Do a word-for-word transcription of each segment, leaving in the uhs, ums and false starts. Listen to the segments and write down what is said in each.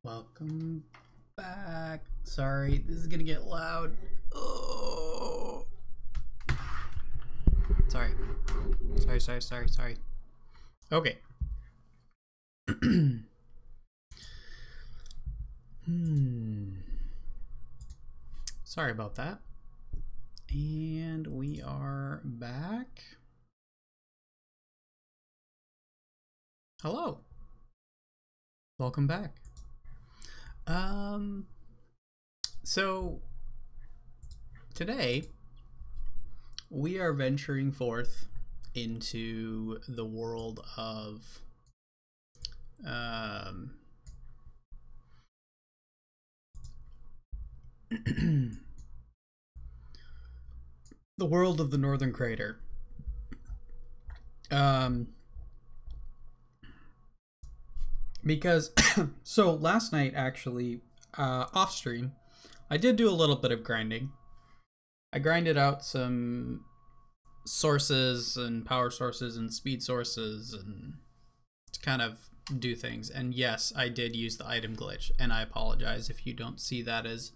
Welcome back. Sorry, this is gonna get loud. Oh. Sorry. Sorry, sorry, sorry, sorry. Okay. hmm. Sorry about that. And we are back. Hello. Welcome back. Um, so today we are venturing forth into the world of um, the world of the Northern Crater. Um, because so last night actually, uh, off stream, I did do a little bit of grinding. I grinded out some sources and power sources and speed sources and to kind of do things. And yes, I did use the item glitch, and I apologize if you don't see that as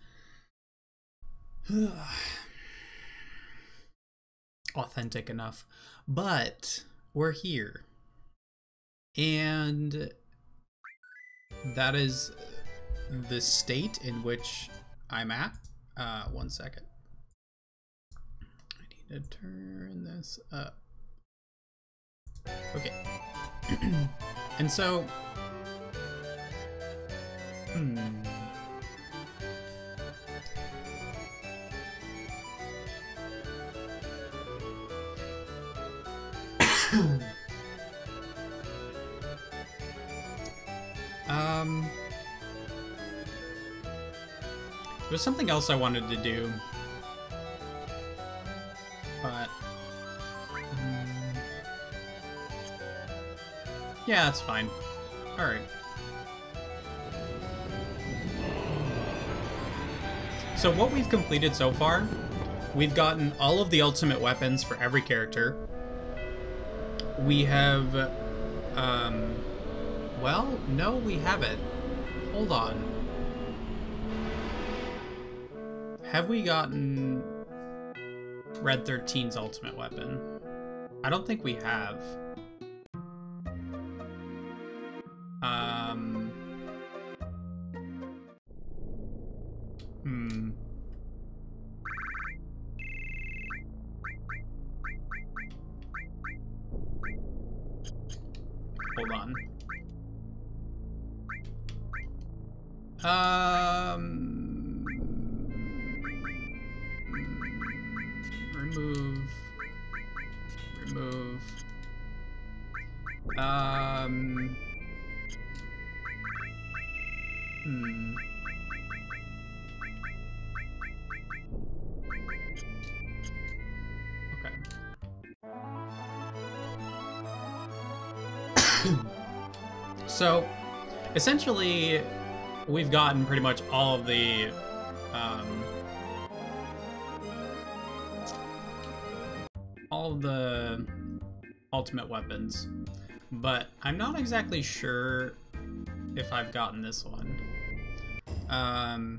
authentic enough. But we're here. And that is the state in which I'm at. Uh, one second. I need to turn this up. Okay. And so, hmm. um, there's something else I wanted to do, but um, yeah, that's fine. All right. So what we've completed so far, we've gotten all of the ultimate weapons for every character. We have, um, well, no, we haven't. Hold on. Have we gotten Red thirteen's ultimate weapon? I don't think we have. Um, hmm. Hold on. Um, remove, remove, um, hmm. Okay. So, essentially, we've gotten pretty much all of the, um, all of the ultimate weapons, but I'm not exactly sure if I've gotten this one. Um,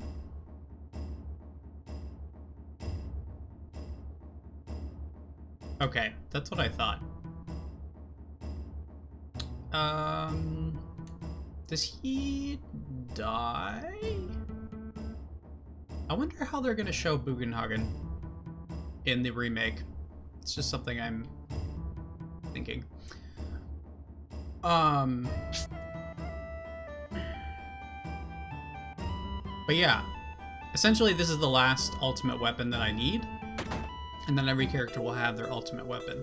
okay, that's what I thought. Um, does he die? I wonder how they're gonna show Bugenhagen in the remake. It's just something I'm thinking. Um, but yeah, essentially this is the last ultimate weapon that I need, and then every character will have their ultimate weapon.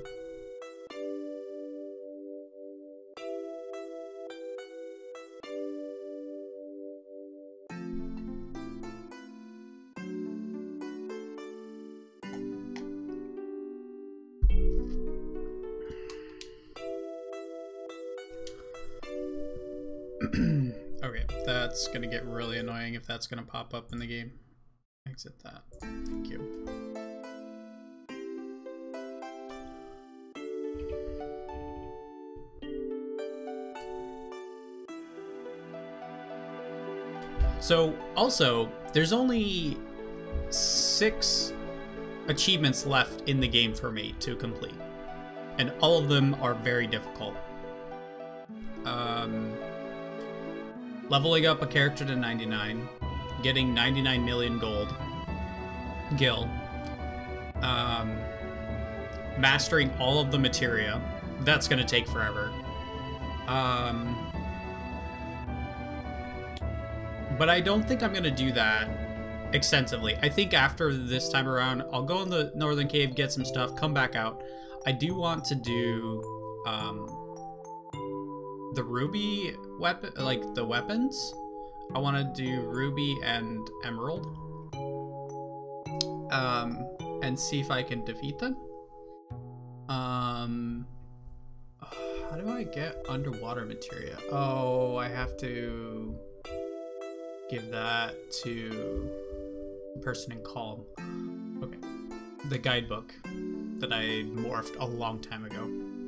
Okay, that's gonna get really annoying if that's gonna pop up in the game. Exit that. Thank you. So, also, there's only six achievements left in the game for me to complete. And all of them are very difficult. Um, leveling up a character to ninety-nine. Getting ninety-nine million gold. Gil. Um, mastering all of the materia. That's going to take forever. Um... But I don't think I'm going to do that extensively. I think after this time around, I'll go in the Northern Cave, get some stuff, come back out. I do want to do um, the Ruby weapon, like the weapons. I want to do Ruby and Emerald. Um, and see if I can defeat them. Um, how do I get underwater materia? Oh, I have to... give that to the person in Calm. Okay. The guidebook that I morphed a long time ago.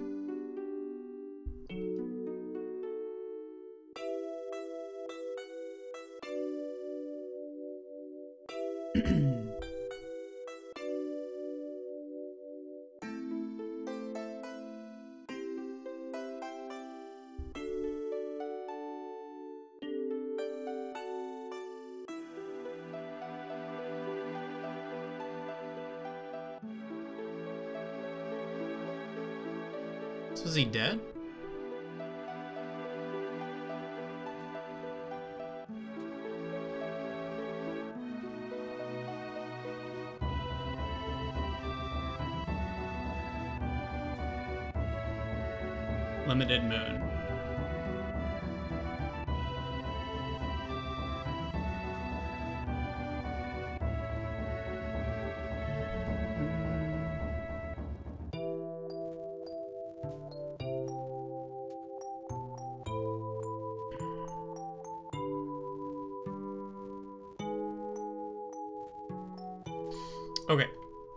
So is he dead? Limited moon. Okay.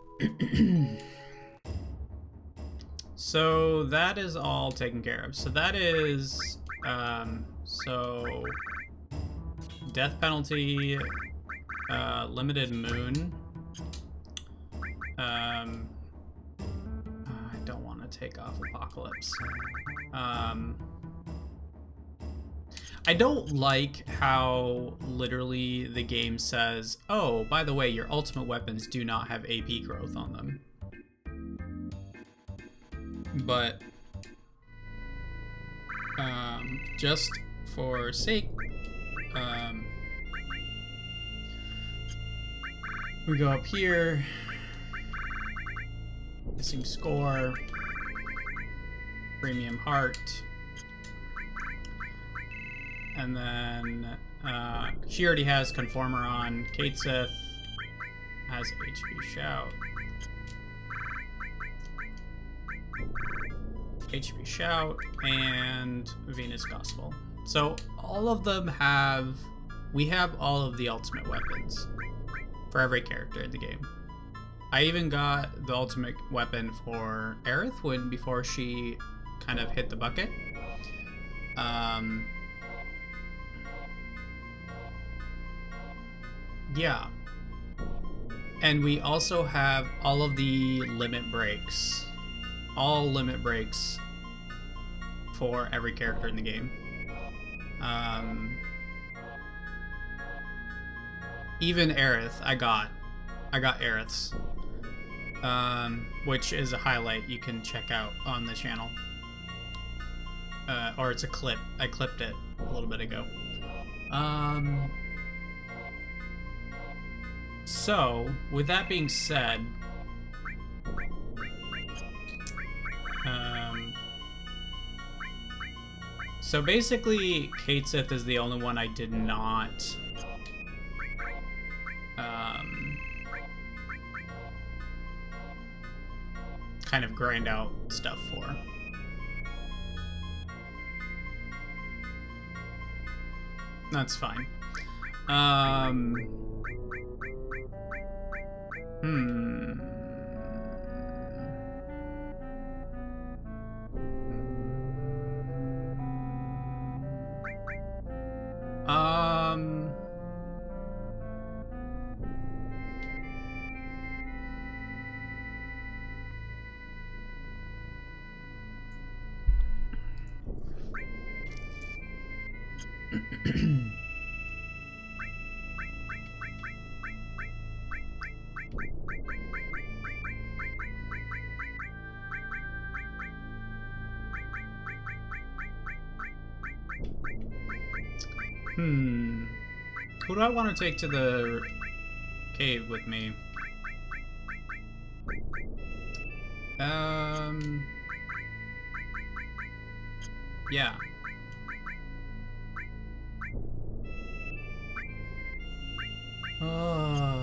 So that is all taken care of. So that is, um, so death penalty, uh, limited moon. Um, I don't want to take off apocalypse. Um, I don't like how literally the game says, oh, by the way, your ultimate weapons do not have A P growth on them. But, um, just for sake, um, we go up here, missing score, premium heart, and then, uh, she already has Conformer on. Kate Sith has H P Shout. H P Shout and Venus Gospel. So all of them have, we have all of the ultimate weapons for every character in the game. I even got the ultimate weapon for Aerith when before she kind of hit the bucket. Um, yeah. And we also have all of the limit breaks. All limit breaks for every character in the game. Um, even Aerith, I got. I got Aerith's. Um, which is a highlight you can check out on the channel. Uh, or it's a clip. I clipped it a little bit ago. Um, so, with that being said, Um, so basically, Kate Sith is the only one I did not um, kind of grind out stuff for. That's fine. Um, hmm. Um, Hmm. Who do I want to take to the cave with me? Um. Yeah. Oh.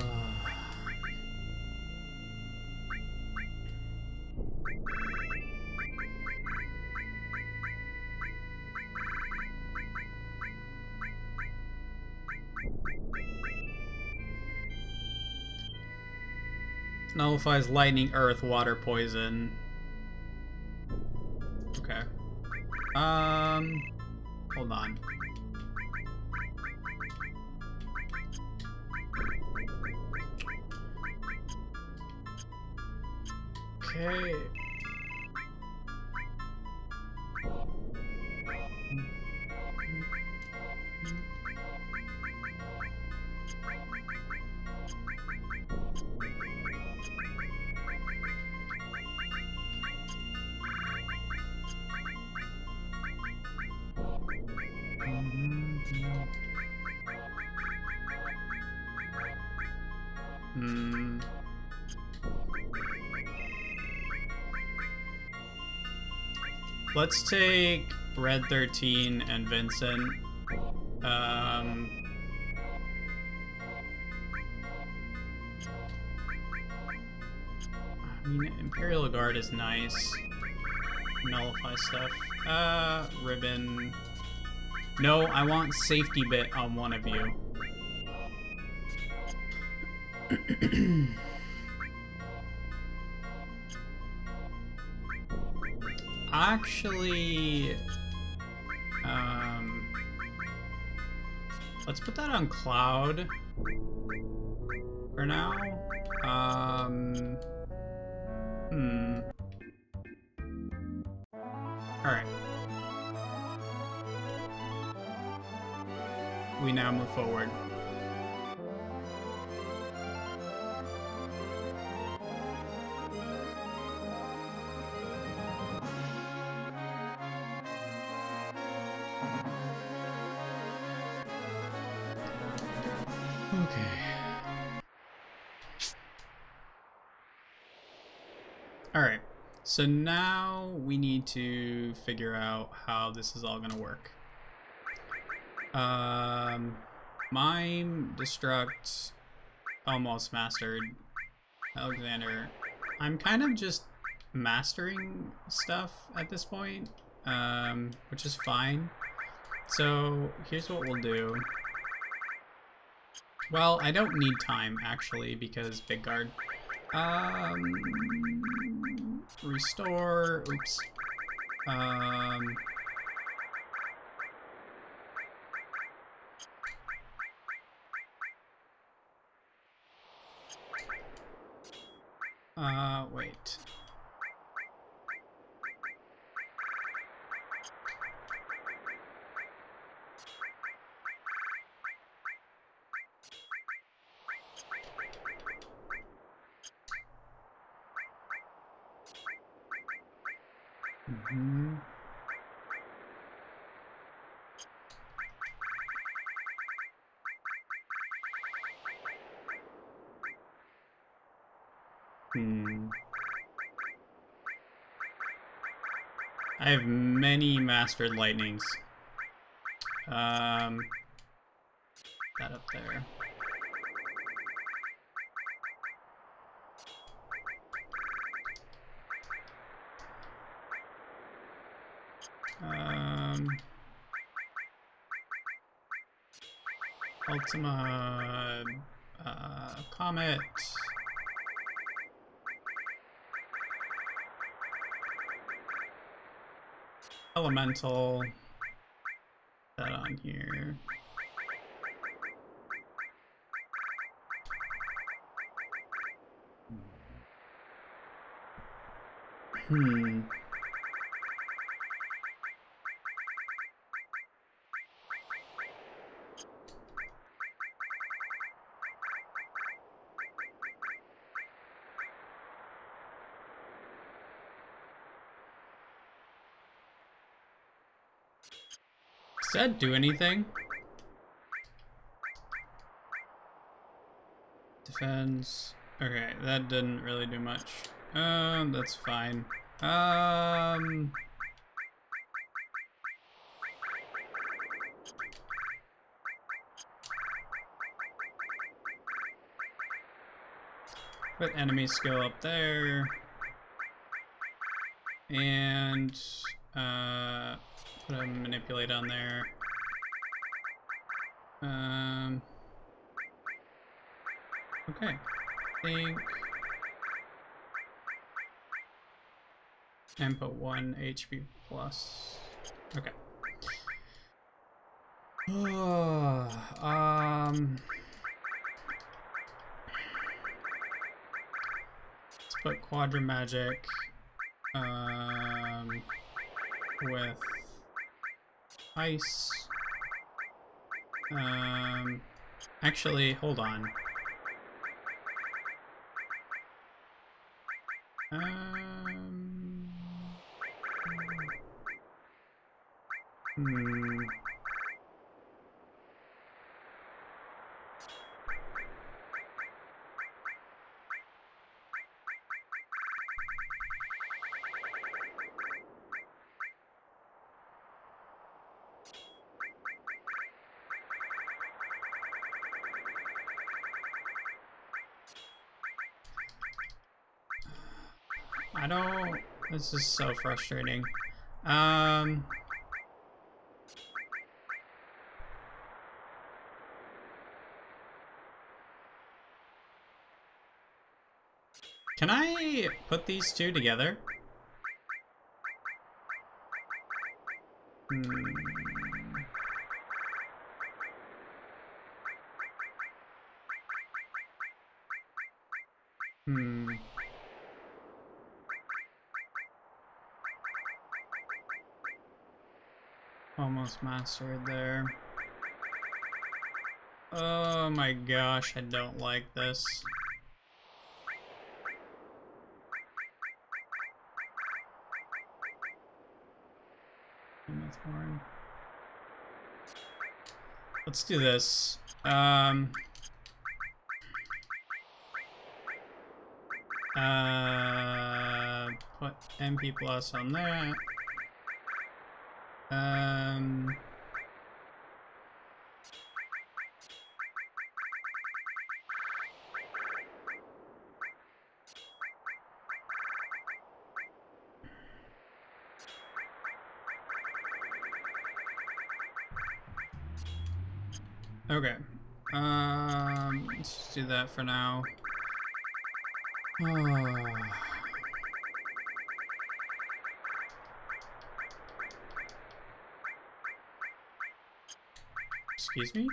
Nullifies lightning, earth, water, poison. Okay. Um, hold on. Okay. Hmm. Let's take Red thirteen and Vincent. Um, I mean, Imperial Guard is nice. Nullify stuff. Uh, Ribbon. No, I want safety bit on one of you. Actually, um, let's put that on Cloud for now. Um, hmm. All right. We now move forward. Okay. All right. So now we need to figure out how this is all gonna work. Um, Mime, Destruct, almost mastered. Alexander. I'm kind of just mastering stuff at this point, um, which is fine. So here's what we'll do. Well, I don't need time, actually, because Big Guard. Um, restore, oops. Um, uh, wait. Mm-hmm. Hmm. I have many mastered lightnings. Um, that up there. Um, Ultima, uh, Comet. Elemental. That on here. Hmm. that do anything? Defends. Okay, that didn't really do much. Um, that's fine. Um... Put enemy skill up there. And, uh, put a manipulate on there. Um... Okay. I think... And put one H P plus. Okay. um... Let's put Quadra Magic um, with ice. Um, actually, hold on. Um, hmm. I don't... This is so frustrating. Um... Can I put these two together? Hmm... Hmm... Almost mastered there. Oh my gosh, I don't like this. Let's do this. Um... Uh... Put M P plus on that. Um... Okay. Um, let's just do that for now. Oh. Excuse me?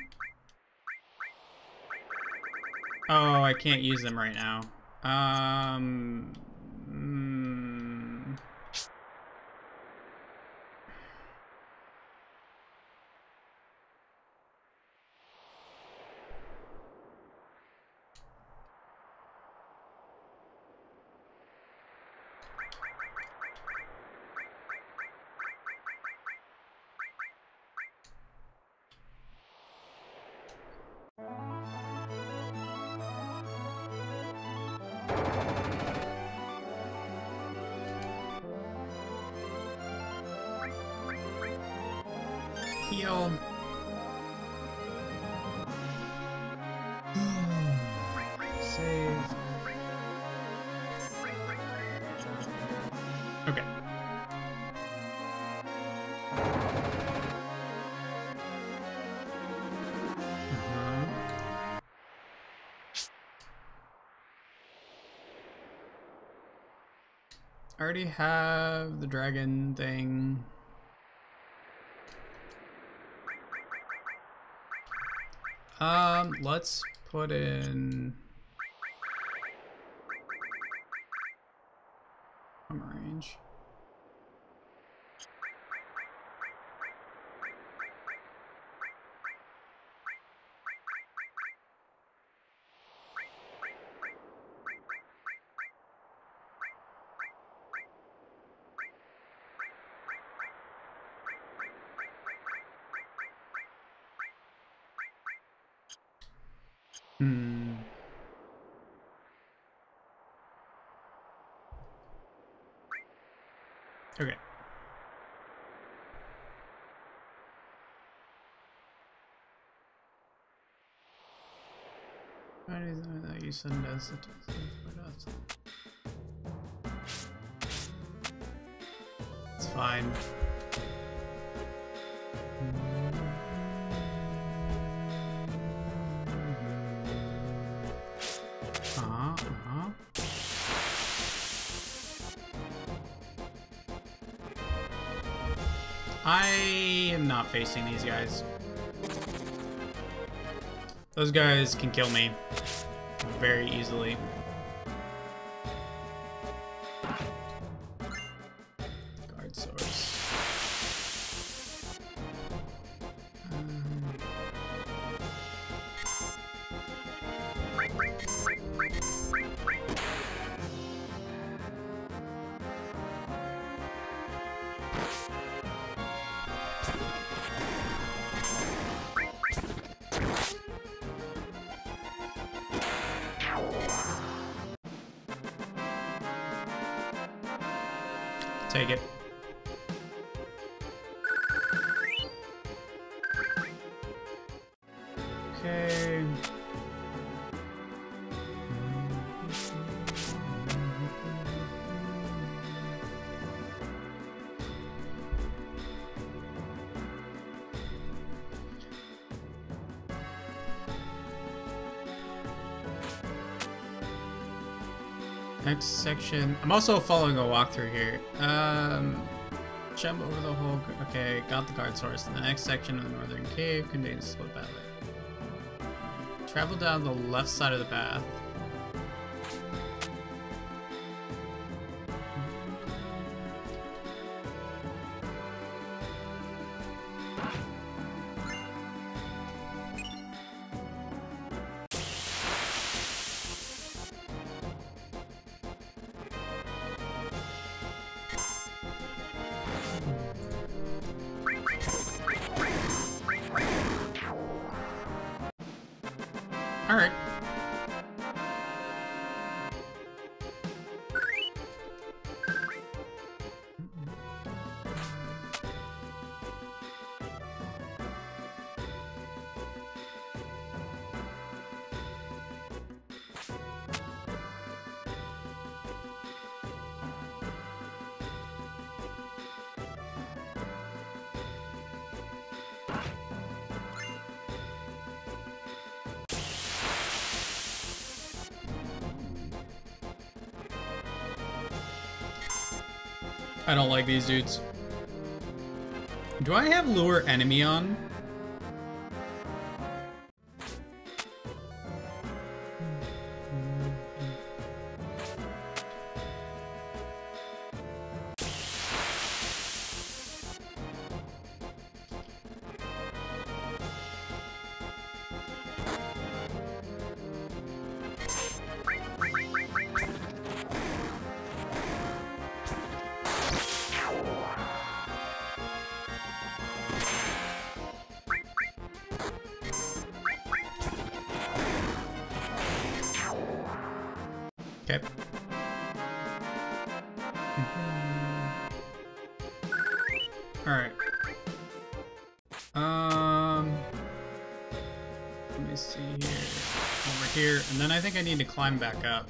Oh, I can't use them right now. Um... Mm, heal. Save. Okay. Uh-huh. I already have the dragon thing. Um, let's put in armor range. Hmm. Okay. Why do you send us it? It's fine. Uh-huh, uh-huh. I am not facing these guys. Those guys can kill me very easily. Guard source. Um. Take it. Okay. Next section. I'm also following a walkthrough here. Um, jump over the whole. Okay, got the guard source. The next section of the northern cave contains a split pathway. Travel down the left side of the path. All right. I don't like these dudes. Do I have lure enemy on? Okay. All right. Um, let me see here. Over here, and then I think I need to climb back up.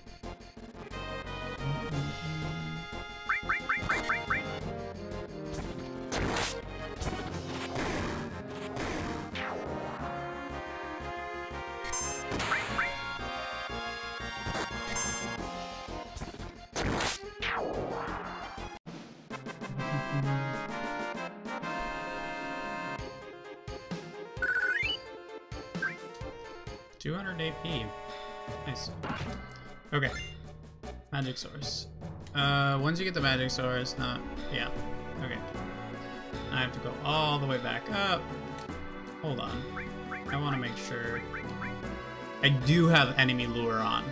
two hundred A P. Nice. Okay. Magic source. Uh, once you get the magic source, not... Yeah. Okay. I have to go all the way back up. Hold on. I want to make sure... I do have enemy lure on.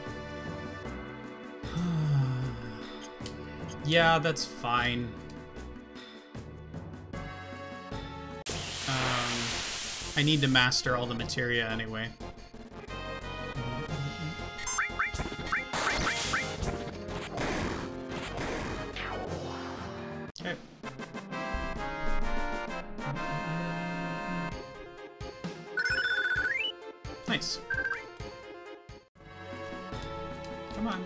Yeah, that's fine. Um, I need to master all the materia anyway. Nice. Come on.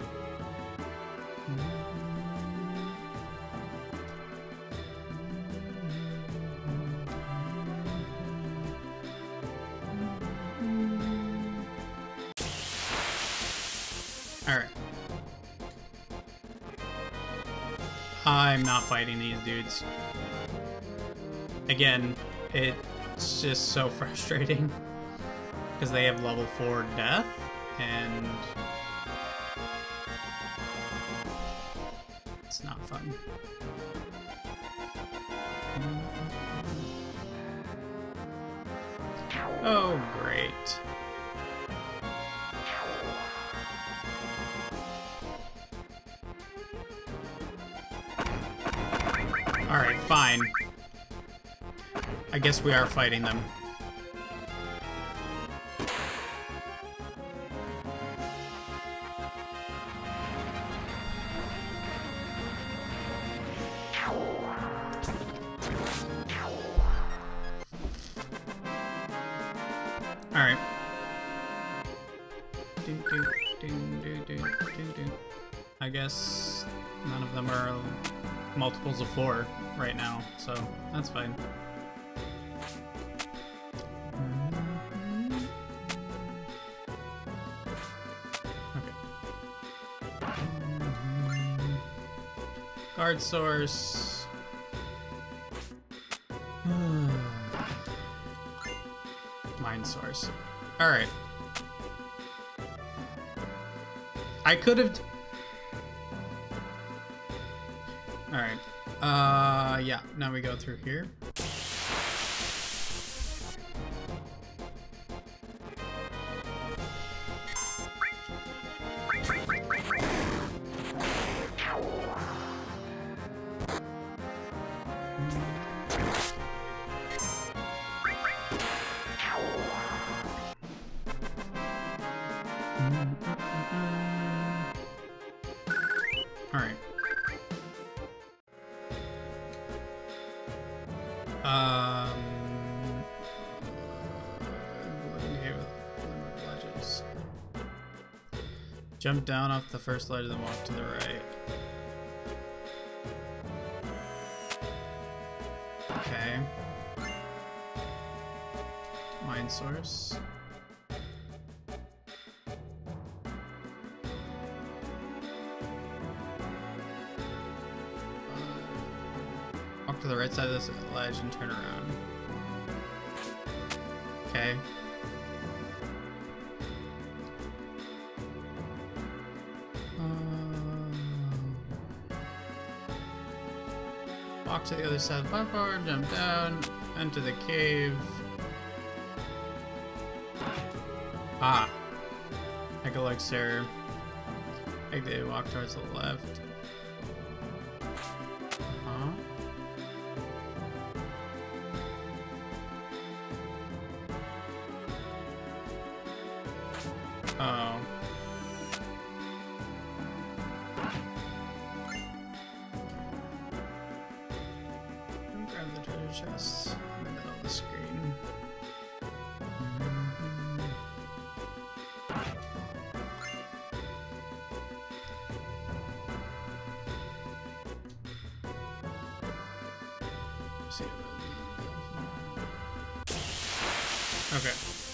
Alright. I'm not fighting these dudes. Again, it's just so frustrating. Because they have level four death, and it's not fun. Oh, great. Alright, fine. I guess we are fighting them. Alright. Do, do, do, do, do, do, do. I guess none of them are multiples of four right now, so that's fine. Okay. Guard source. Mind source. Alright. I could have... Alright. Uh, yeah. Now we go through here. Alright. Um... Okay, with ledges. Jump down off the first ledge and then walk to the right. Okay. Mind source. To the right side of this ledge and turn around. Okay. Um, walk to the other side of the platform, jump down, enter the cave. Ah. Echolixir. I did walk towards the left. Huh? Oh. Grab the treasure chest in the middle of the screen. See it. Okay.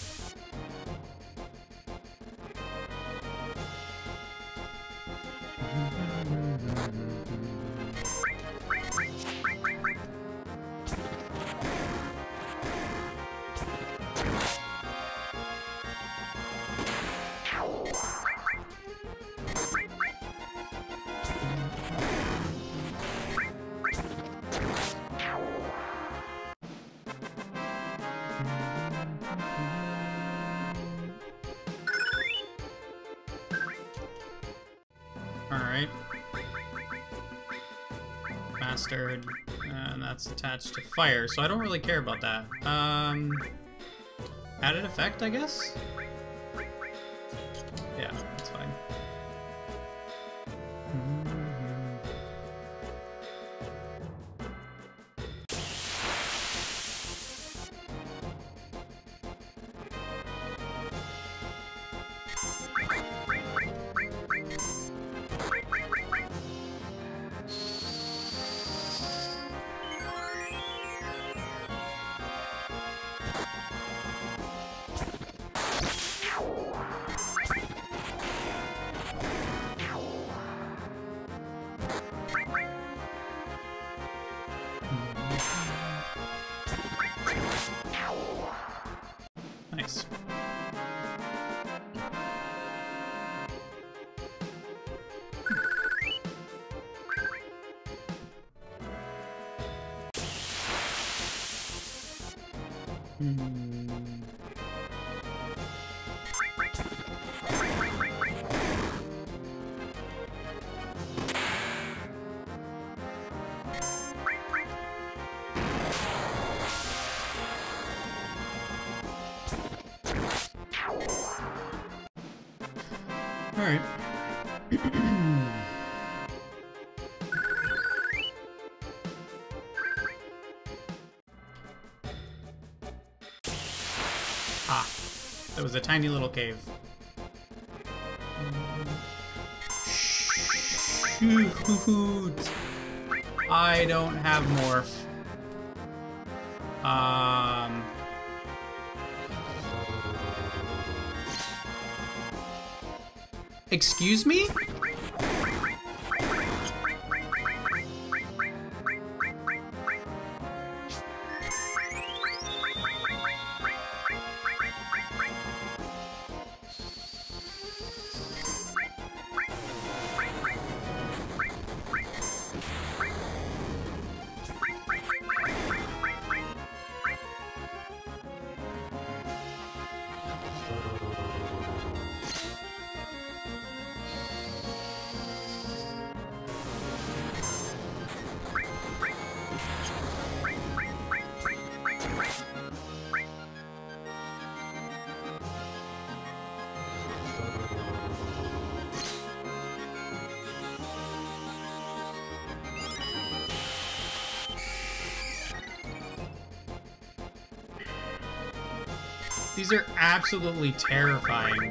Alright. Mastered, and that's attached to fire, so I don't really care about that. Um, added effect, I guess? Yeah, that's fine. Hmm. All right. Ah, that was a tiny little cave. Shoot! I don't have morph. Um. Excuse me? These are absolutely terrifying.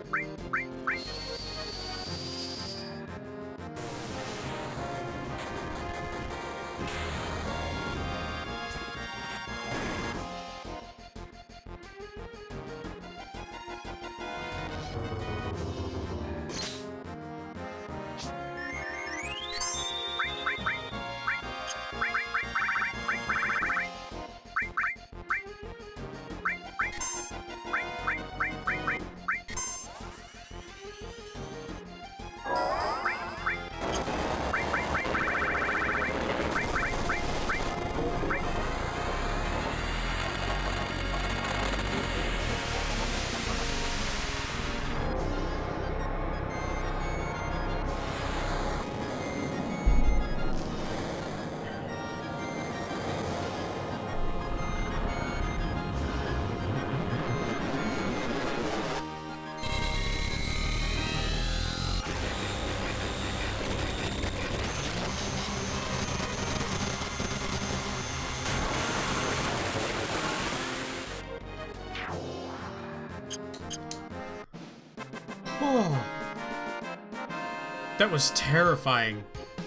Oh, that was terrifying.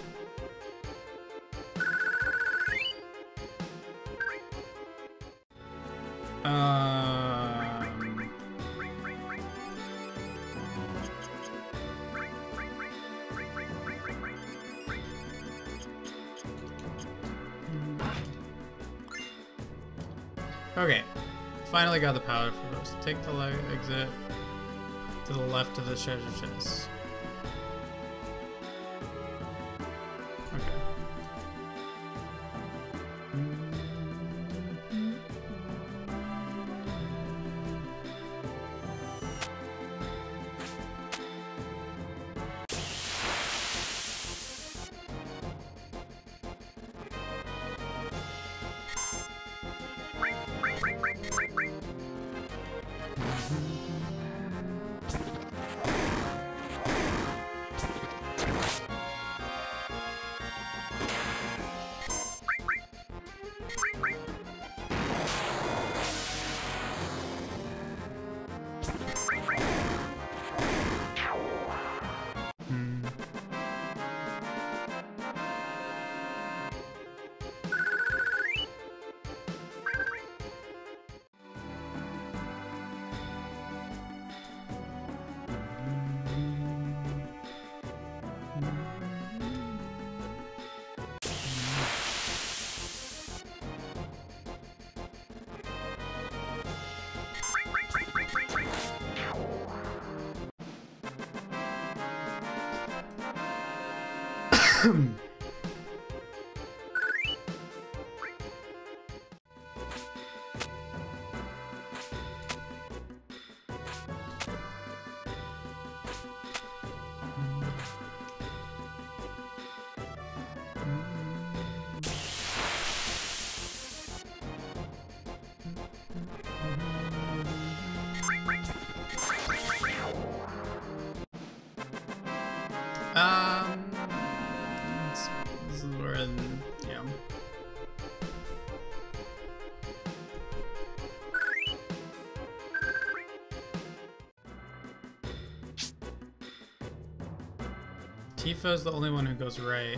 Um, okay, finally got the powder for those. Take the le exit to the left of the treasure chest. Okay. Tifa's the only one who goes right.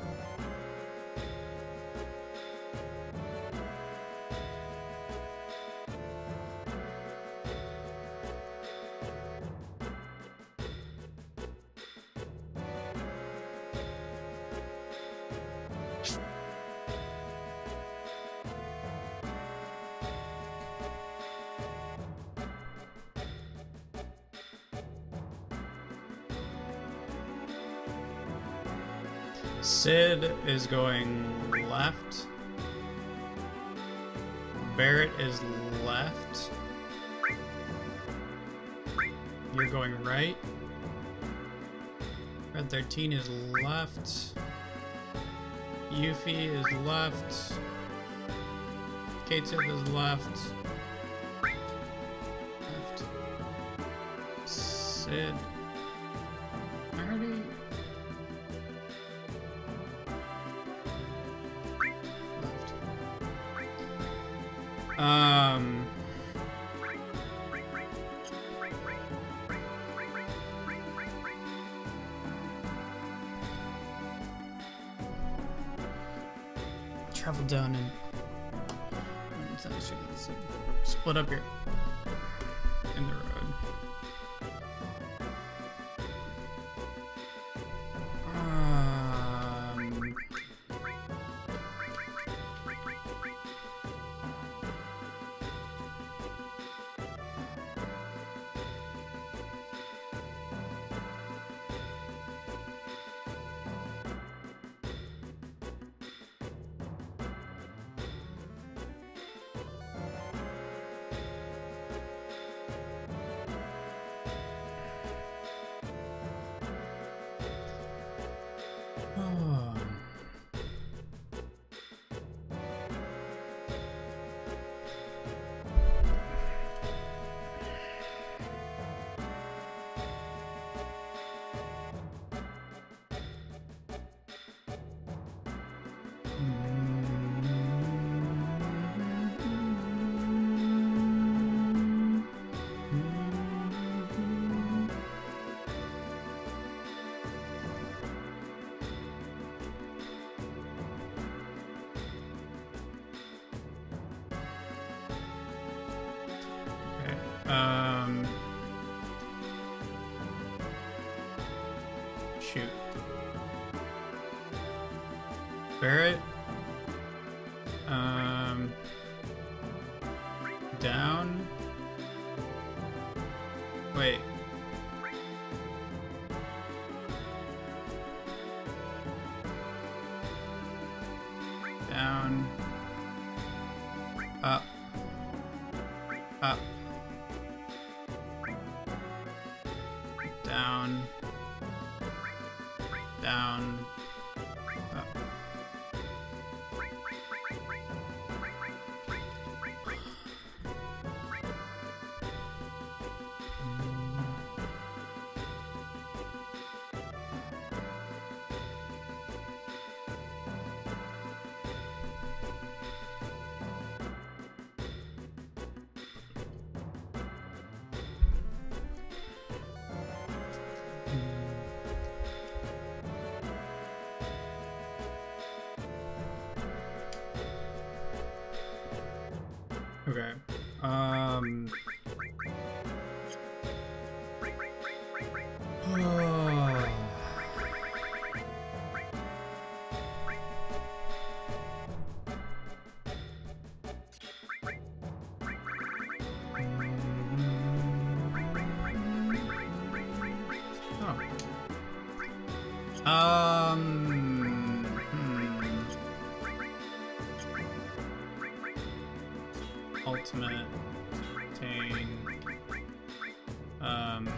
Sid is going left. Barrett is left. You're going right. Red thirteen is left. Yuffie is left. K two is left. Left. Sid. I already... Um, travel down and split up here in the road. Um, Um, shoot. Barrett. Um, down. Wait. Down. Up. Up. Down, down, up. Okay. Um. Oh. Oh. Um. Hmm. Ultimate. Tane. Um.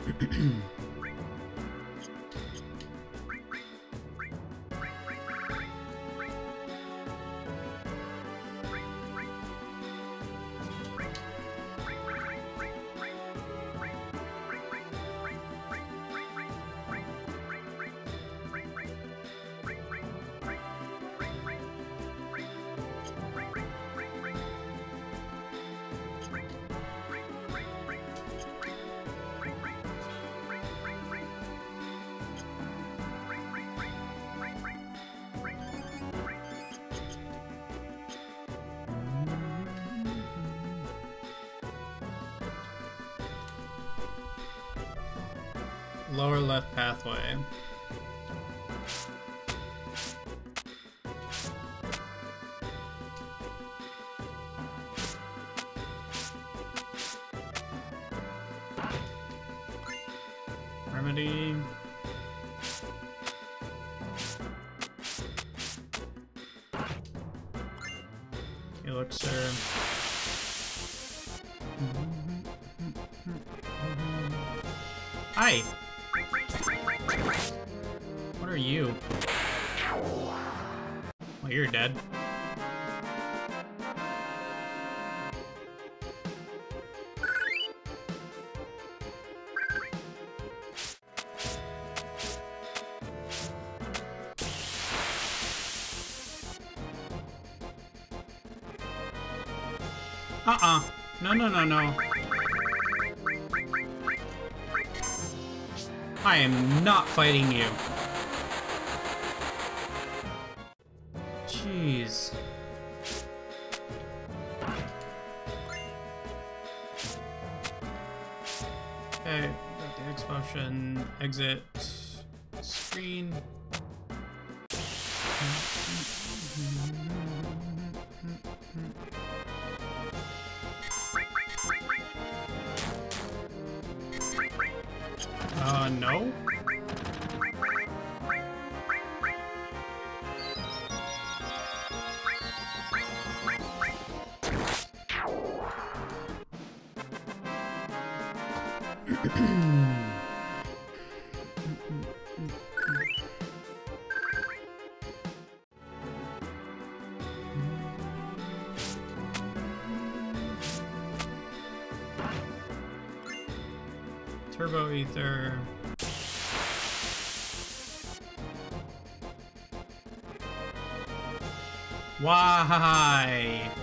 Lower left pathway. Remedy. Elixir. Hi. What are you? Well, you're dead. Uh-uh. No, no, no, no. I am not fighting you. Jeez. Okay, got the X potion, exit, screen. Uh, no? Turbo ether. Why?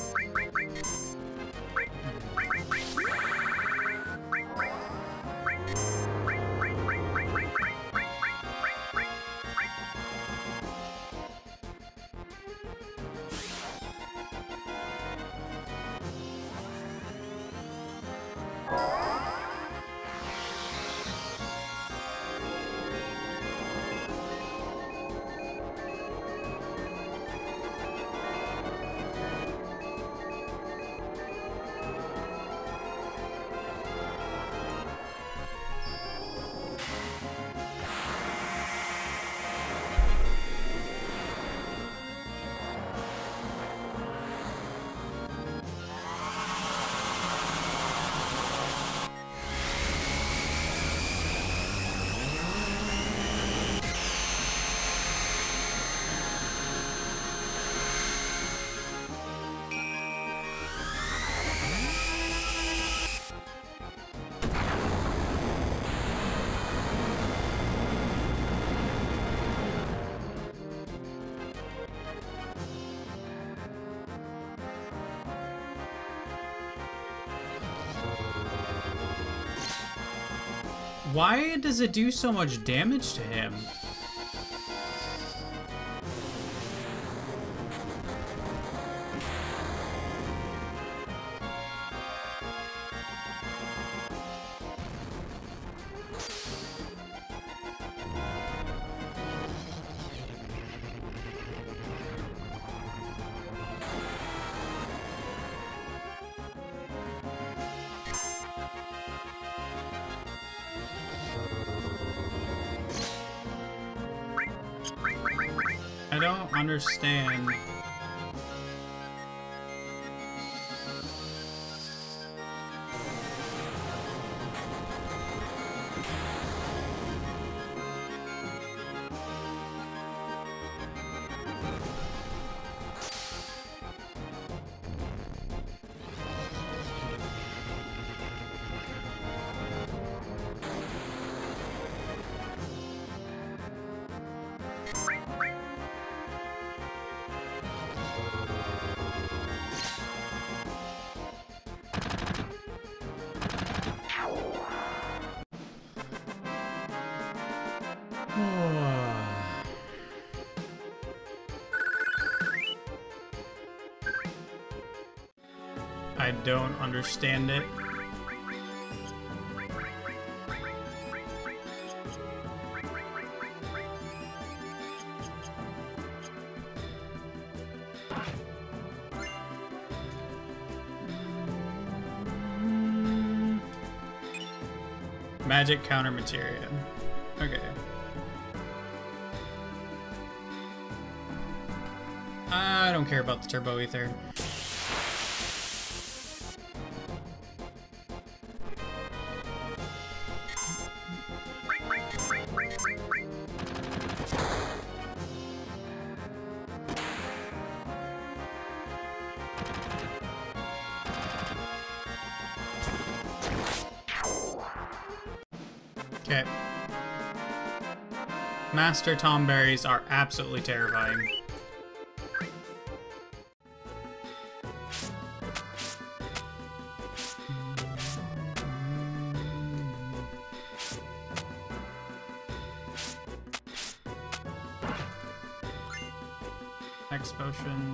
Why does it do so much damage to him? I don't understand. I don't understand it. Magic counter materia. Okay. I don't care about the turbo ether. Okay. Master Tomberries are absolutely terrifying. X potion.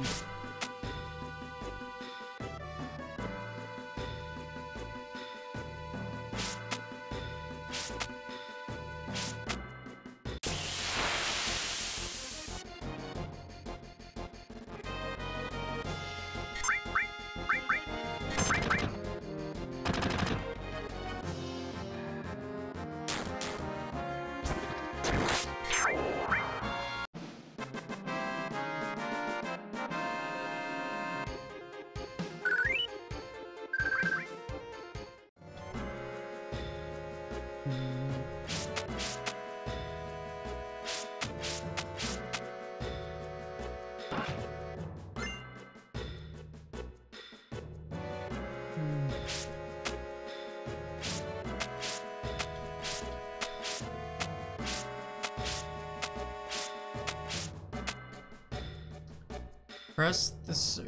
Press this.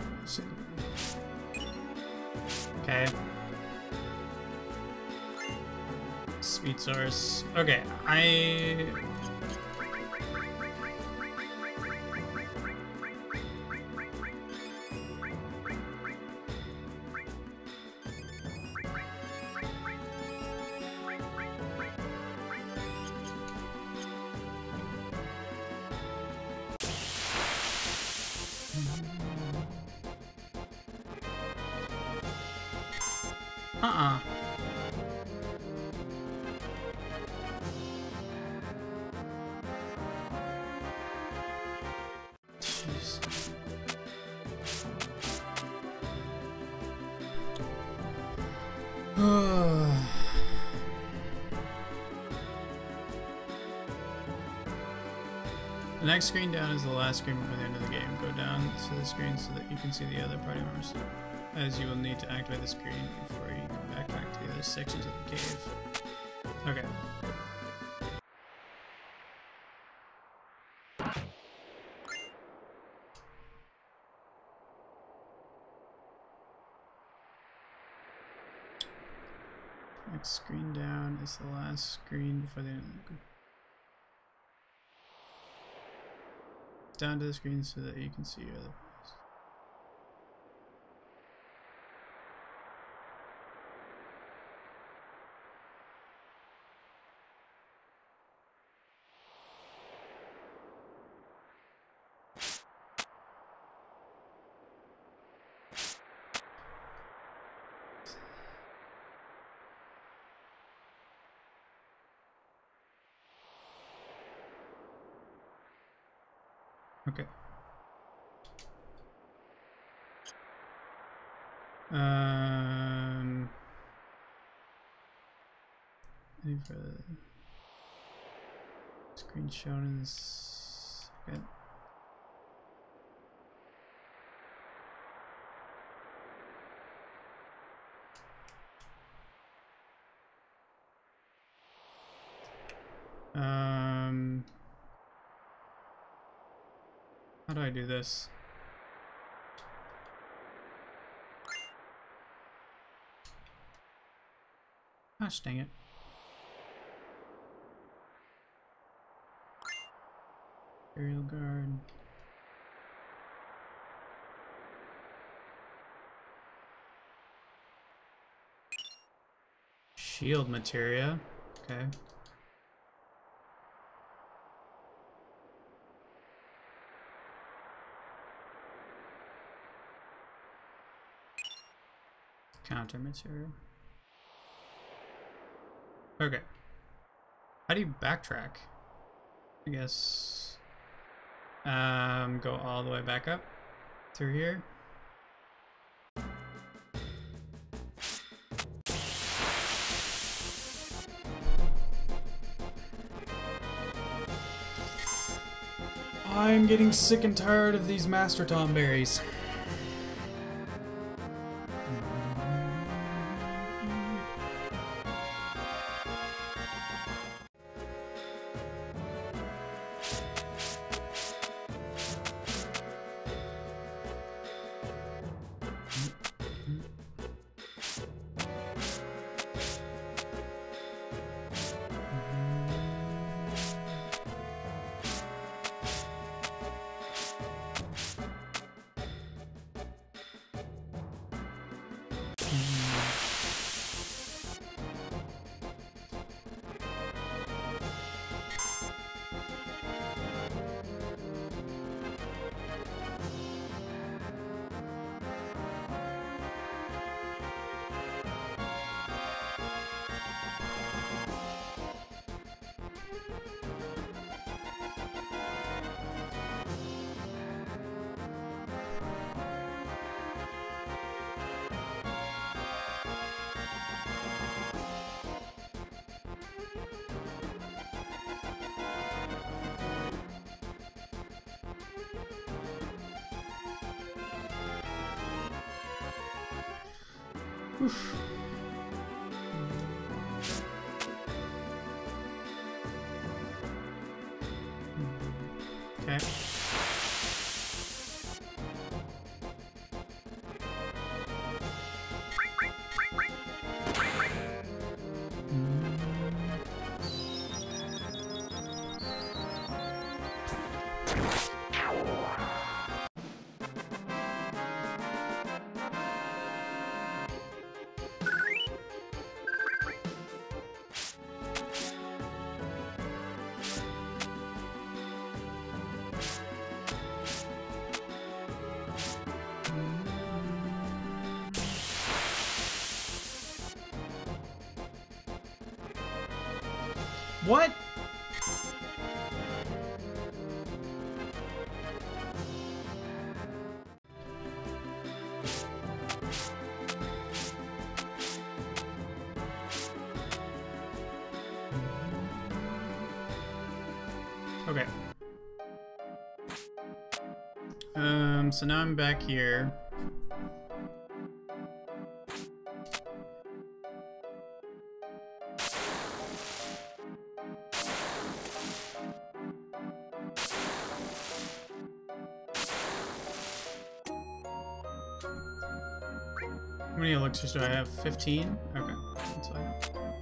Okay. Speed source. Okay, I. Uh-uh. Jeez. The next screen down is the last screen before the end of the game. Go down to the screen so that you can see the other party members, as you will need to activate the screen before you come back, back to the other sections of the cave. Okay. Next screen down is the last screen before the end of the game. Down to the screen so that you can see your other parties. Okay. Um. Any further screen shown in this? Okay. Um. How do I do this? Gosh dang it. Aerial guard. Shield materia. Okay. Counter material. Okay. How do you backtrack? I guess um go all the way back up through here. I'm getting sick and tired of these Master Tom berries. Oof. Okay. What? Okay. Um, so now I'm back here. How many elixirs do I have? fifteen? Okay, that's fine.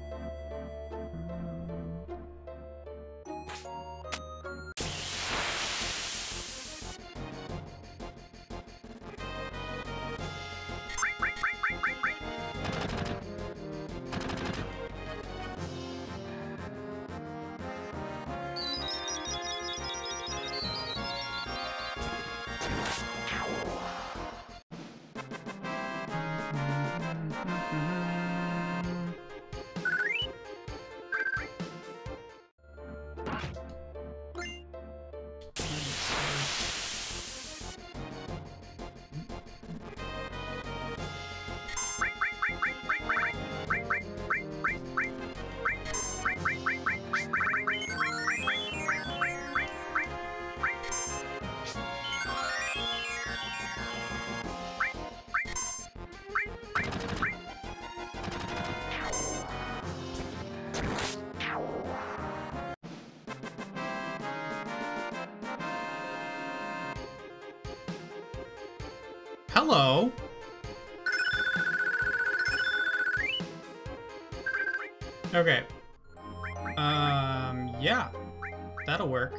Hello. Okay. Um, yeah. That'll work.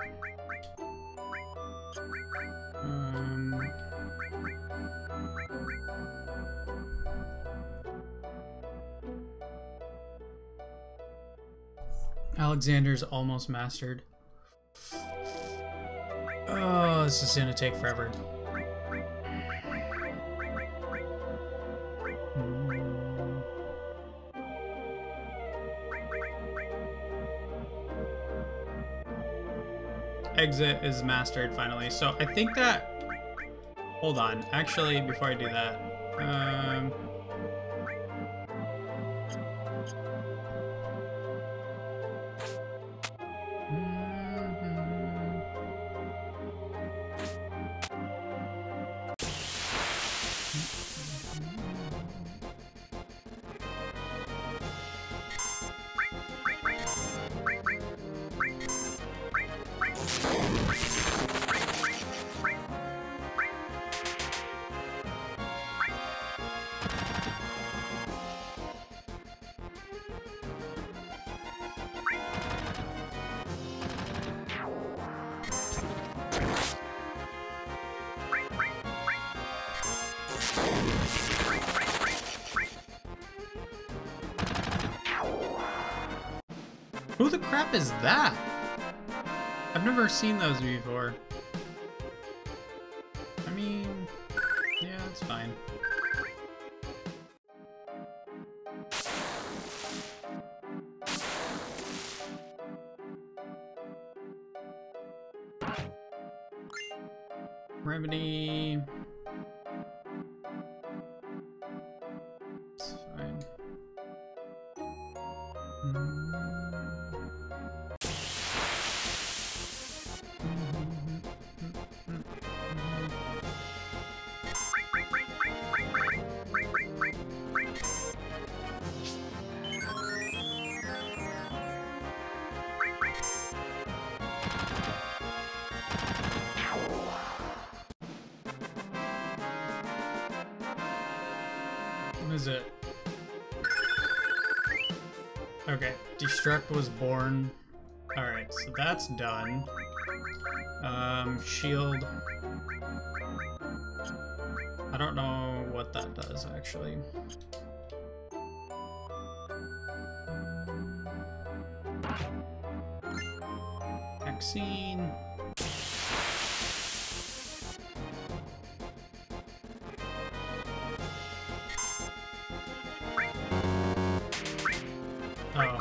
Um... Alexander's almost mastered. Oh, this is gonna take forever. Exit is mastered finally. So I think that... Hold on. Actually, before I do that... Um... Who the crap is that? I've never seen those before. I mean, yeah, it's fine. Remedy. It's fine. Mm. What is it? Okay, Destruct was born. Alright, so that's done. Um, shield. I don't know what that does, actually. Vaccine. Oh.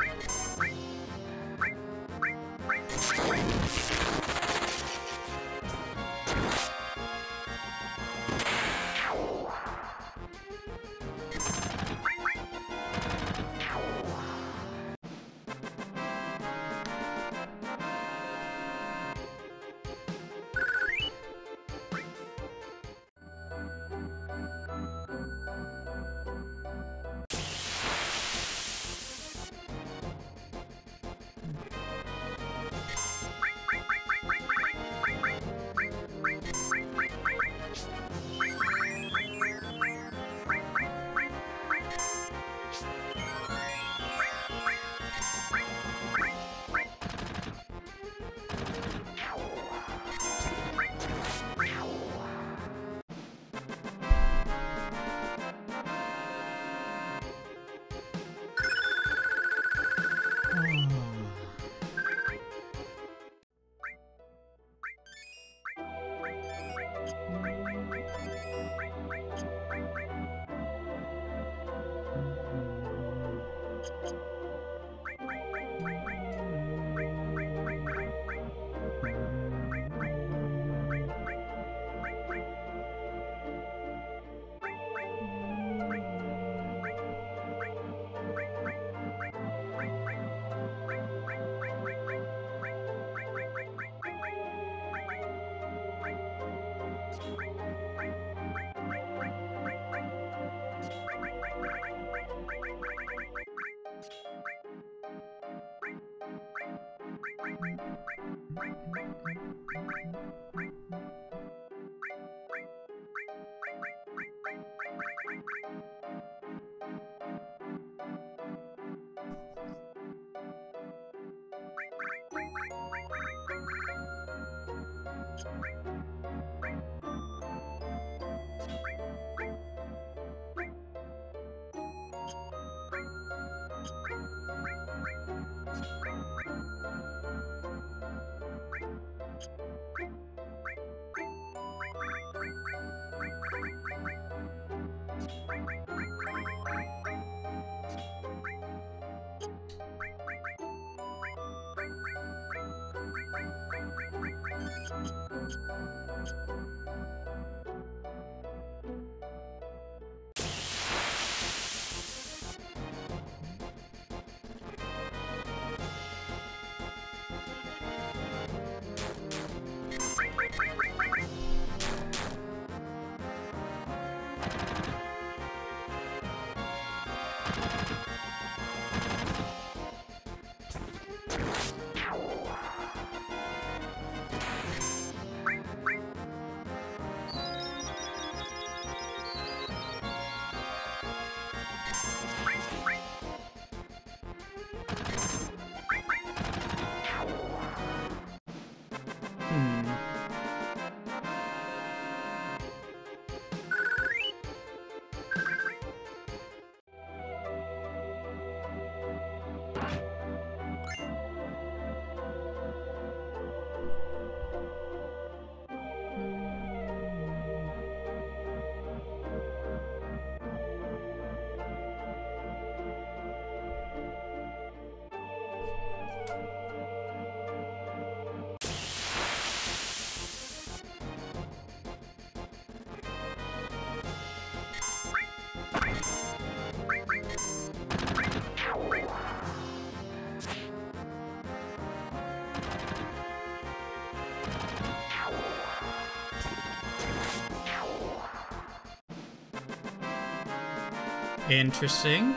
Interesting.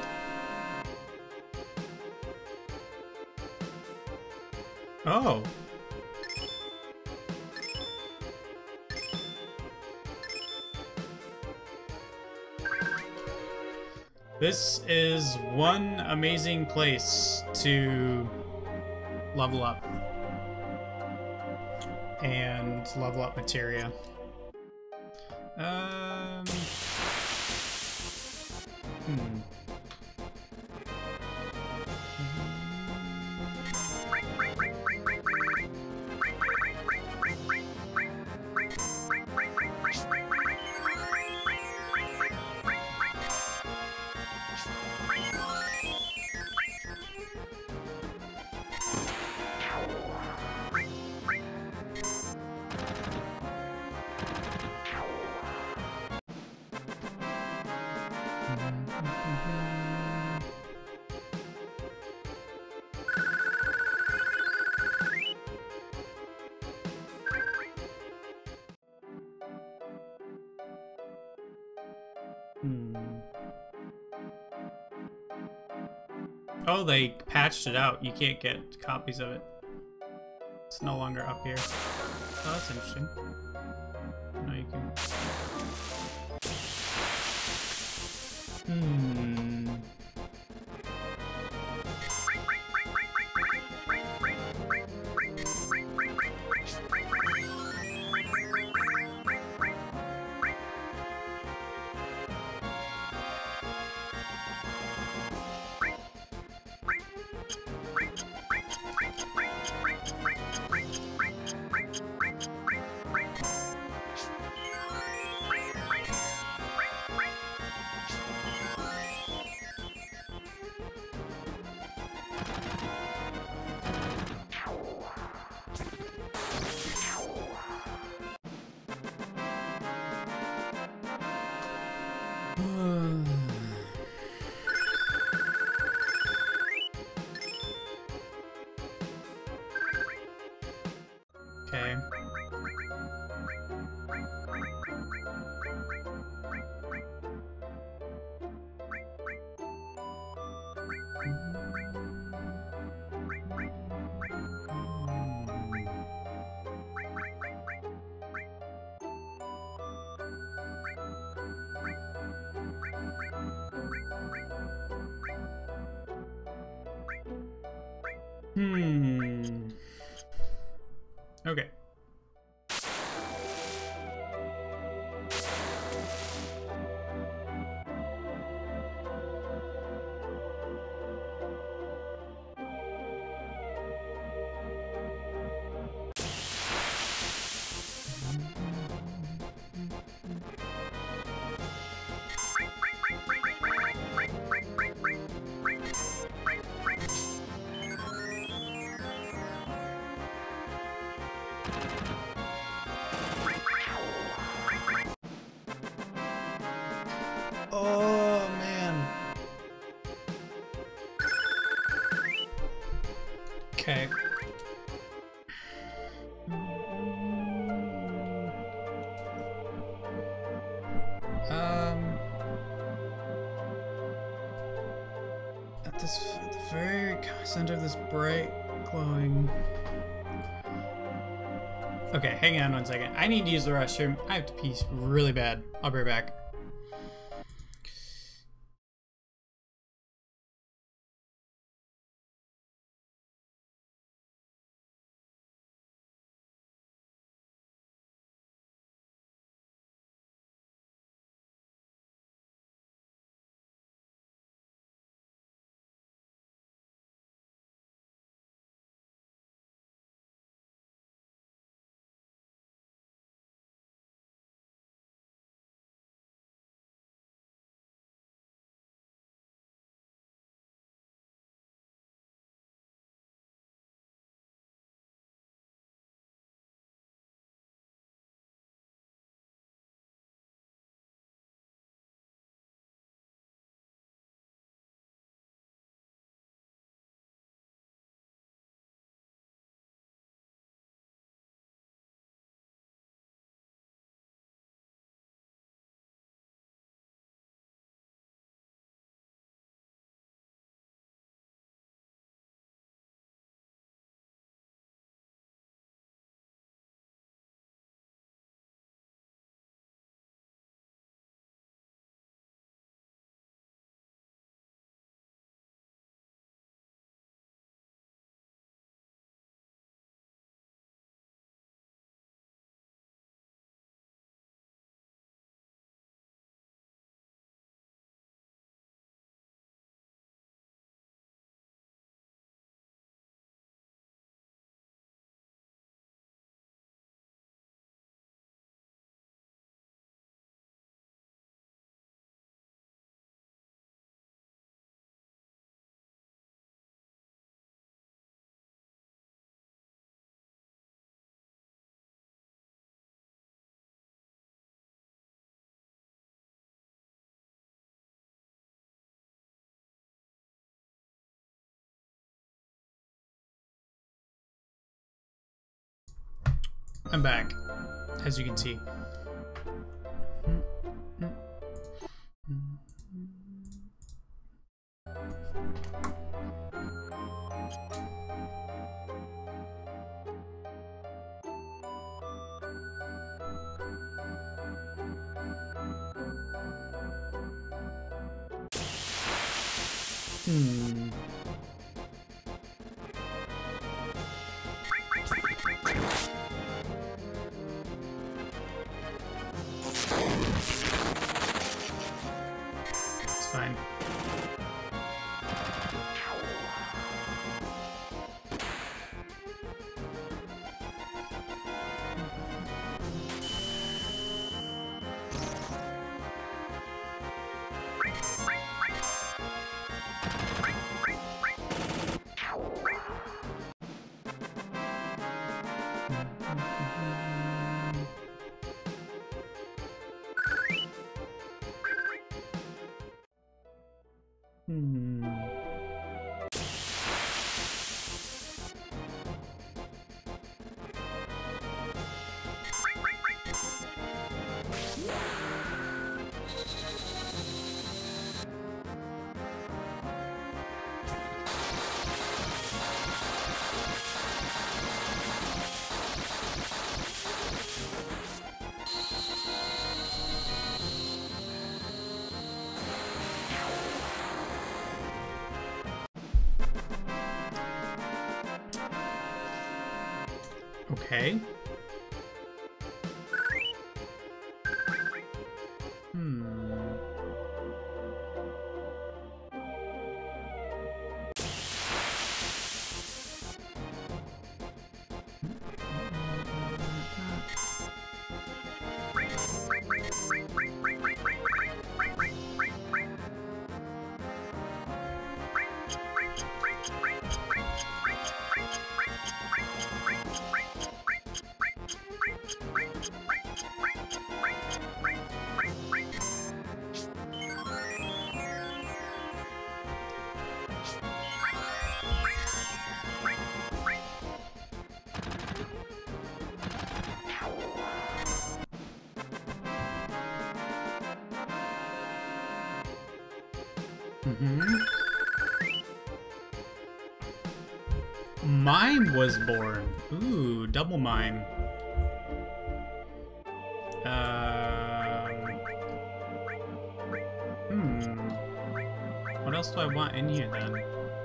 Oh. This is one amazing place to level up. And level up materia. Um... Hmm. Hmm. Oh, they patched it out. You can't get copies of it. It's no longer up here. Oh, that's interesting. No, you can. Hmm. Okay. Hmm. Okay. Okay. Um, at this at the very center of this bright glowing. Okay, hang on one second. I need to use the restroom. I have to pee really bad. I'll be right back. I'm back, as you can see. Hmm. It's fine. Hmm. Okay. Hmm. Mm-hmm. Mime was born. Ooh, double mime. Um. Hmm. What else do I want in here then?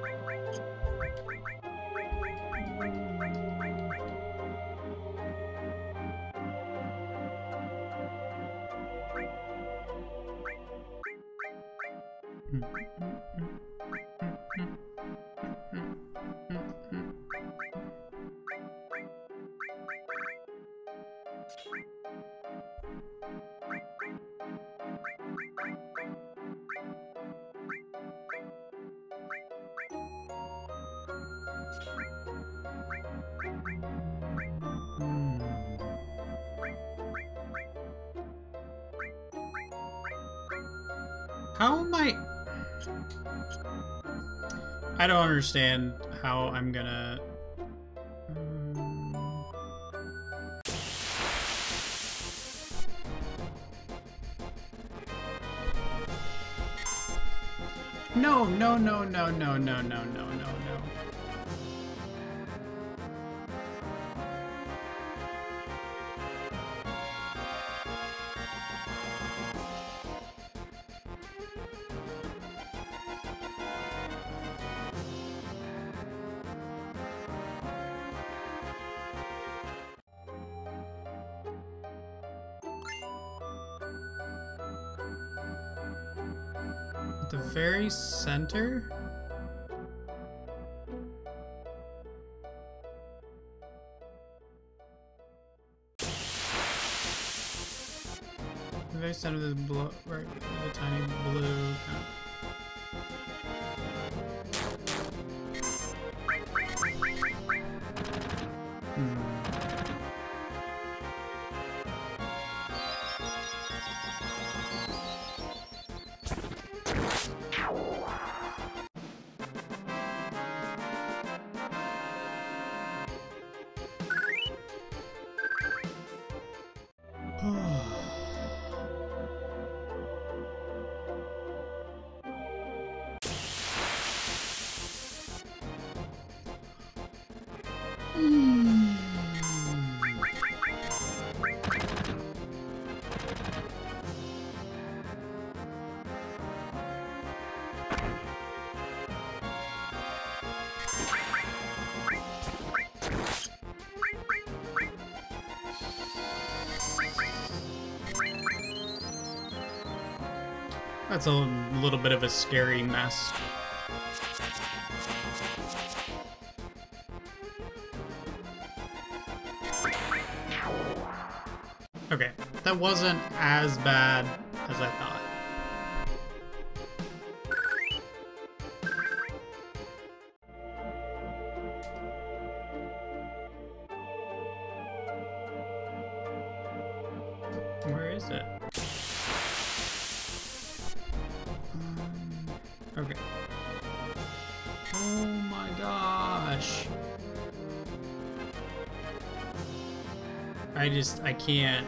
How am I... I don't understand how I'm gonna... No, no, no, no, no, no, no, no, no, no. The very center? The very center of the blue, right, the tiny blue. Kind of. Hmm. That's a little bit of a scary mess. Okay, that wasn't as bad as I thought. Where is it? Um, okay. Oh my gosh. I just, I can't.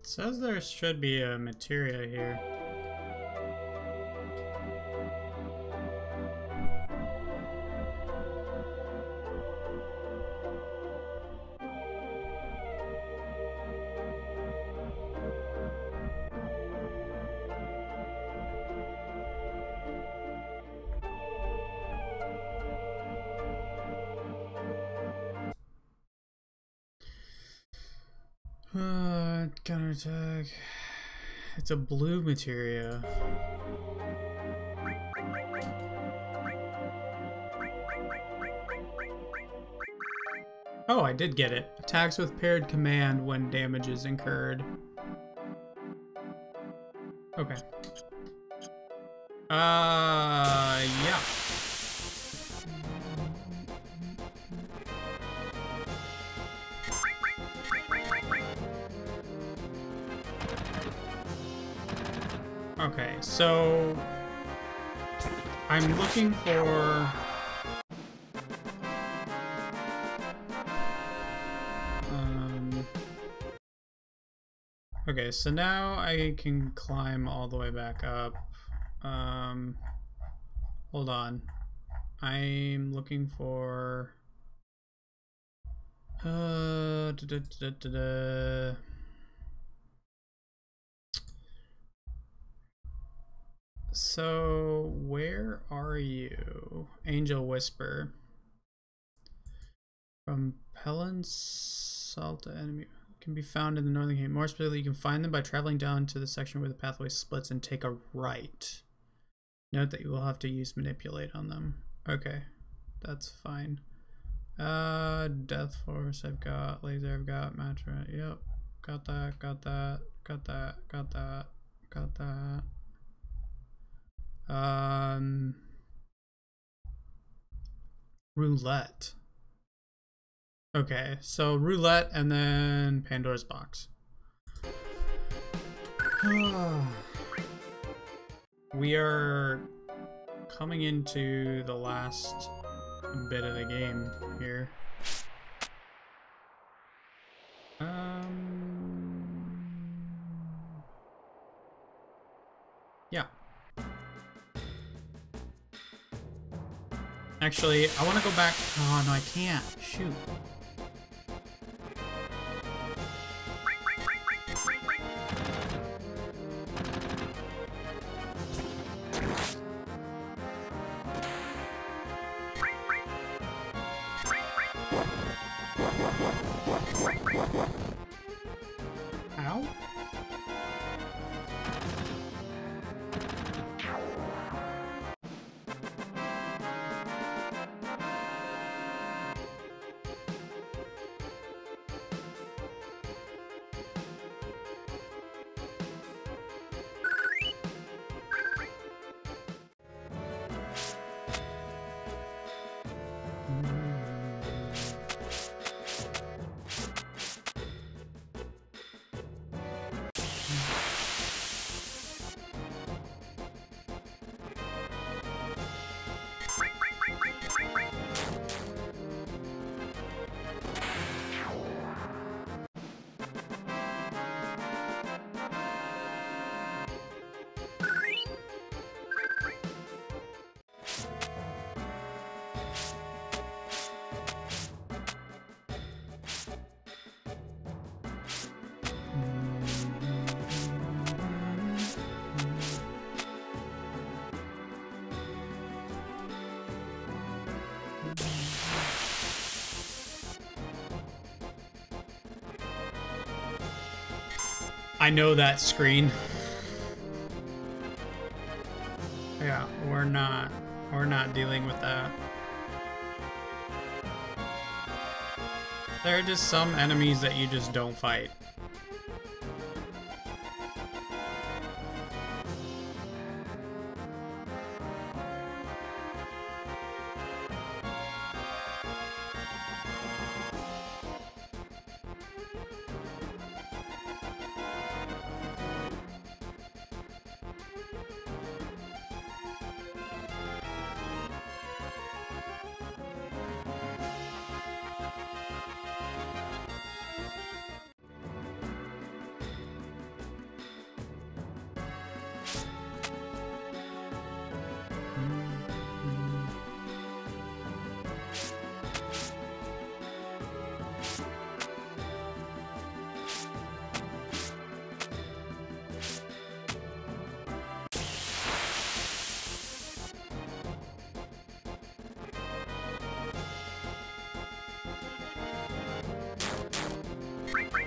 says there should be a materia here. Uh, counterattack. It's a blue materia. Oh, I did get it. Attacks with paired command when damage is incurred. Okay. Uh, yeah. Okay, so I'm looking for um okay, so now I can climb all the way back up. Um hold on. I'm looking for uh da, da, da, da, da. So, where are you? Angel Whisper. From Pelin Salta enemy can be found in the northern game. More specifically, you can find them by traveling down to the section where the pathway splits and take a right. Note that you will have to use manipulate on them. Okay, that's fine. Uh, Death Force, I've got. Laser, I've got. Matra, yep. Got that, got that, got that, got that, got that. Um, roulette. Okay, so roulette and then Pandora's box. We are coming into the last bit of the game here. Um, yeah. Actually, I want to go back. Oh, no, I can't. Shoot. Ow. I know that screen. Yeah, we're not we're not dealing with that. There are just some enemies that you just don't fight.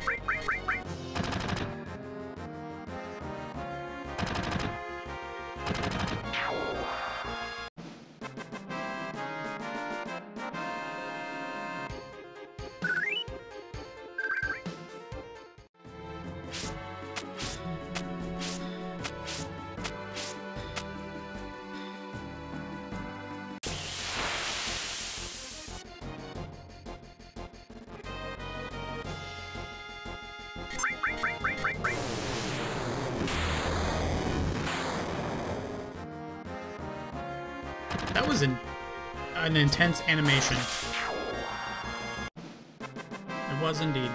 That was an, an intense animation. It was indeed.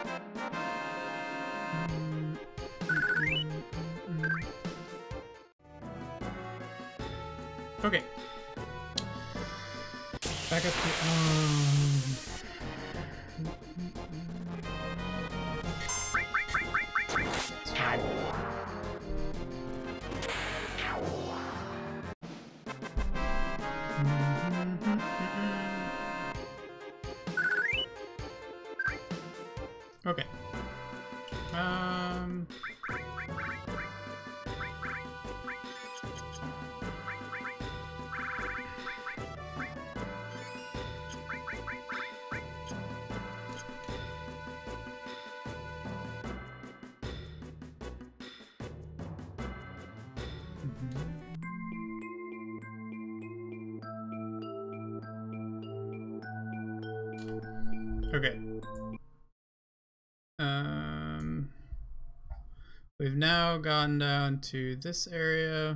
Okay. Back up to... Um... It's fine. Okay. Um... Okay. Um, we've now gotten down to this area.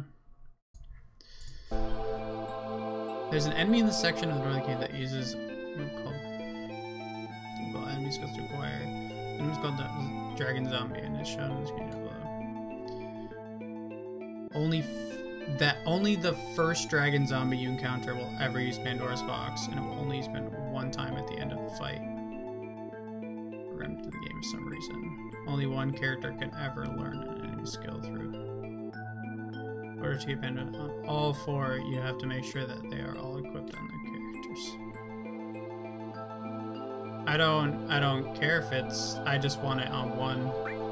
There's an enemy in the section of the northern cave that uses a move called well, enemies goes to acquire. Enemies called the Dragon Zombie and it's shown on the screen below. Only f that only the first Dragon Zombie you encounter will ever use Pandora's Box, and it will only spend one time at the end of the fight. To the game for some reason. Only one character can ever learn an enemy skill through. In order to depend on all four, you have to make sure that they are all equipped on their characters. I don't I don't care if it's I just want it on one.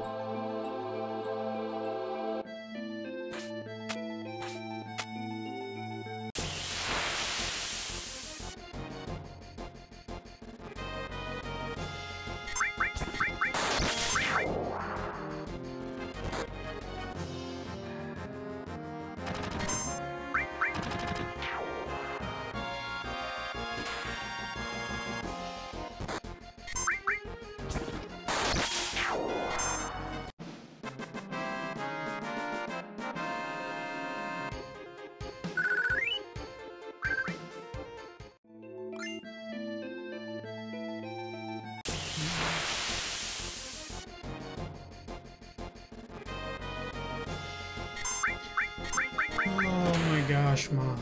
Oh my gosh, Mom.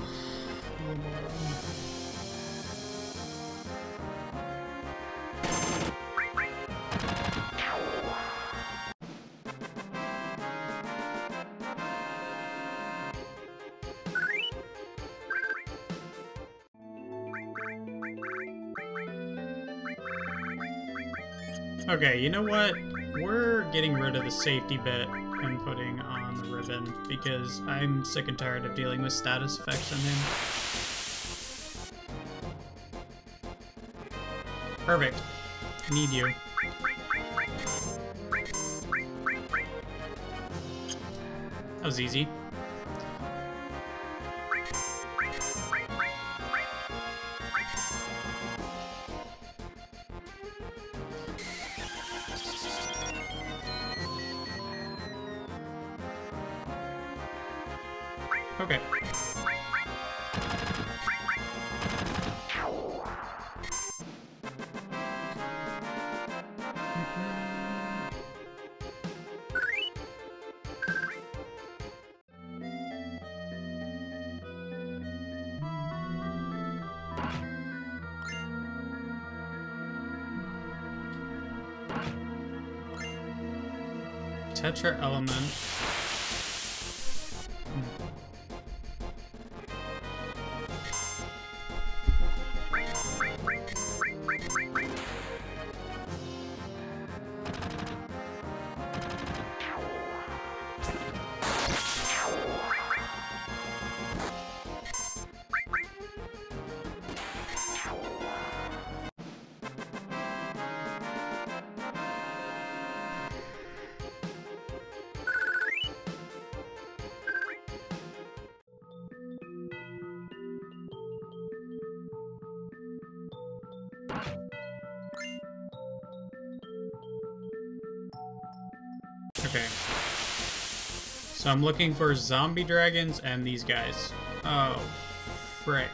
Okay, you know what? We're getting rid of the safety bit and putting on the ribbon because I'm sick and tired of dealing with status effects on him. Perfect. Need you. That was easy. Okay. Tetra element. Okay. So I'm looking for zombie dragons and these guys. Oh, frick.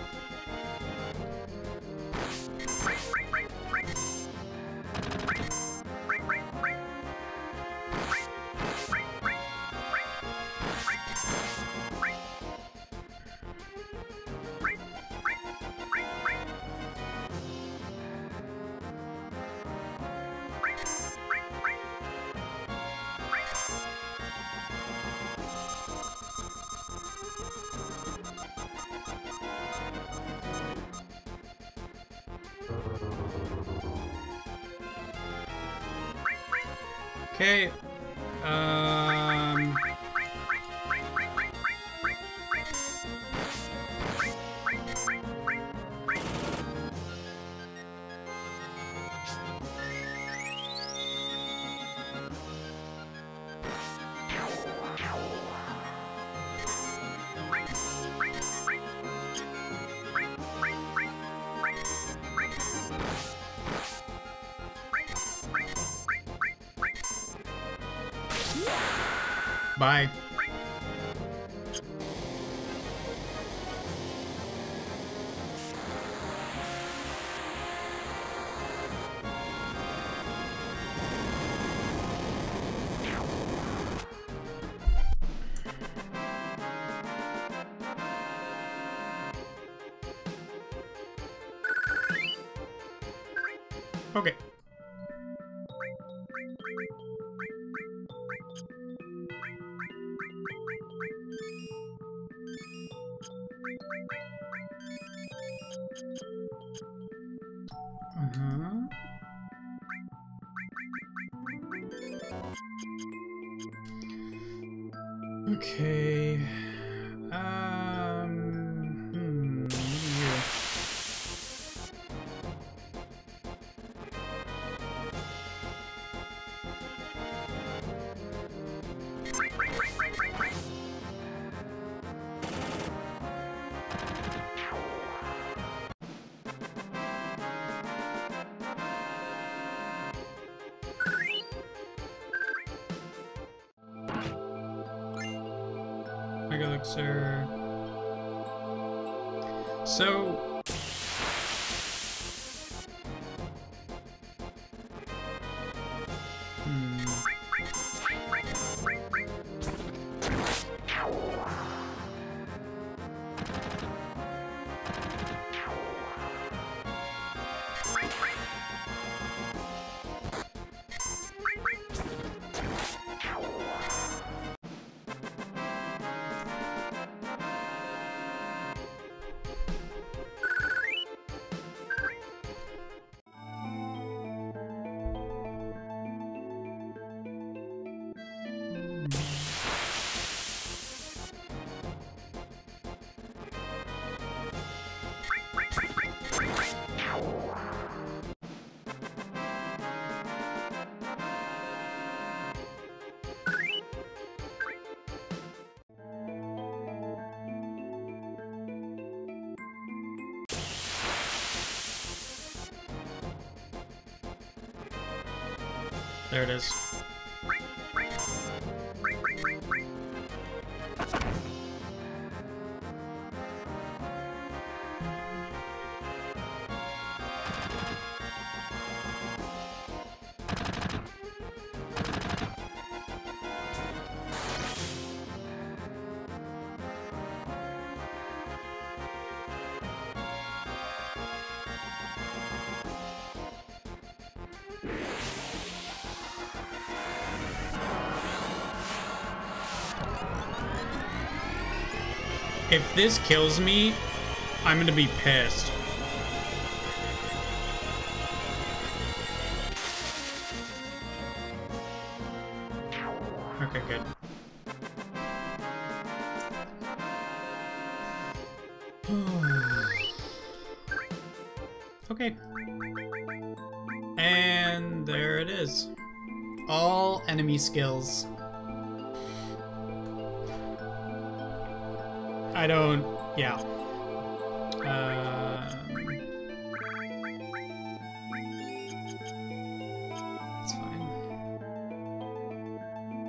Okay. Um. Bye. Okay. Uh-huh. Okay. Um. Hmm. What do you- Mega Elixir. So. Hmm. There it is. If this kills me, I'm gonna be pissed. Okay, good. Okay. And there it is. All enemy skills. I don't... yeah. Um, it's fine.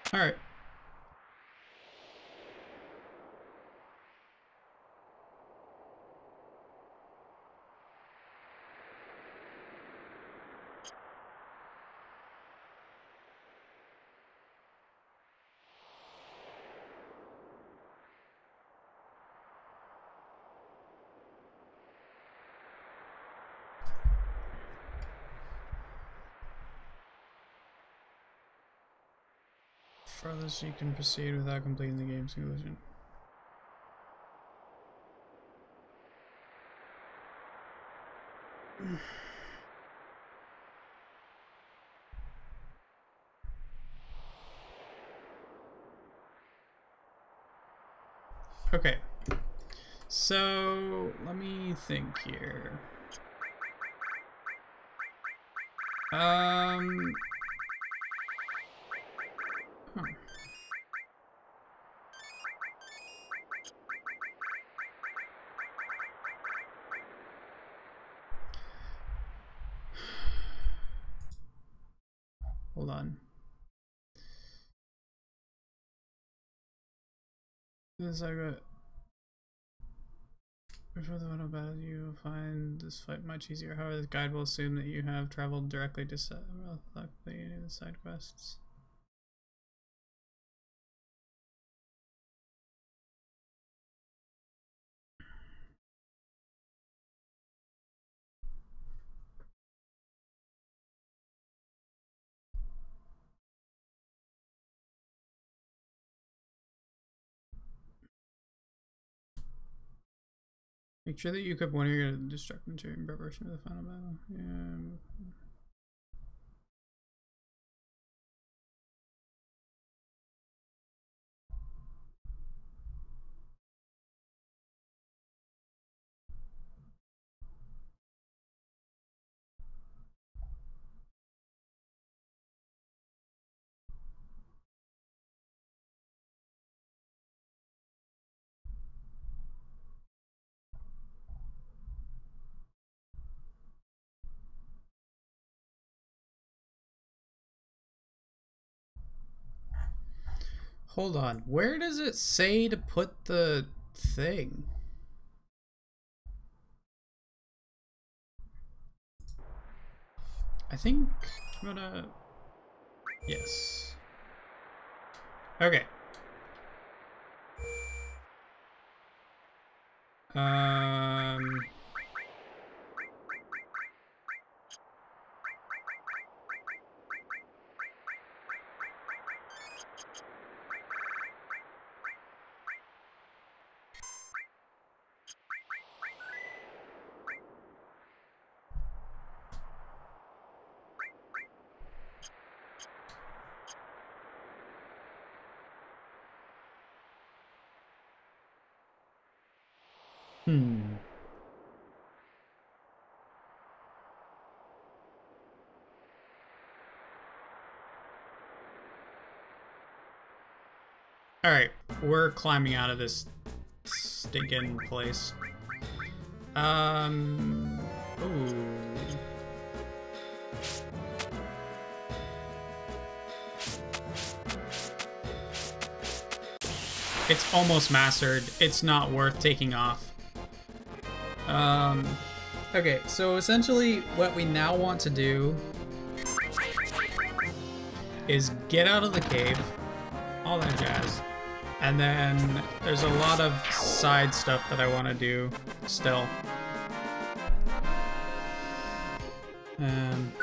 All right. Farthest you can proceed without completing the game's conclusion. Okay. So, let me think here. Um... Huh. Hold on. This I got. Before the one about you will find this fight much easier. However, the guide will assume that you have traveled directly to set luckily any of the side quests. Make sure that you equip one of your destruct material in preparation for the final battle. Yeah. Hold on. Where does it say to put the thing? I think I'm gonna... Yes. Okay. Um... Hmm. Alright, we're climbing out of this stinking place. Um... Ooh. It's almost mastered. It's not worth taking off. Um, okay, so essentially what we now want to do is get out of the cave, all that jazz, and then there's a lot of side stuff that I want to do still. Um...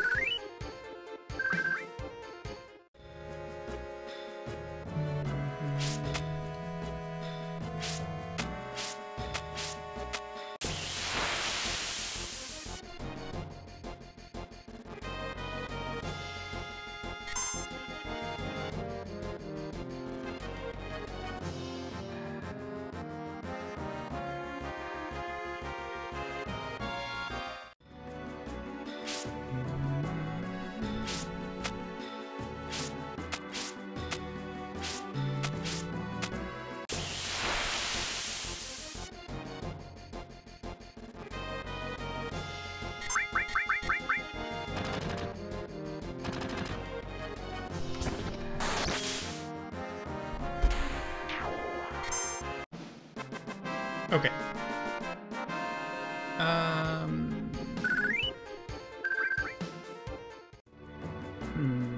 Okay. Um. Hmm.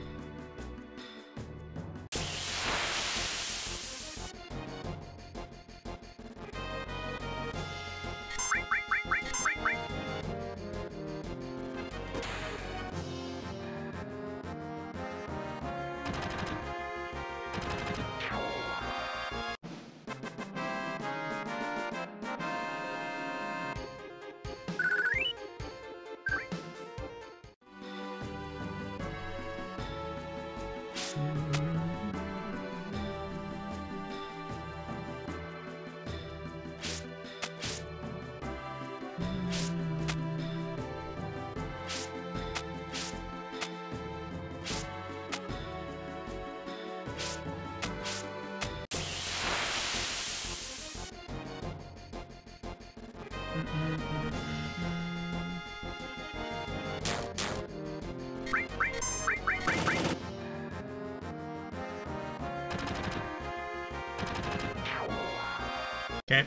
Okay.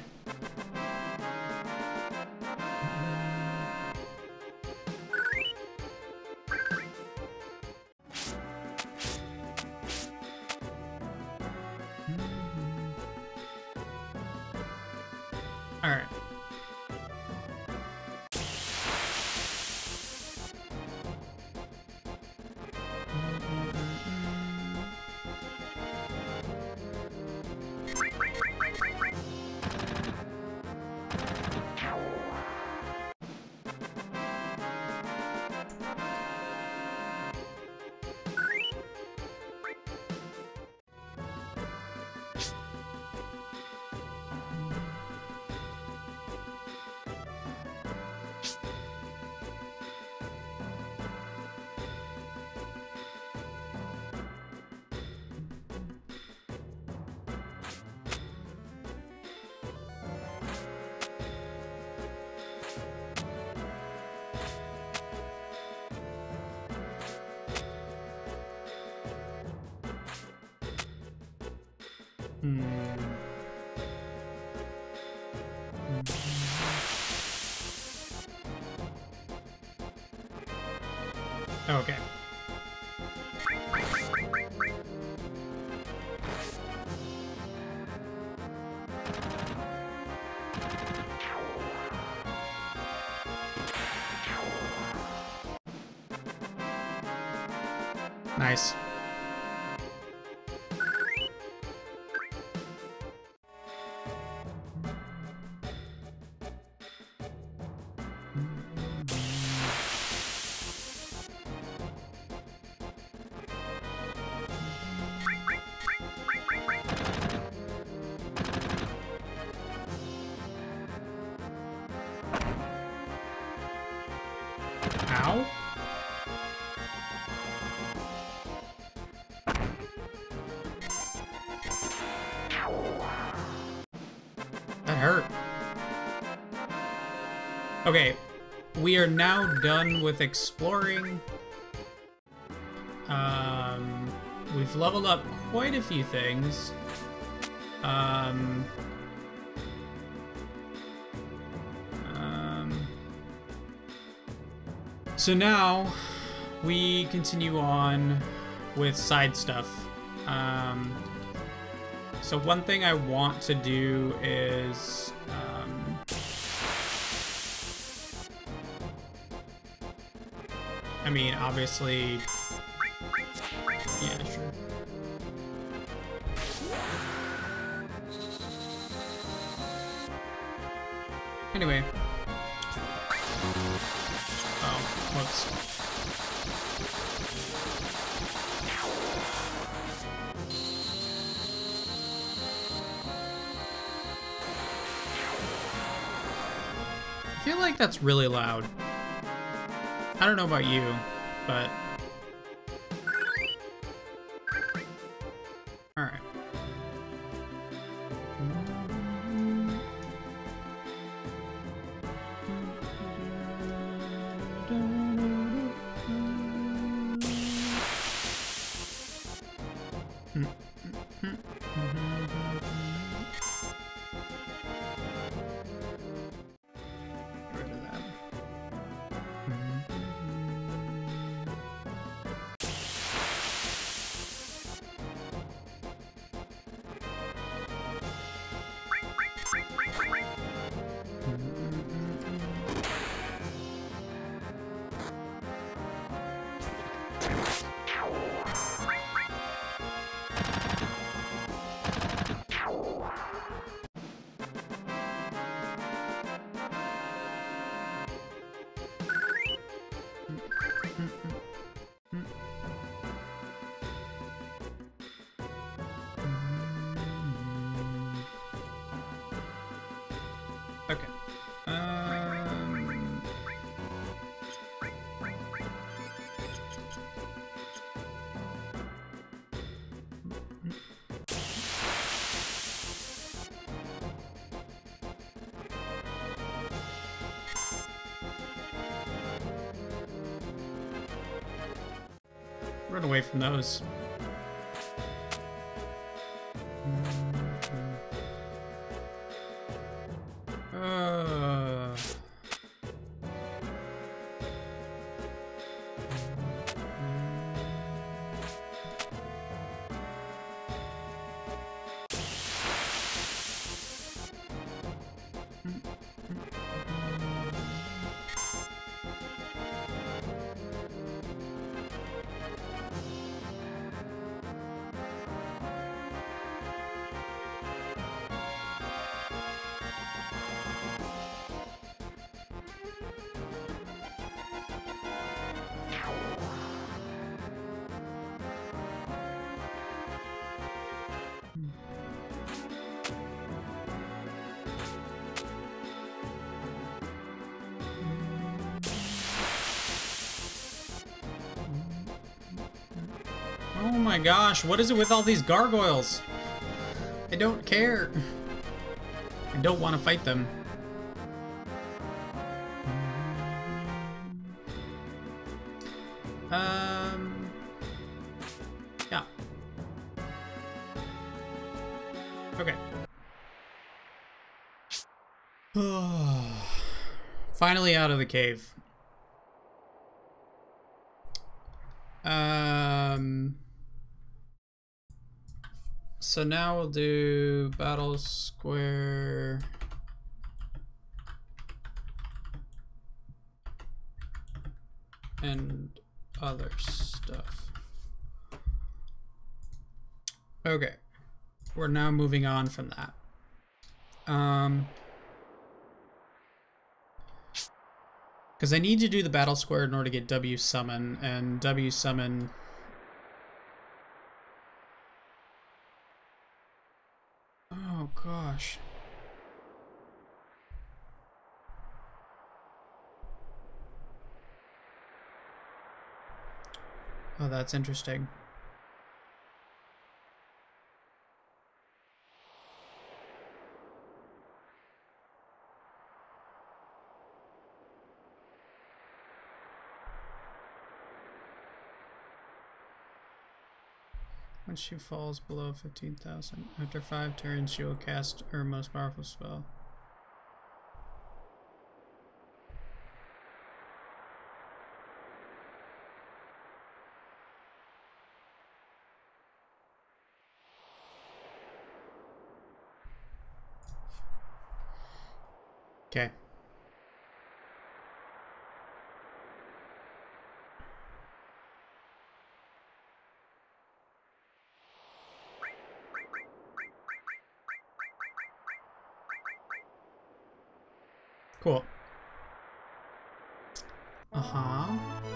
All right. Hmm. Okay. Nice. Ow. That hurt. Okay, we are now done with exploring. Um, we've leveled up quite a few things. Um, um, so now we continue on with side stuff. Um, so one thing I want to do is um, I mean, obviously, yeah, sure. Anyway. Oh, whoops. I feel like that's really loud. I don't know about you, but... Alright. Run away from those. Uh... Oh my gosh, what is it with all these gargoyles? I don't care. I don't want to fight them. Um, yeah. Okay. Finally out of the cave. Um... So now we'll do battle square. And other stuff. Okay. We're now moving on from that. Um, because I need to do the battle square in order to get W summon, and W summon. Oh gosh. Oh, that's interesting. When she falls below fifteen thousand, after five turns, she will cast her most powerful spell. Okay. Cool. Uh-huh.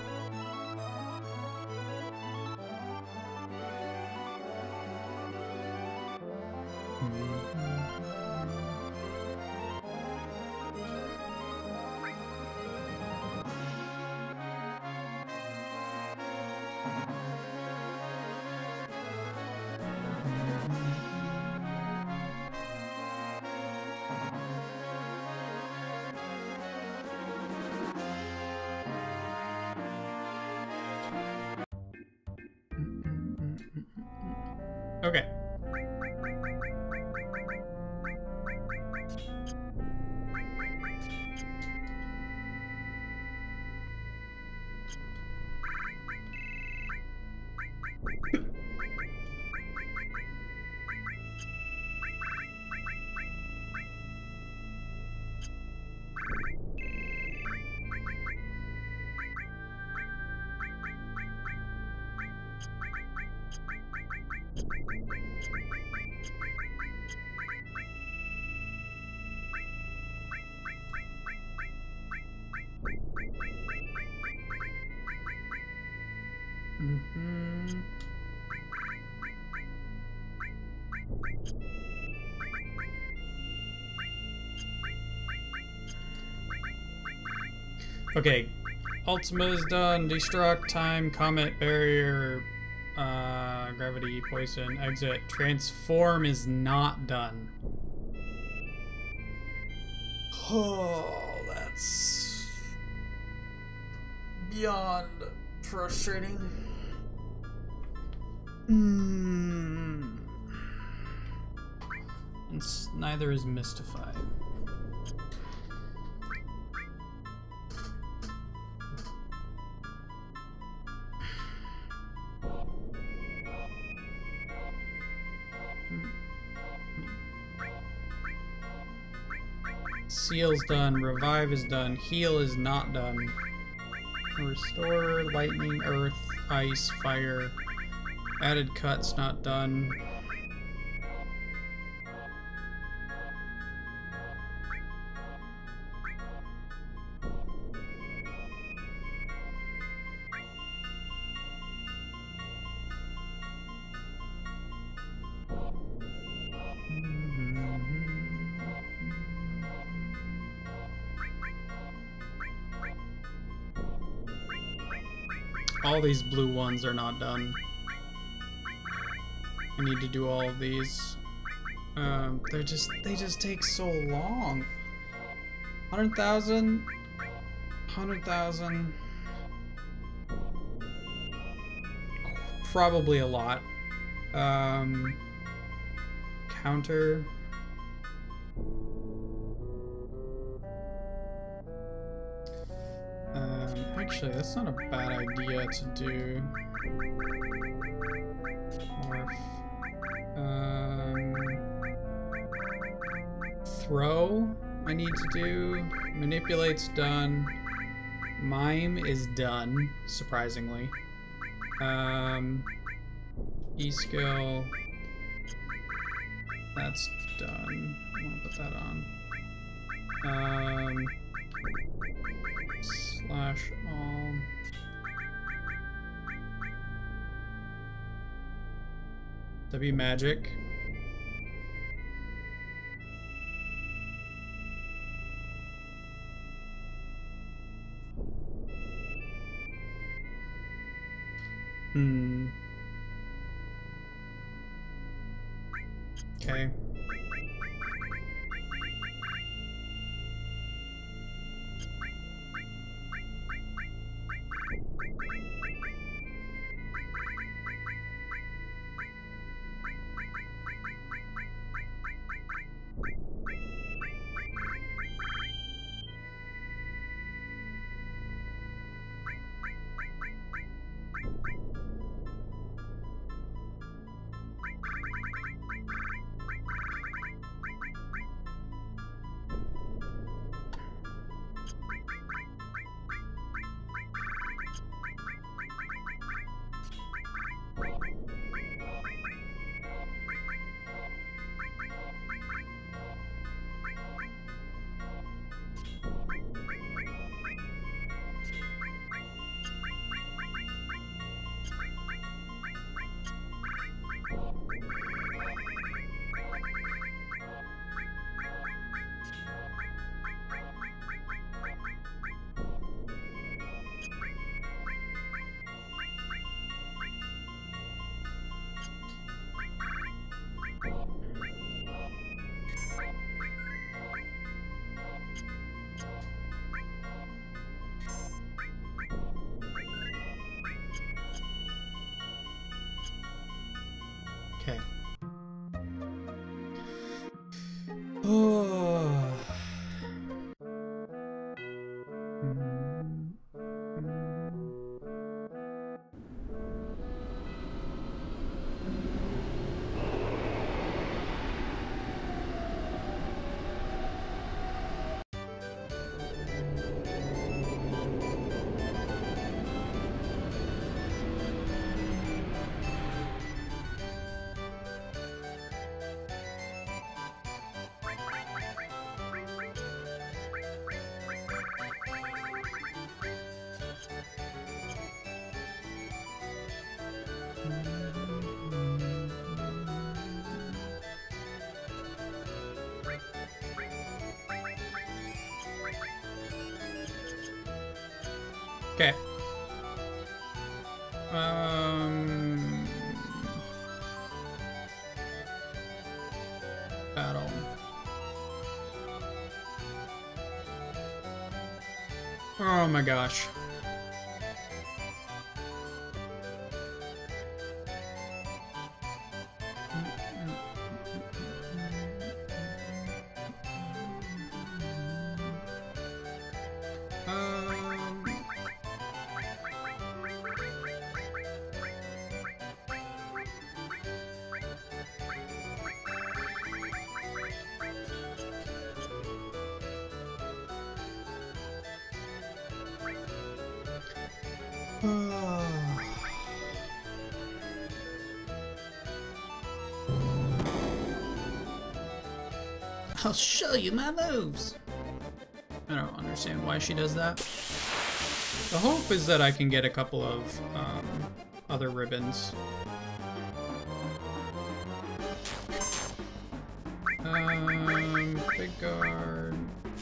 Okay. Mm-hmm. Okay, Ultima is done. Destruct, time, comet, barrier, uh, gravity, poison, exit. Transform is not done. Oh, that's beyond frustrating. Mm. And s neither is Mystified. Seal's done, Revive is done, Heal is not done. Restore, Lightning, Earth, Ice, Fire. Added Cut's not done. All these blue ones are not done. I need to do all of these. Um, they're just, they just take so long. one hundred thousand, one hundred thousand. Probably a lot. Um, counter. Um, actually, that's not a bad idea to do. Morph. Um, throw, I need to do. Manipulate's done. Mime is done, surprisingly. Um, E-skill. That's done. I want to put that on. Um, slash all. W magic. Hmm. Okay. Okay. Oh. Okay. Um. Battle. Oh my gosh. I'll show you my moves. I don't understand why she does that. The hope is that I can get a couple of um, other ribbons. Um, big guard.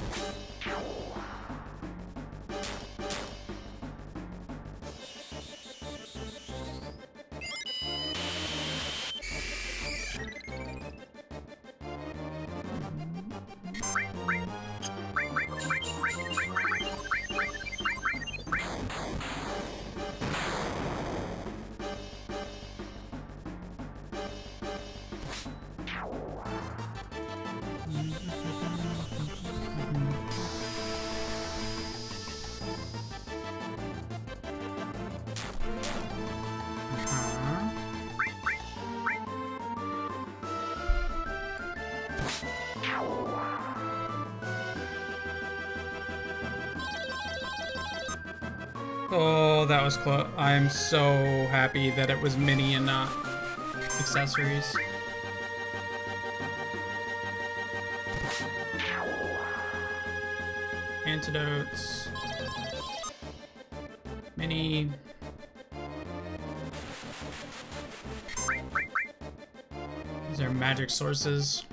Oh, that was close. I'm so happy that it was mini and not accessories. Antidotes. Mini. These are magic sources.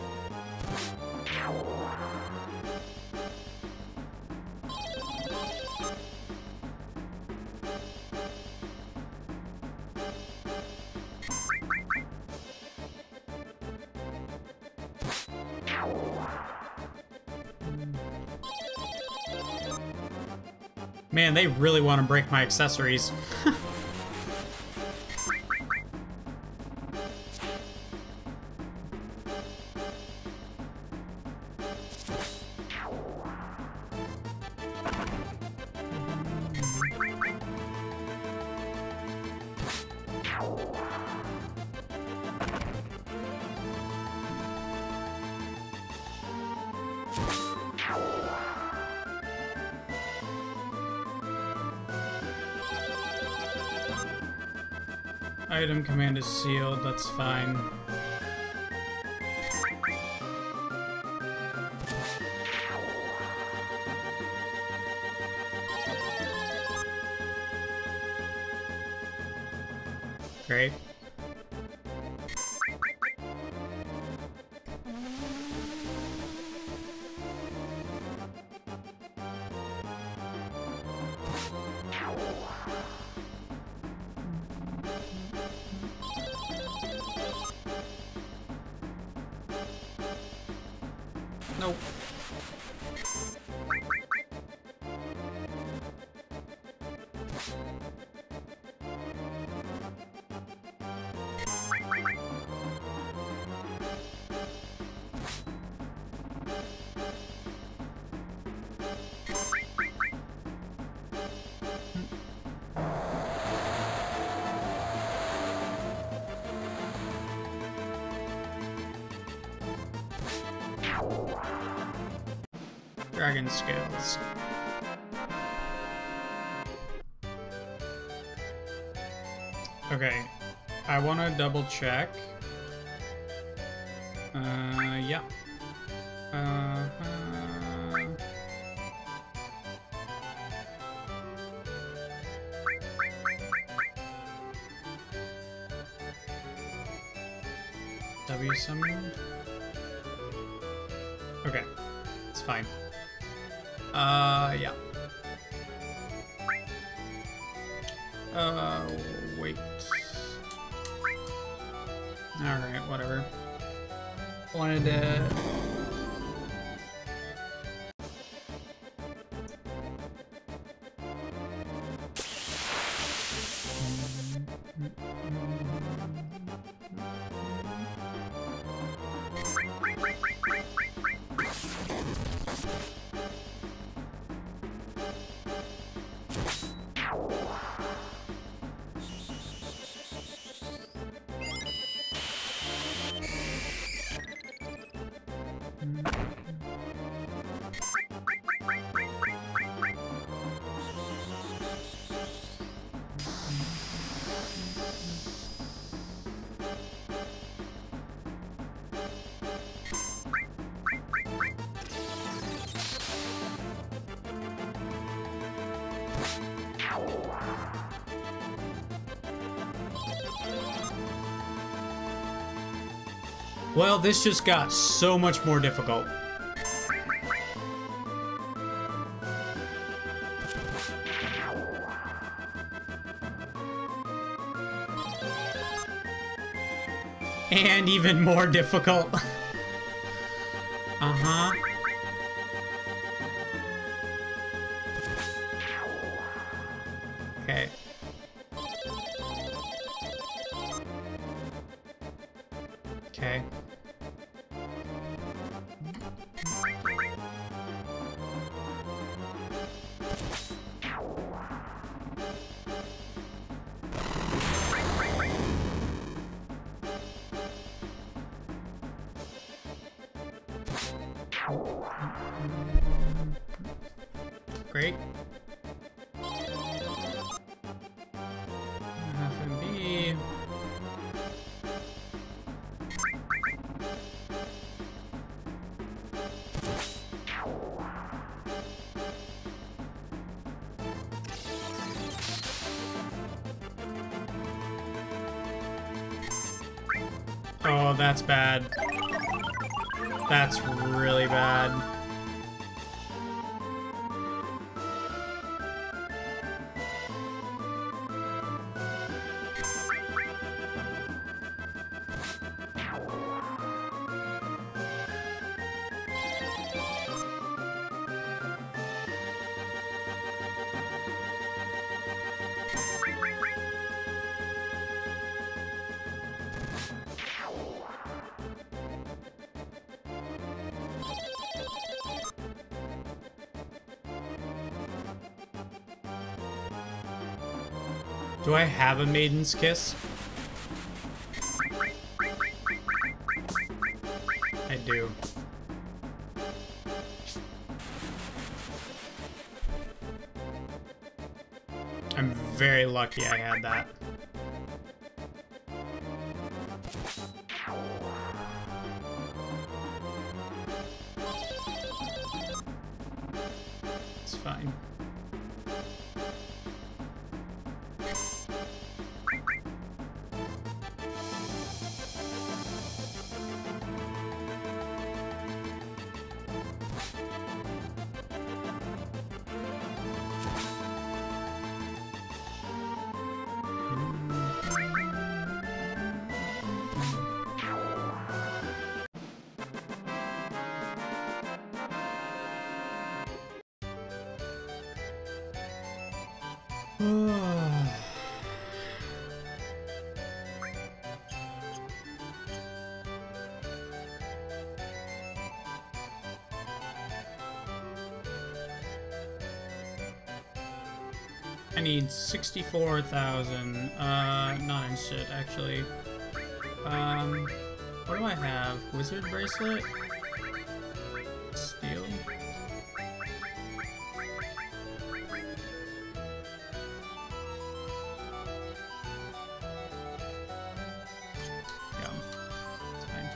Man, they really want to break my accessories. Item command is sealed, that's fine. Great. Nope. Dragon scales. Okay, I want to double check. Uh, yeah. Uh, uh, W summon. Okay, it's fine. Uh, yeah. Uh, wait. Alright, whatever. Wanted to... Well, this just got so much more difficult. And even more difficult. Uh-huh. Okay. Okay. Great. F and B. Oh, that's bad. That's really bad. Do I have a Maiden's Kiss? I do. I'm very lucky I had that. It's fine. I need sixty-four thousand. Uh, not in shit, actually. Um, what do I have? Wizard bracelet? Steel? Yeah, it's fine.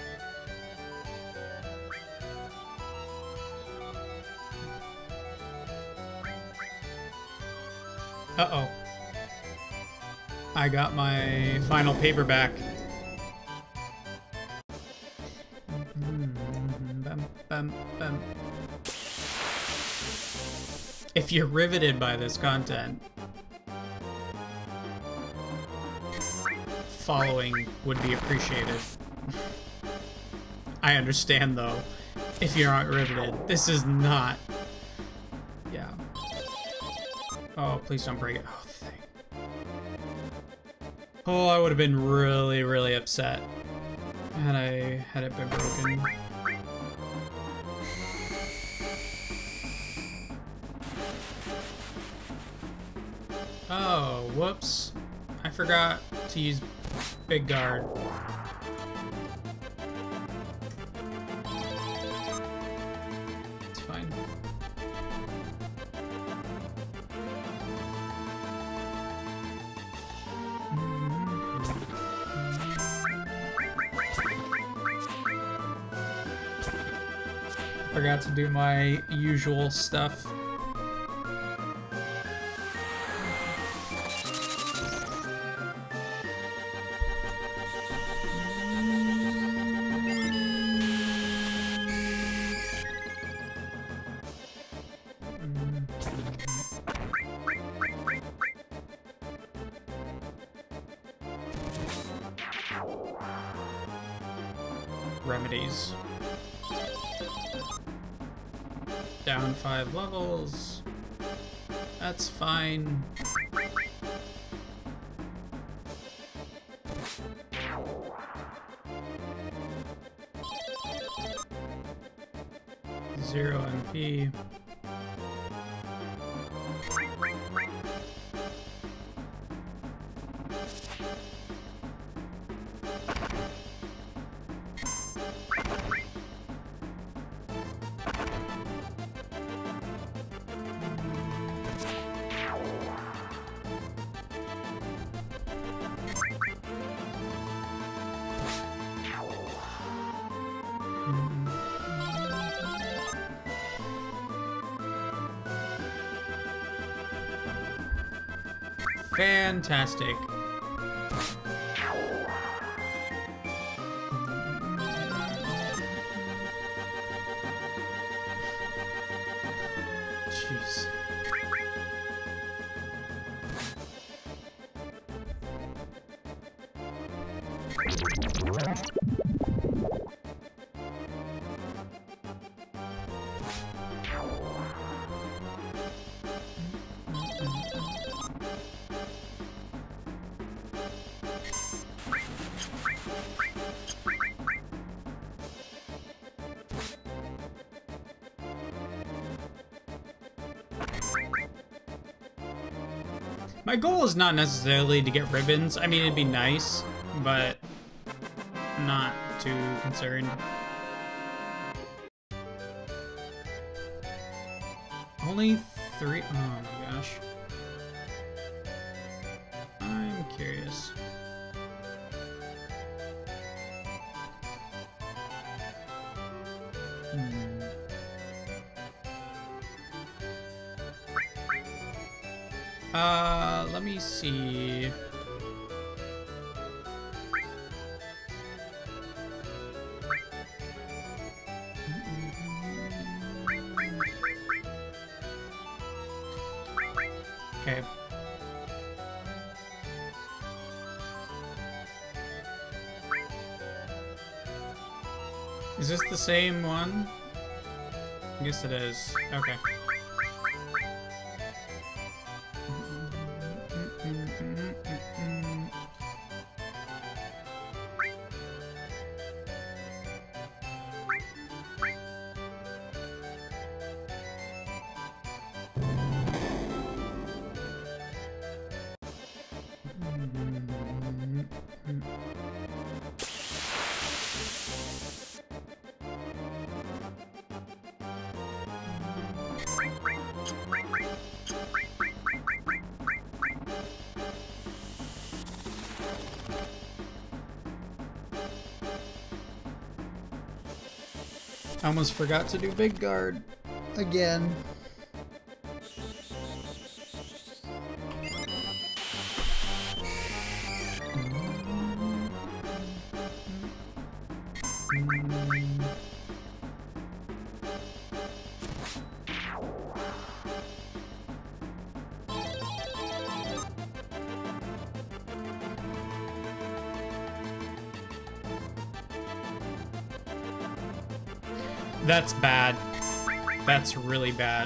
Uh-oh. I got my final paperback. Bum, bum, bum. If you're riveted by this content, following would be appreciated. I understand, though, if you're not riveted. This is not... Yeah. Oh, please don't break it. Oh, thank... Oh, I would have been really, really upset had I had it been broken. Oh, whoops. I forgot to use Big Guard. It's fine. Forgot to do my usual stuff. remedies. Down five levels. That's fine. Zero M P. Fantastic. Jeez. My goal is not necessarily to get ribbons. I mean, it'd be nice, but I'm not too concerned. Only three. Oh my gosh. I'm curious. Hmm. Uh, let me see. Okay. Is this the same one? I guess it is. Okay. I almost forgot to do big guard again. That's bad. That's really bad.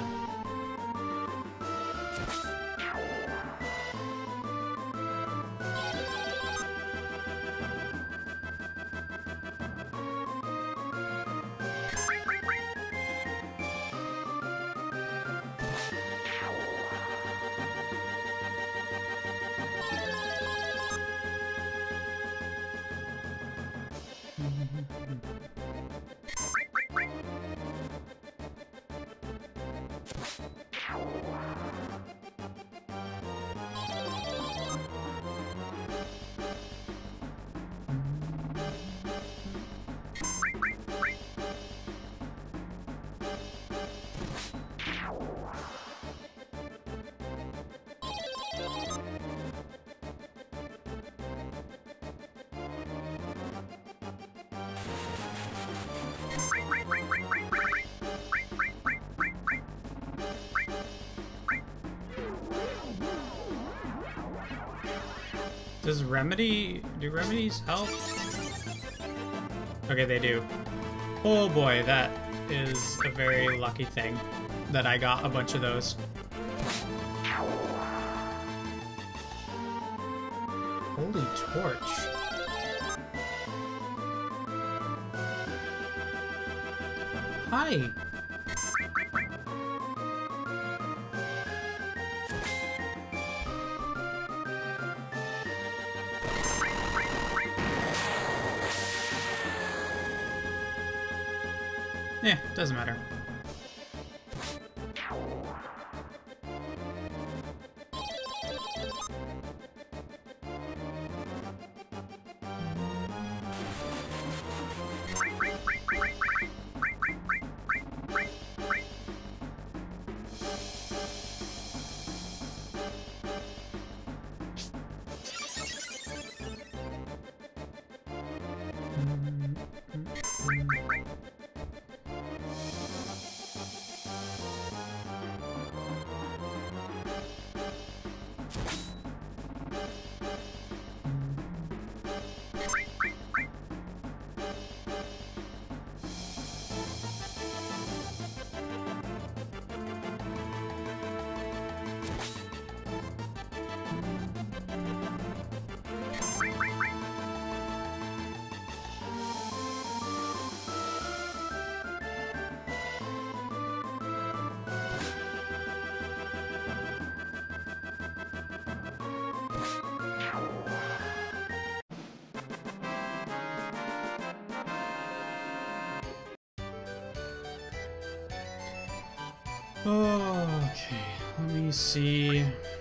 Does remedy, do remedies help? Okay, they do. Oh boy, that is a very lucky thing that I got a bunch of those. Holy torch. Hi. Yeah, doesn't matter. Okay, let me see.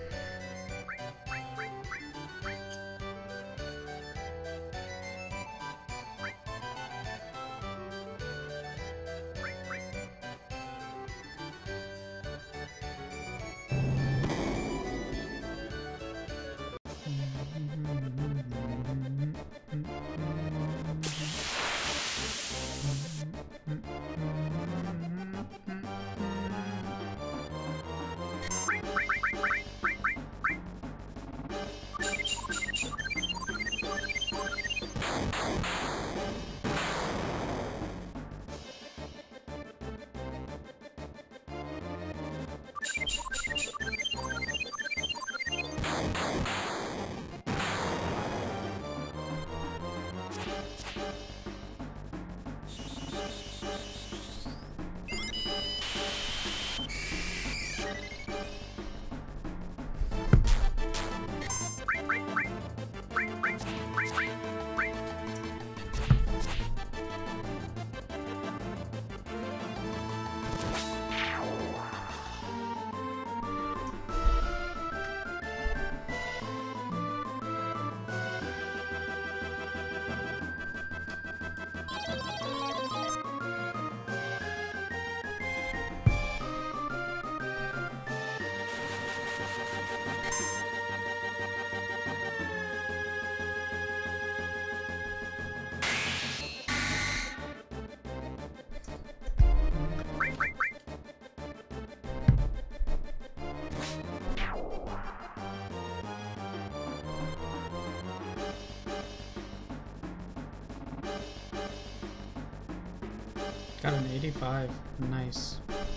Got an eighty-five. Nice.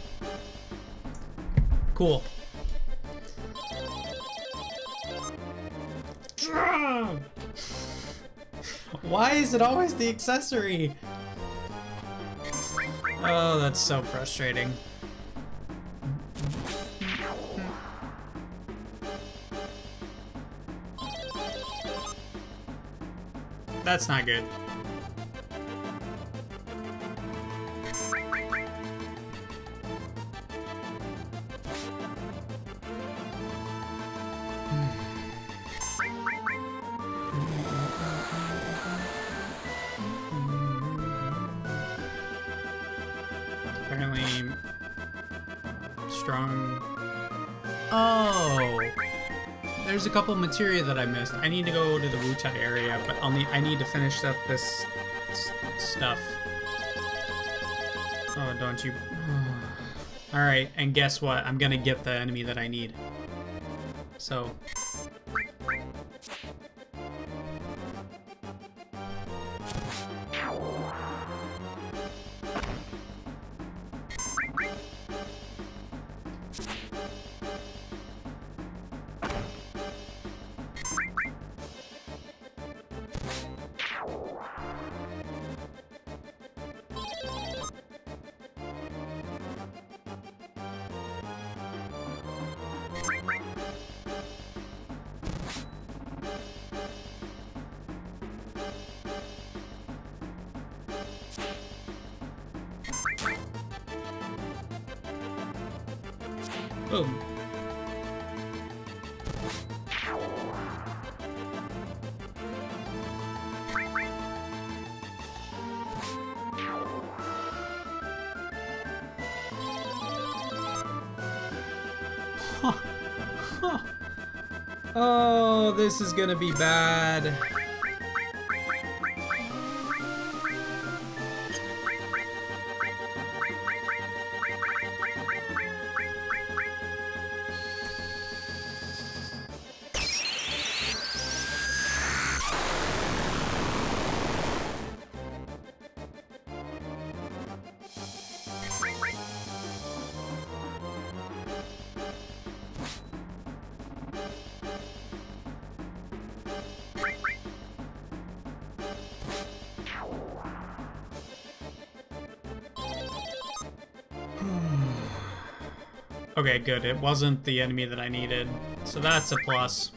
Cool. Why is it always the accessory? Oh, that's so frustrating. That's not good. Apparently strong. Oh, there's a couple materia that I missed. I need to go to the Wutai area, but I'll need I need to finish up this s stuff. Oh, don't you? All right, and guess what? I'm gonna get the enemy that I need. So. Boom. Huh. Huh. Oh, this is gonna be bad. Okay, good. It wasn't the enemy that I needed, so that's a plus.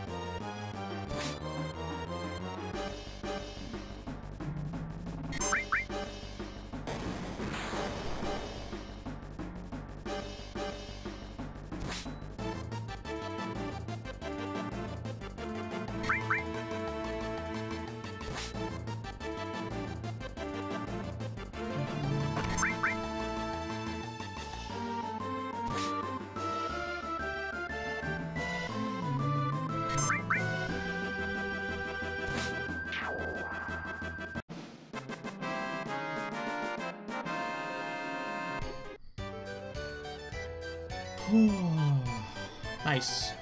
Nice.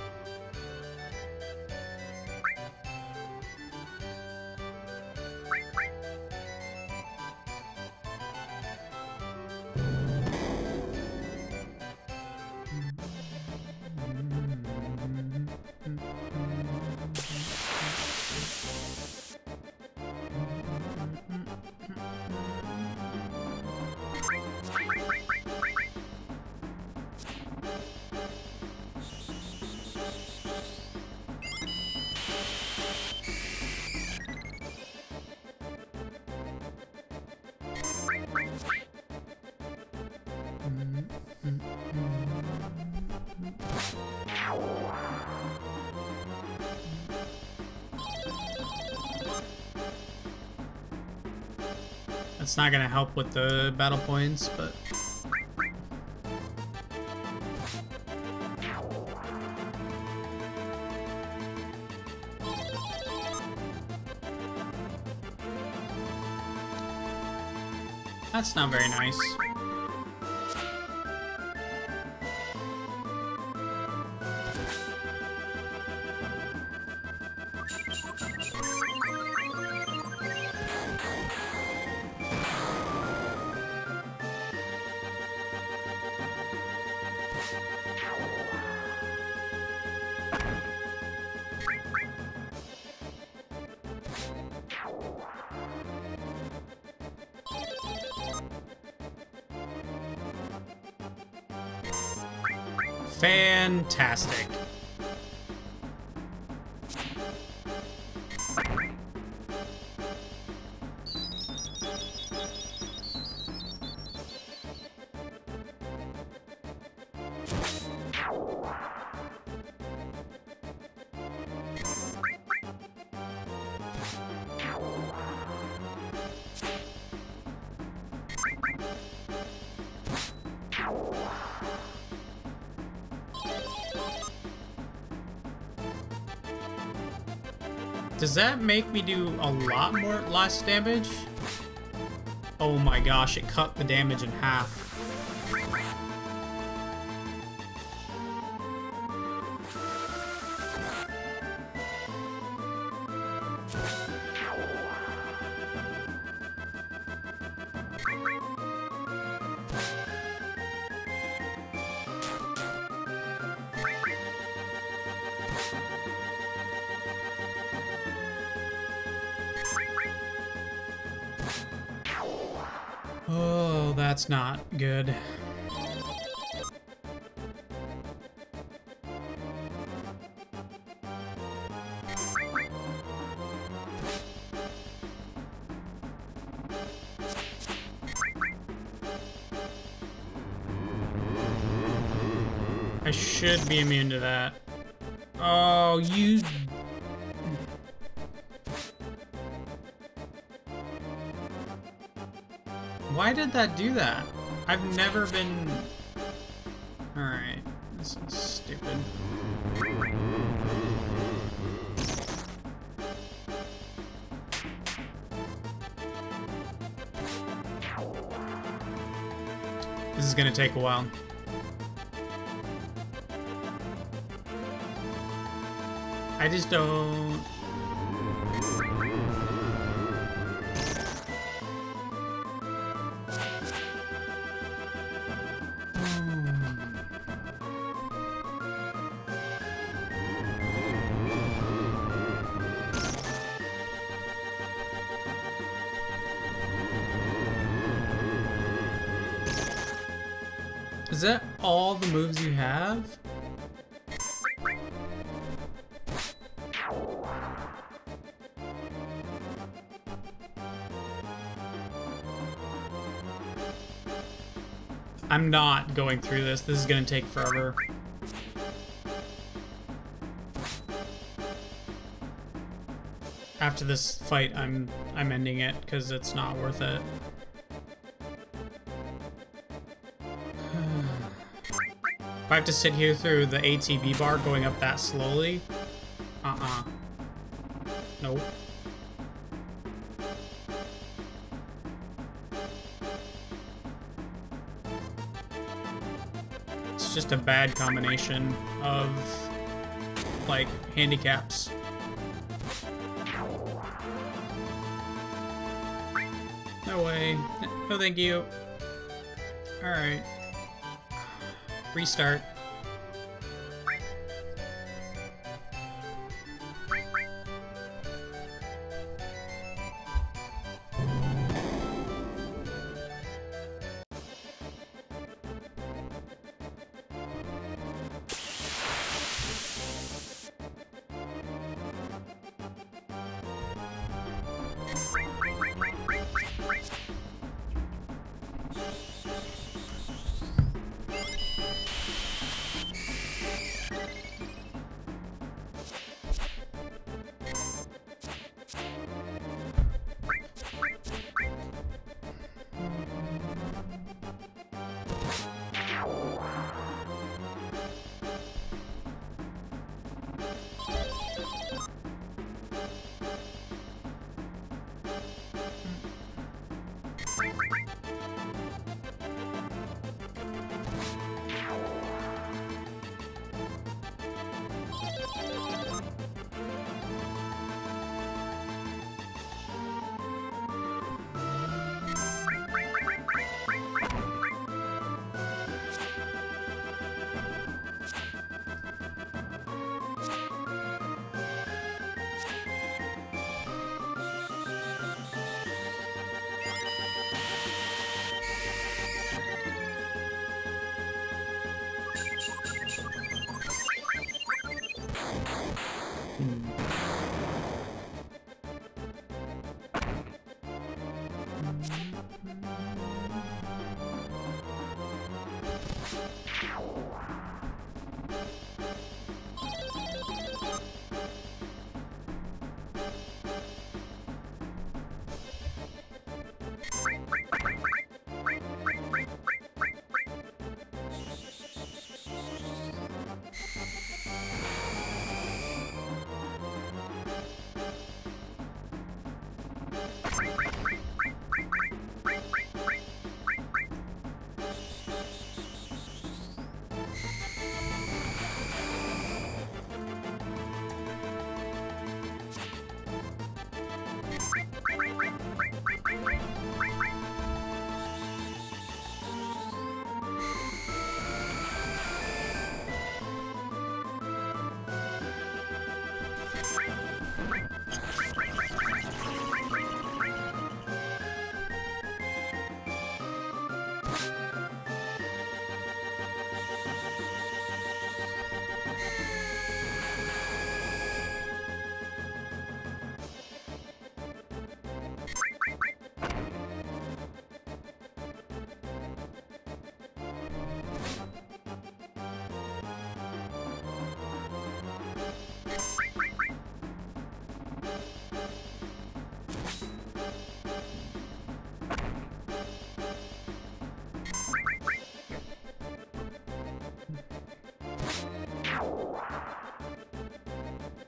It's not gonna help with the battle points, but that's not very nice. Fantastic. Does that make me do a lot more less damage? Oh my gosh, it cut the damage in half. Oh, that's not good. I should be immune to that. Oh, you... Why did that do that? I've never been... Alright, this is stupid. This is gonna take a while. I just don't... Is that all the moves you have? I'm not going through this. This is gonna take forever. After this fight, I'm I'm ending it because it's not worth it. If I have to sit here through the A T B bar going up that slowly, uh-uh. Nope. It's just a bad combination of, like, handicaps. No way. No thank you. Alright. Restart.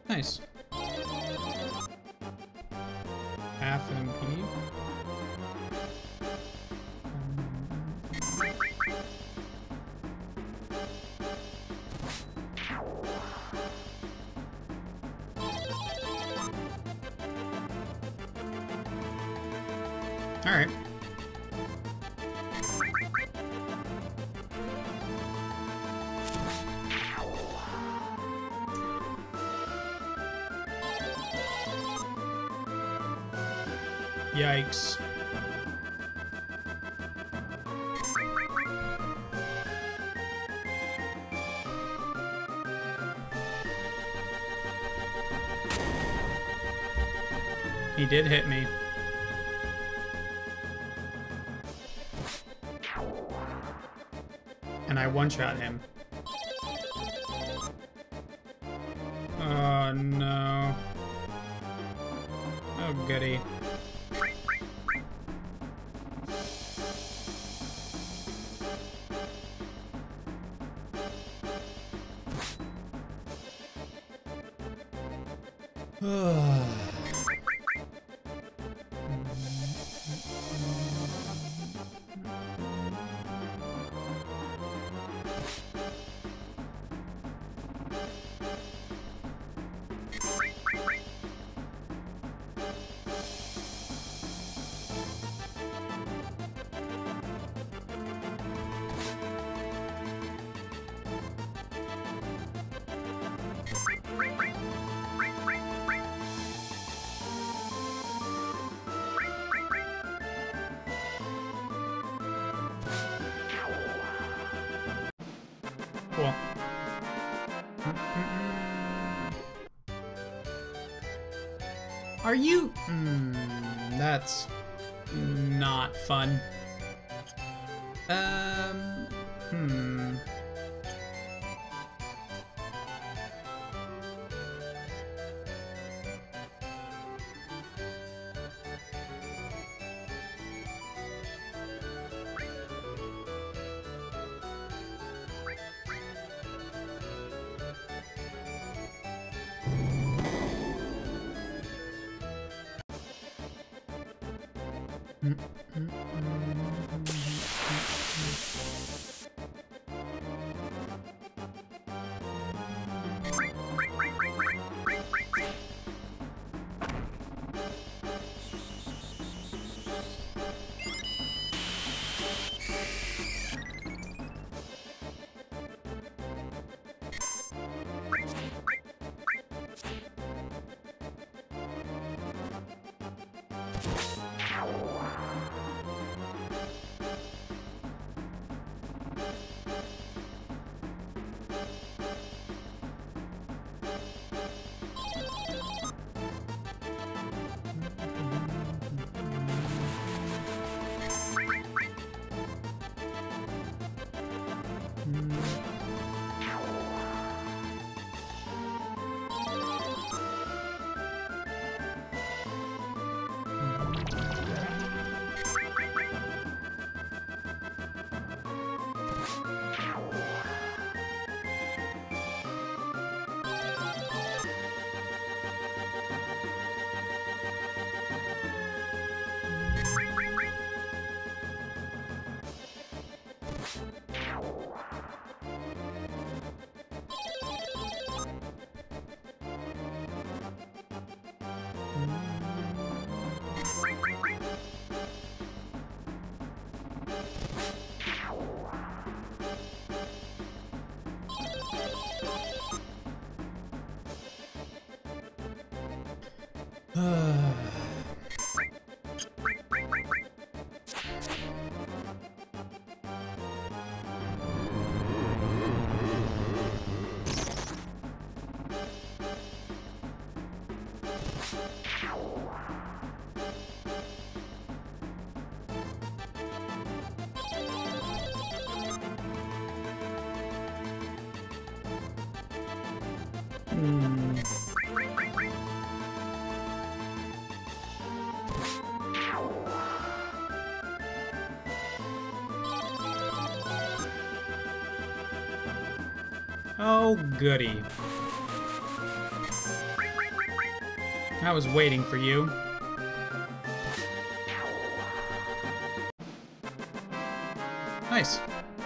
Nice. Half M P. All right. Yikes. He did hit me. And I one-shot him. Oh no. Oh goody. Cool. Are you... Mm, that's not fun. Um, hmm. Hmm. Oh, goody. I was waiting for you. Nice.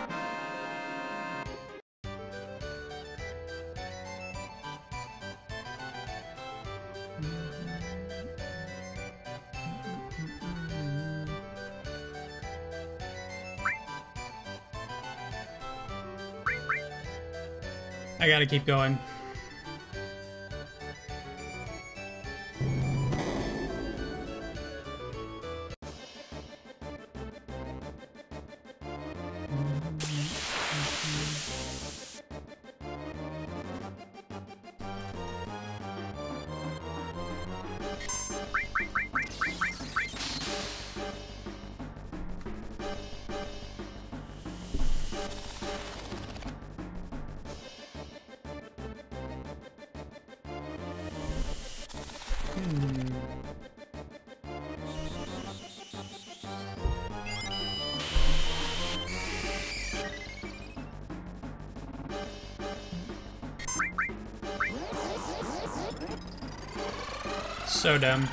I gotta keep going. So dumb.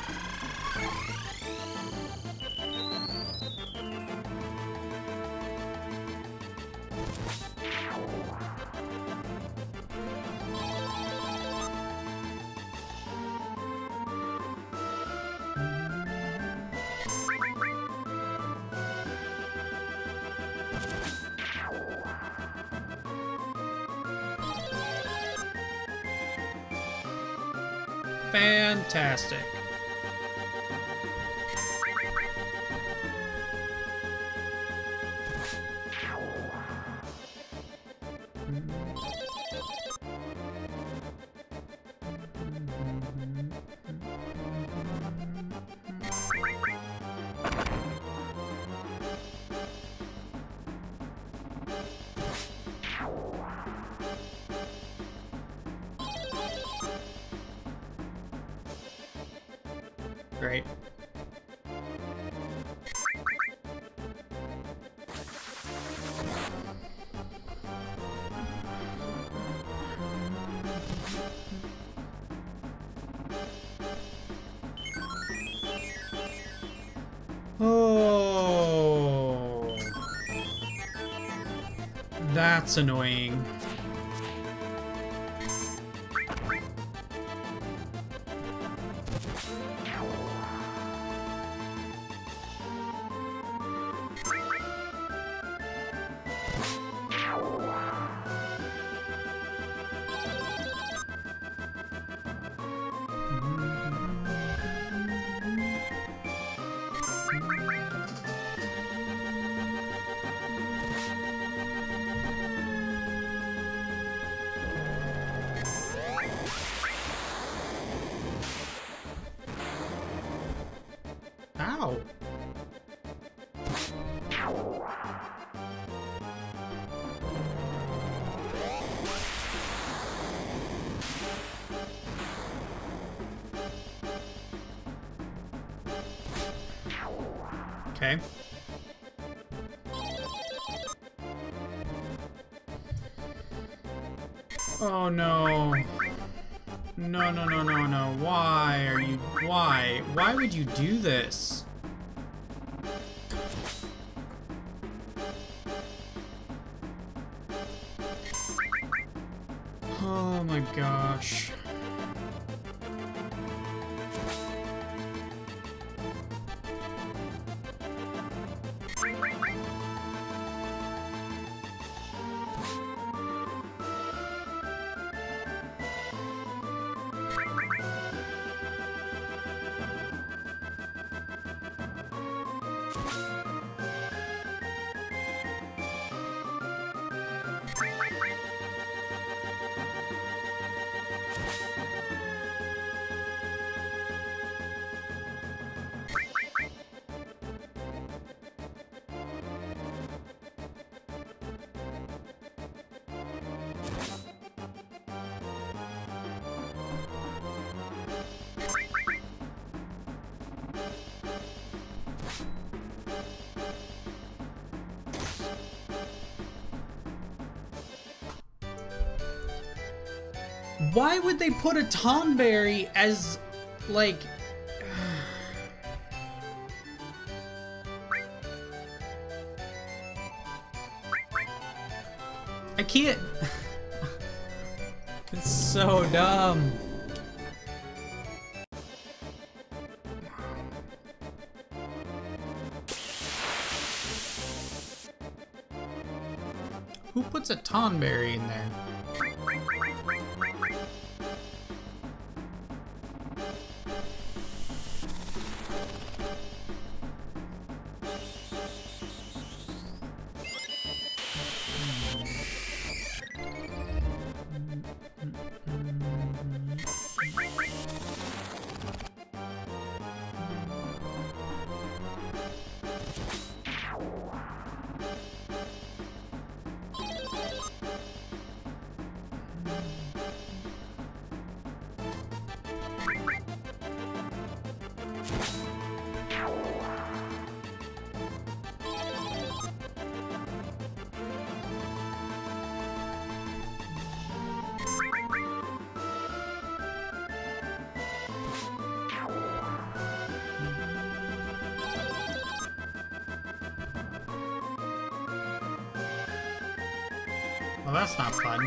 Fantastic. Great. Oh, that's annoying. Ow. Okay. Oh no. No, no, no, no, no. Why are you... Why? Why would you do this? Oh my gosh. Why would they put a Tomberry as, like... I can't... It's so dumb. Who puts a tonberry in there? Well, that's not fun.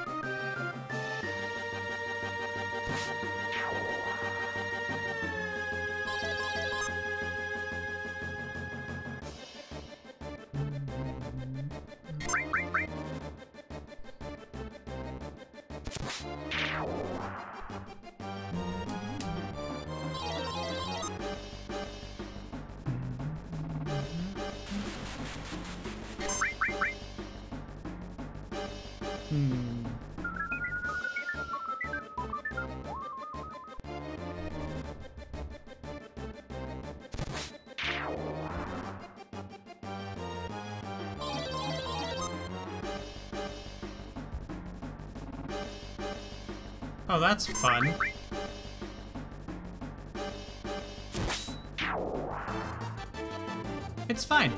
Hmm. Oh, that's fun. It's fine.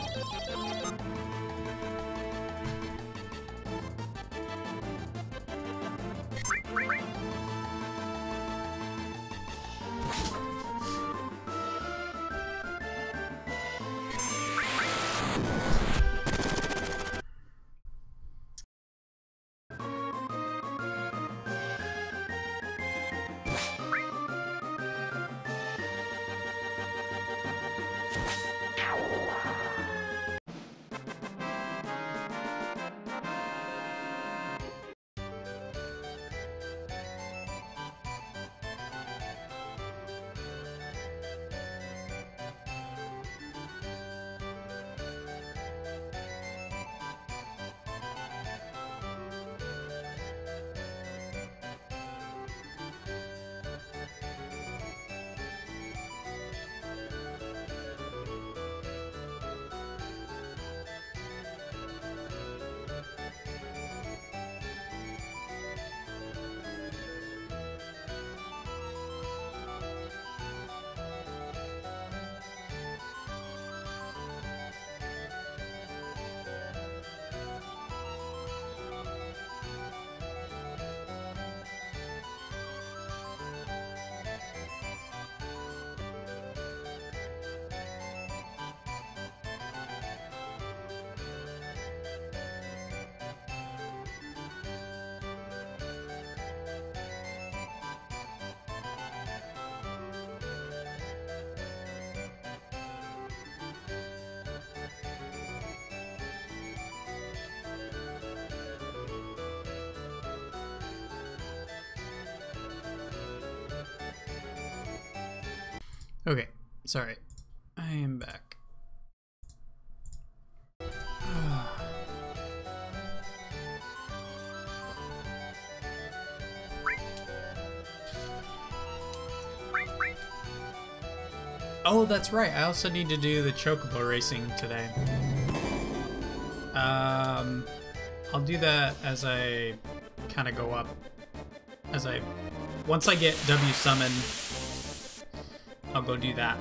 Okay, sorry. I am back. Oh, that's right. I also need to do the chocobo racing today. Um, I'll do that as I kind of go up. As I, once I get W summon, I'll go do that.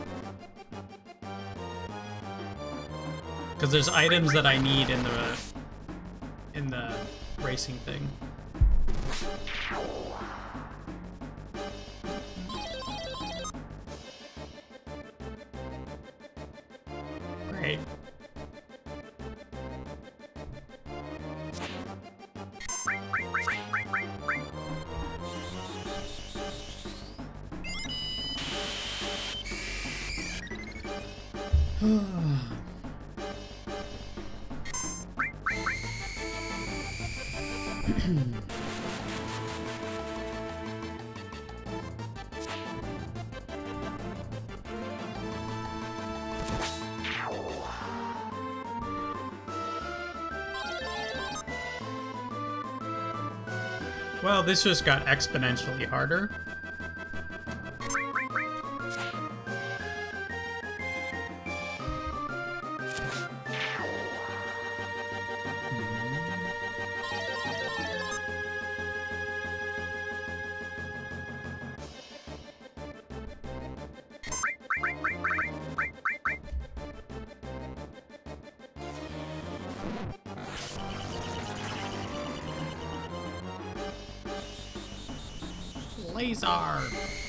Because there's items that I need in the in the racing thing. Well, this just got exponentially harder. Laser!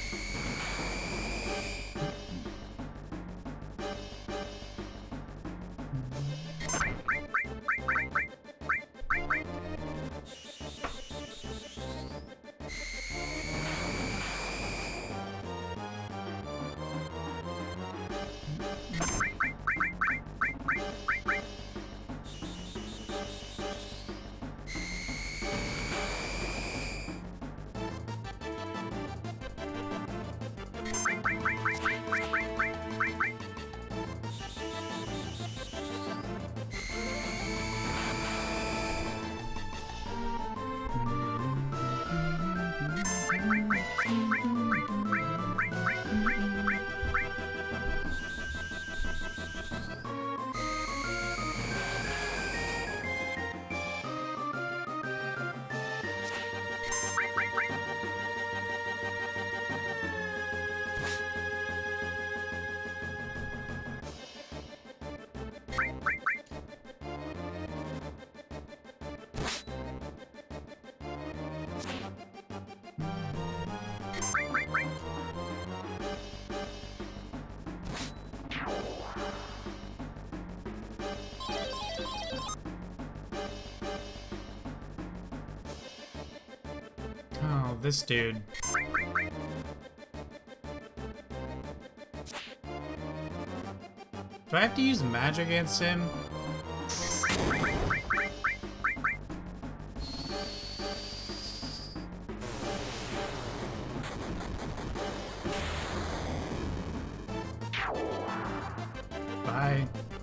Oh, this dude. Do I have to use magic against him? Bye.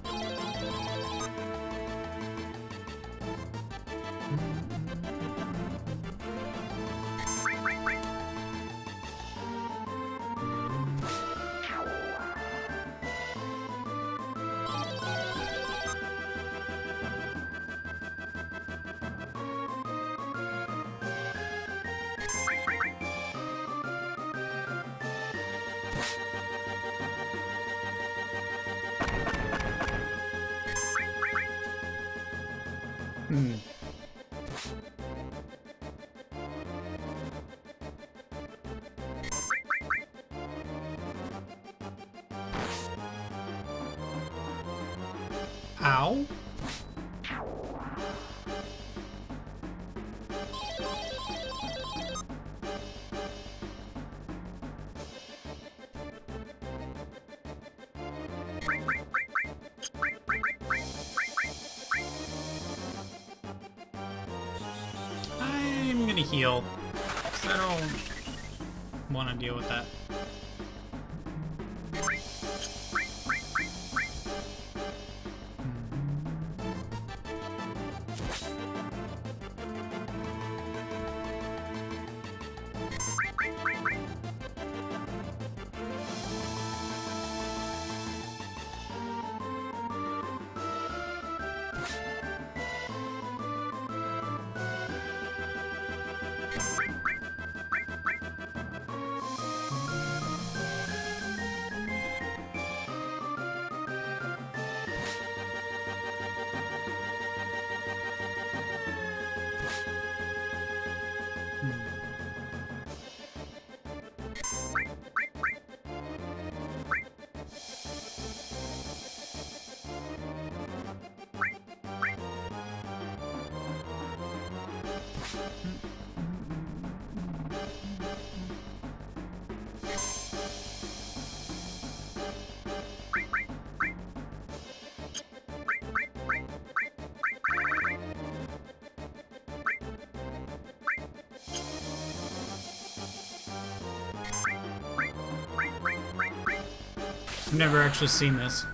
Hmm. Ow. I'm gonna heal, because I don't want to deal with that. I've never actually seen this.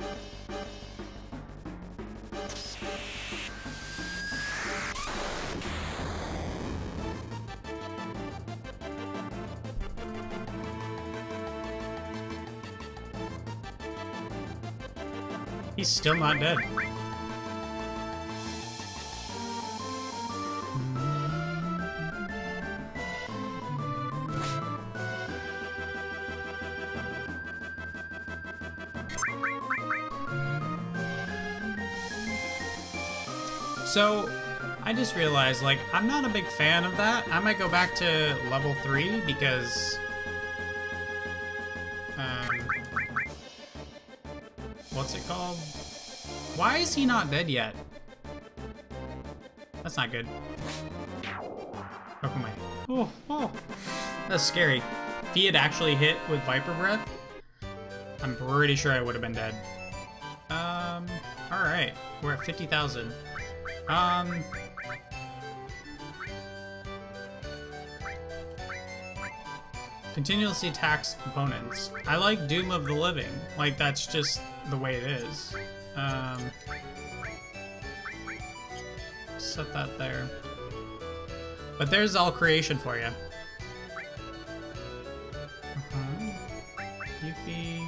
He's still not dead. So, I just realized, like, I'm not a big fan of that. I might go back to level three because... Um... What's it called? Why is he not dead yet? That's not good. Oh my... Oh, oh. That's scary. If he had actually hit with Viper Breath, I'm pretty sure I would have been dead. Um, alright. We're at fifty thousand. Um... Continuously attacks opponents. I like Doom of the Living. Like, that's just the way it is. Um... Set that there. But there's all creation for you. Uh-huh. Yuffie...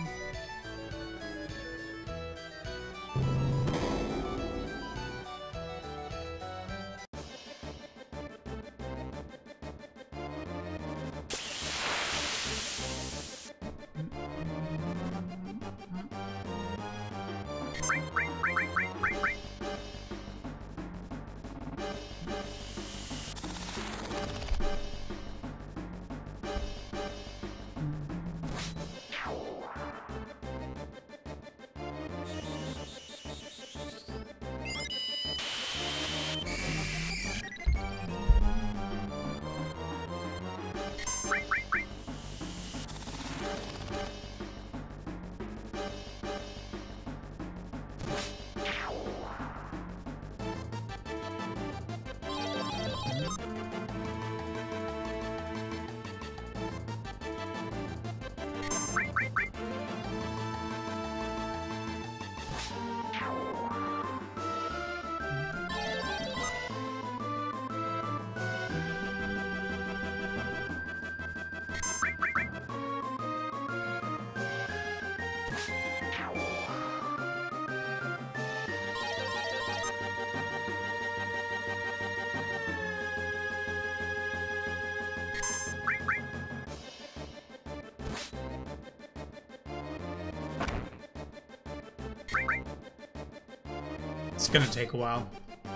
It's gonna take a while.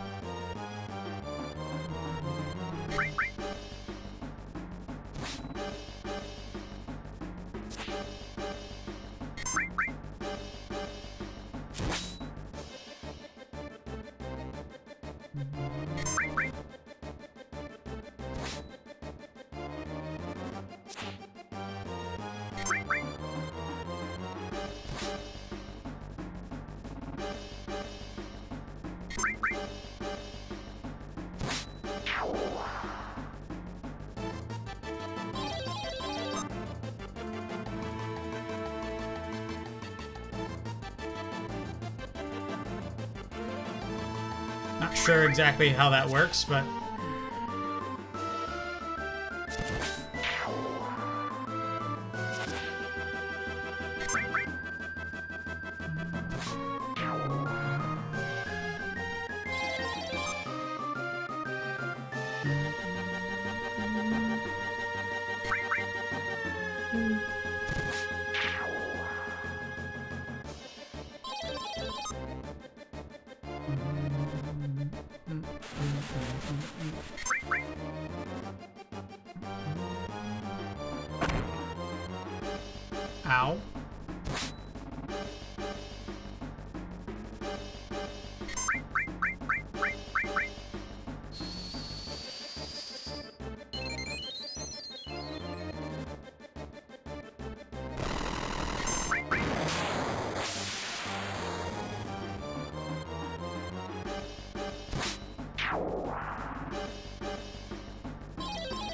Not sure exactly how that works, but... Ow.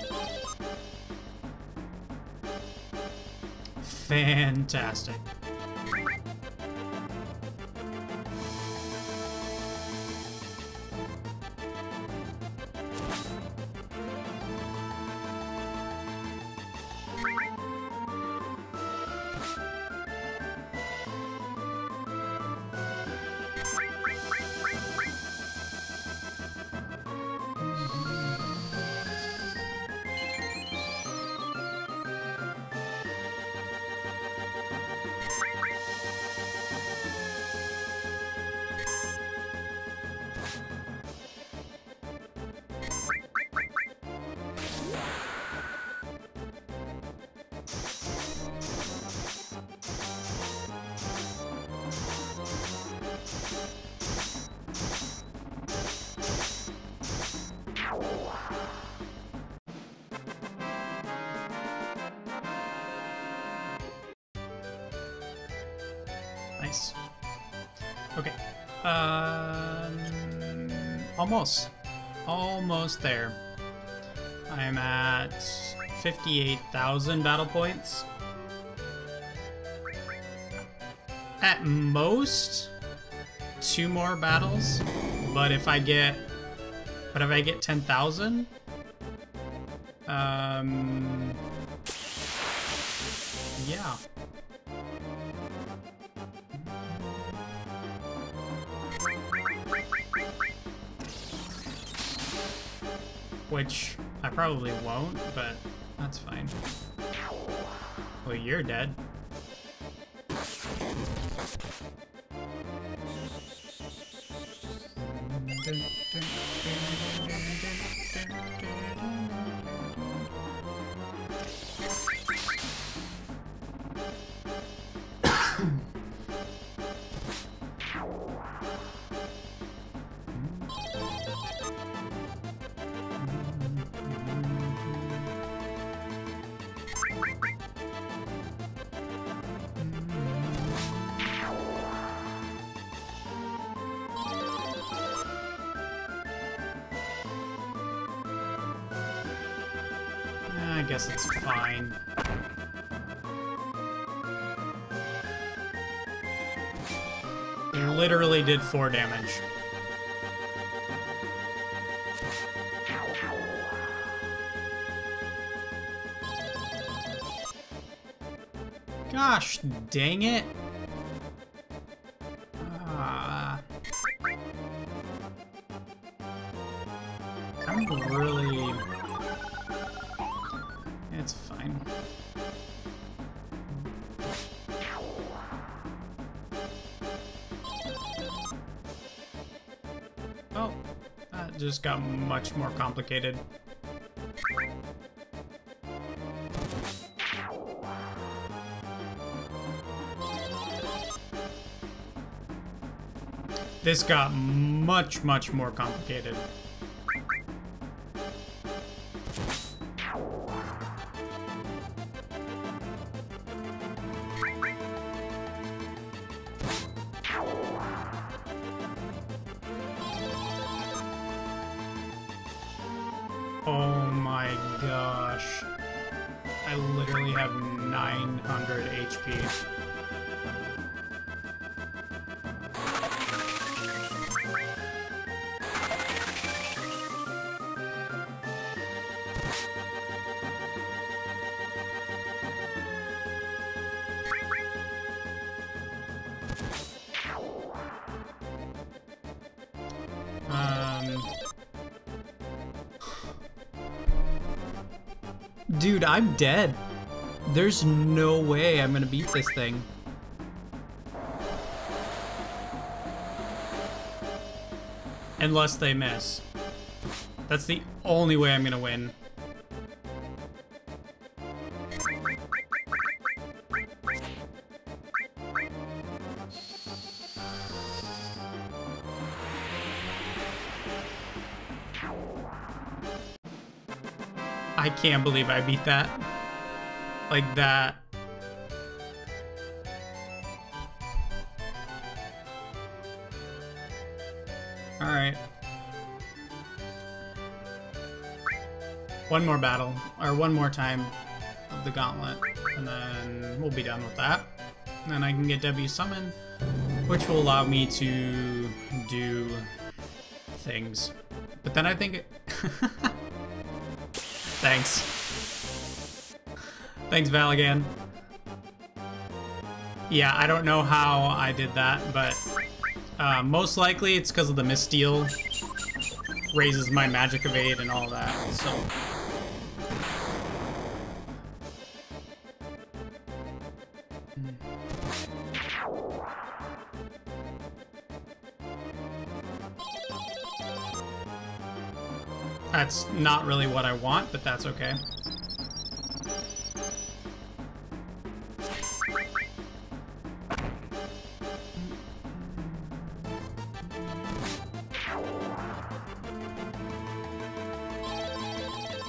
Fantastic. Nice. Okay. Um, almost. Almost there. I'm at fifty-eight thousand battle points. At most, two more battles. But if I get... But if I get ten thousand... Um... Yeah. Which I probably won't, but that's fine. Well, you're dead. I guess it's fine. Literally did four damage. Gosh dang it. Ah. I'm really... It's fine. Oh, that just got much more complicated. This got much, much more complicated. Oh my gosh. I literally have nine hundred H P. Um... Dude, I'm dead. There's no way I'm gonna beat this thing. Unless they miss. That's the only way I'm gonna win. I can't believe I beat that. Like that. Alright. One more battle, or one more time of the gauntlet, and then we'll be done with that. And then I can get W summon, which will allow me to do things. But then I think it... Thanks. Thanks, Valigan. Yeah, I don't know how I did that, but uh, most likely it's because of the missteal. Raises my magic evade and all that, so... That's not really what I want, but that's okay.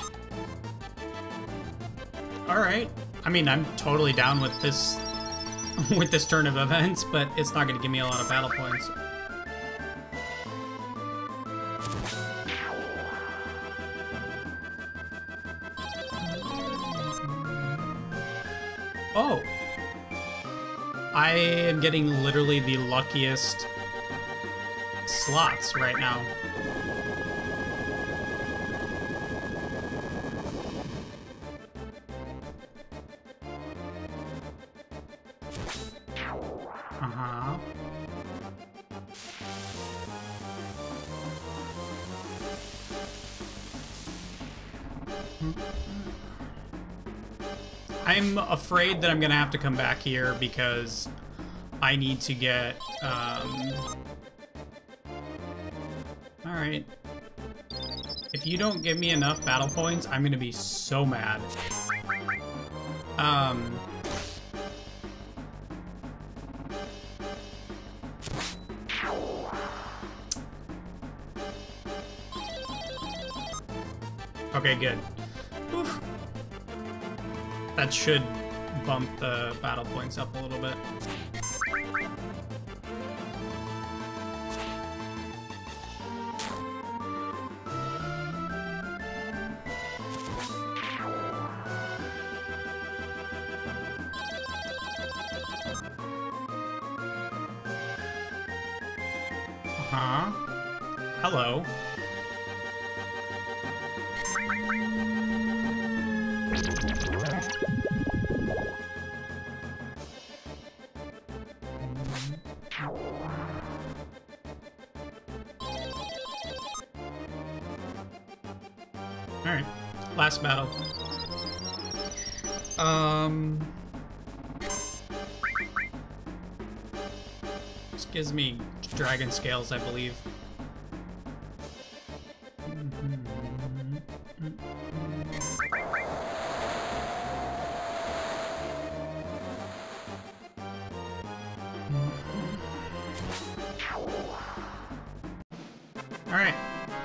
Alright. I mean, I'm totally down with this with this turn of events, but it's not going to give me a lot of battle points. Oh! I am getting literally the luckiest slots right now. Uh-huh. I'm afraid that I'm gonna have to come back here because I need to get, um... Alright. If you don't give me enough battle points, I'm gonna be so mad. Um... Okay, good. Oof. That should bump the battle points up a little bit. Uh-huh. Hello. Alright, last battle. Um... This gives me dragon scales, I believe. Alright.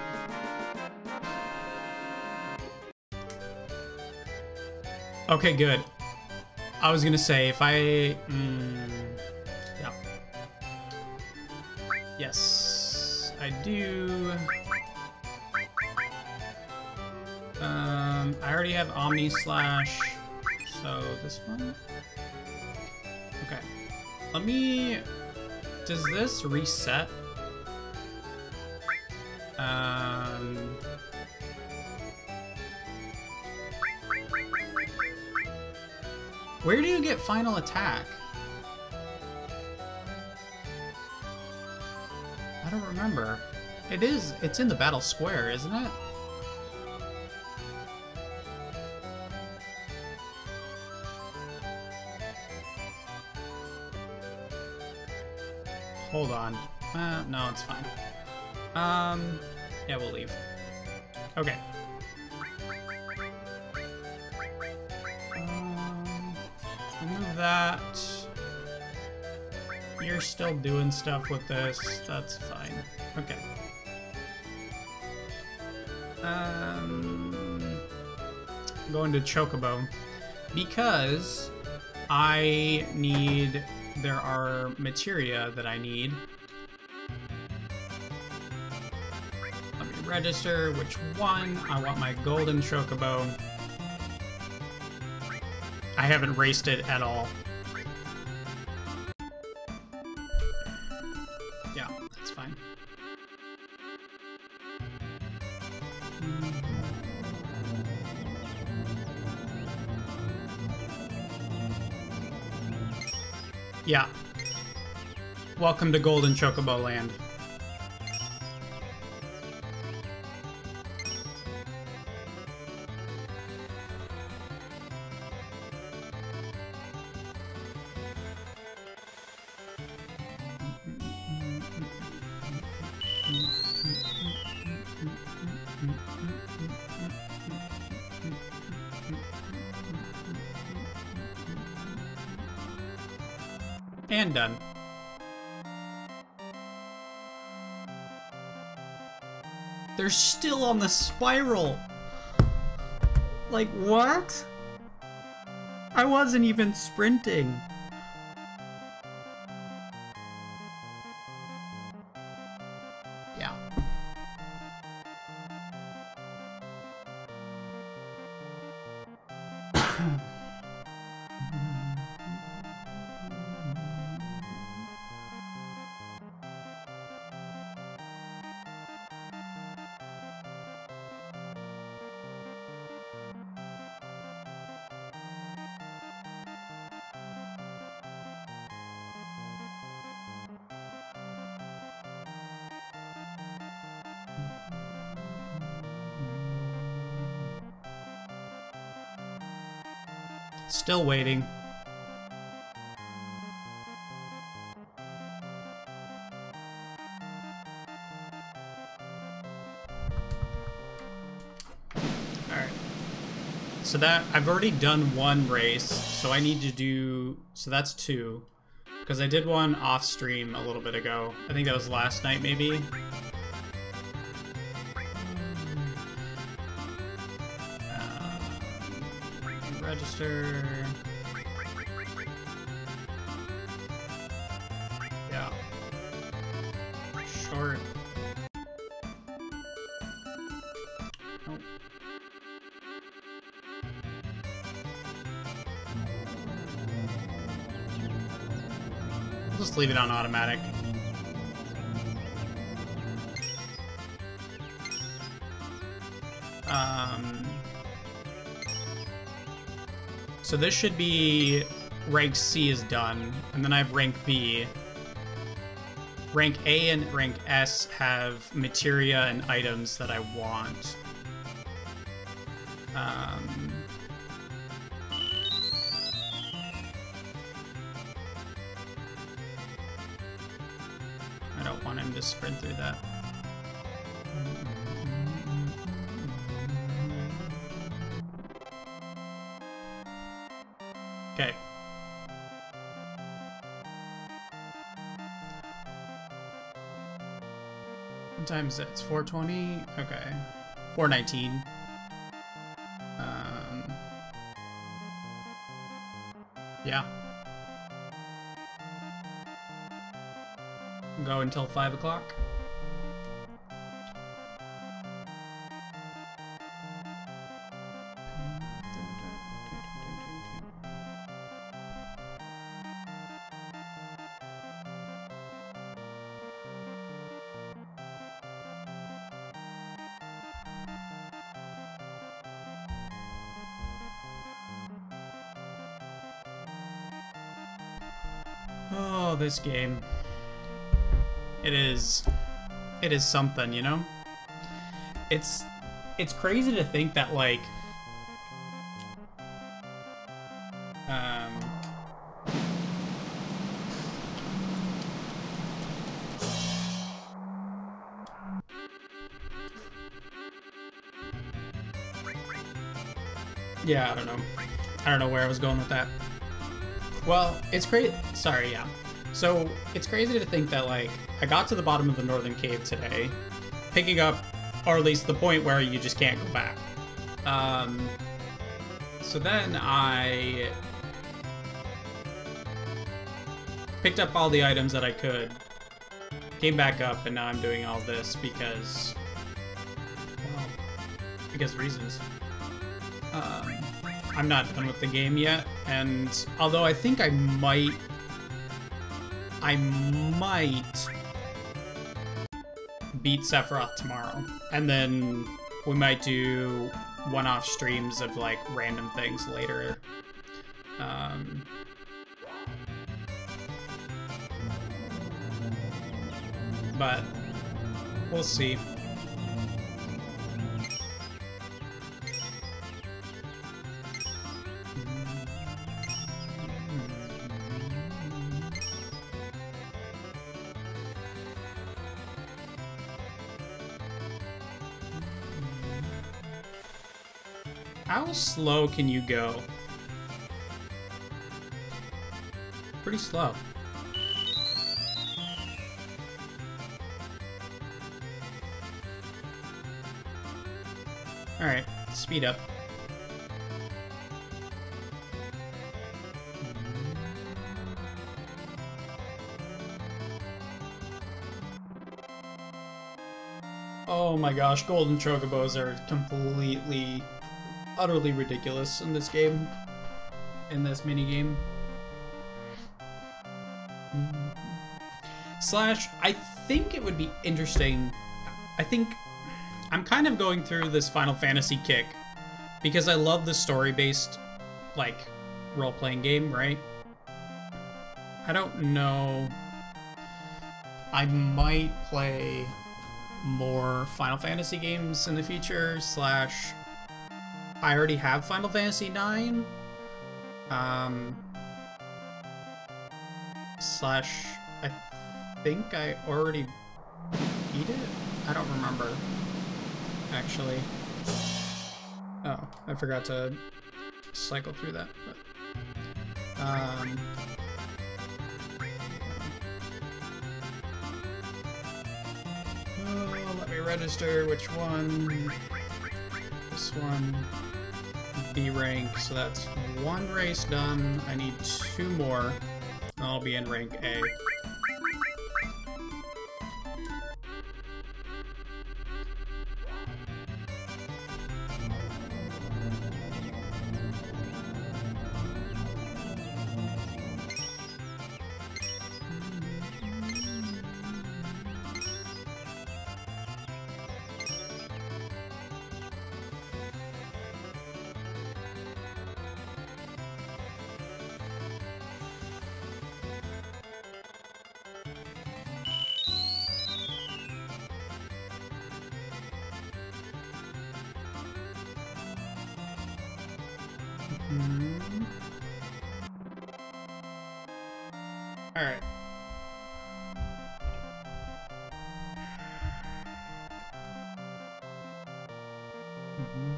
Okay, good. I was gonna say, if I... Mm, yeah. Yes, I do. Um, I already have Omni Slash, so this one? Okay. Let me... Does this reset? Um... Where do you get final attack? I don't remember. It is, it's in the battle square, isn't it? Hold on. Uh, no, it's fine. Um, yeah, we'll leave. Okay. Remove that. You're still doing stuff with this. That's fine. Okay. Um, I'm going to Chocobo because I need. There are materia that I need. Let me register which one. I want my golden Chocobo. I haven't raced it at all. Yeah, that's fine. Yeah. Welcome to Golden Chocobo Land. And done. They're still on the spiral. Like, what? I wasn't even sprinting. Still waiting. Alright. So that, I've already done one race, so I need to do, so that's two. Because I did one off stream a little bit ago. I think that was last night, maybe. Um, register. Yeah. Short. Oh. Just leave it on automatic. Um, so this should be rank C is done, and then I have rank B. Rank A and rank S have materia and items that I want. Um, I don't want him to sprint through that. Okay. What time is it? It's four twenty? Okay. four nineteen. Um, yeah. Go until five o'clock. Oh, this game. It is, it is something, you know? It's, it's crazy to think that, like, um, yeah, I don't know. I don't know where I was going with that. Well, it's crazy. Sorry, yeah. So, it's crazy to think that, like, I got to the bottom of the Northern Cave today, picking up, or at least the point where you just can't go back. Um, so then I picked up all the items that I could, came back up, and now I'm doing all this because, well, because reasons. Um, I'm not done with the game yet, and although I think I might I might beat Sephiroth tomorrow, and then we might do one-off streams of, like, random things later. Um, but we'll see. How slow can you go? Pretty slow. Alright, speed up. Oh my gosh, golden chocobos are completely, utterly ridiculous in this game, in this minigame. Slash, I think it would be interesting. I think I'm kind of going through this Final Fantasy kick because I love the story-based, like, role-playing game, right? I don't know. I might play more Final Fantasy games in the future, slash I already have Final Fantasy nine, Um, slash, I think I already beat it? I don't remember, actually. Oh, I forgot to cycle through that. But, um, oh, let me register which one. This one. B rank, so that's one race done. I need two more, and I'll be in rank A. Mm-hmm. All right. Mm-hmm.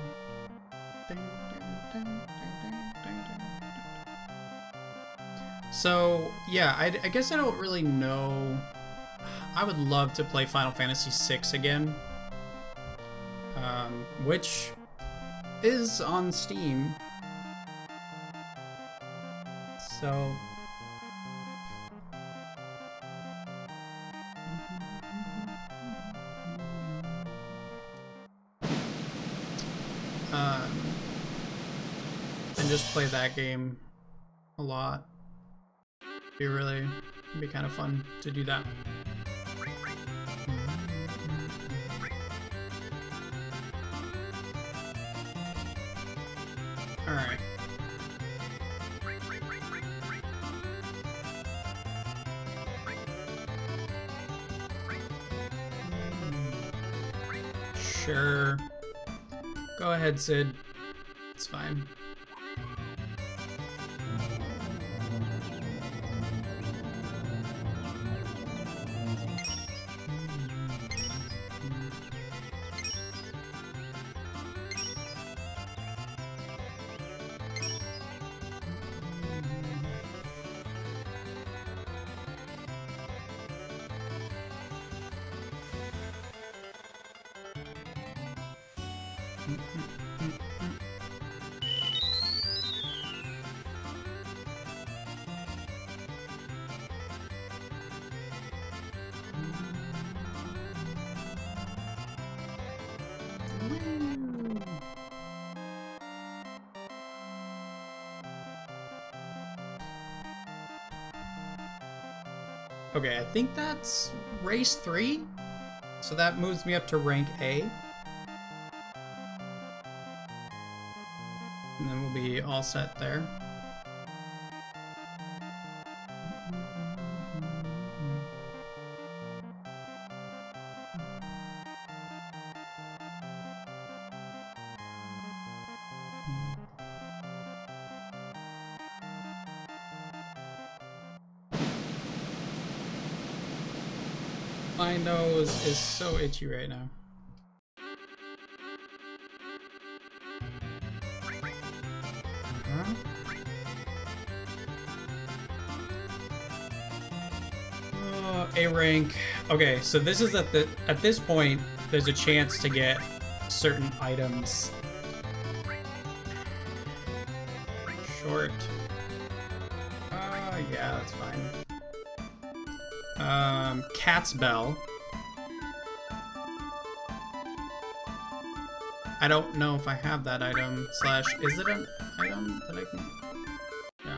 So yeah, I, I guess I don't really know. I would love to play Final Fantasy six again, um, which is on Steam. So um, and just play that game a lot. Be really, it'd be kind of fun to do that. All right. Sure. Go ahead, Sid. It's fine. Okay, I think that's race three, so that moves me up to rank A. And then we'll be all set there. My nose is so itchy right now. Uh-huh. Uh, A rank. Okay, so this is at the at this point, there's a chance to get certain items. Short. Uh, yeah, that's fine. Um, Cat's Bell. I don't know if I have that item. Slash, is it an item that I can... Yeah.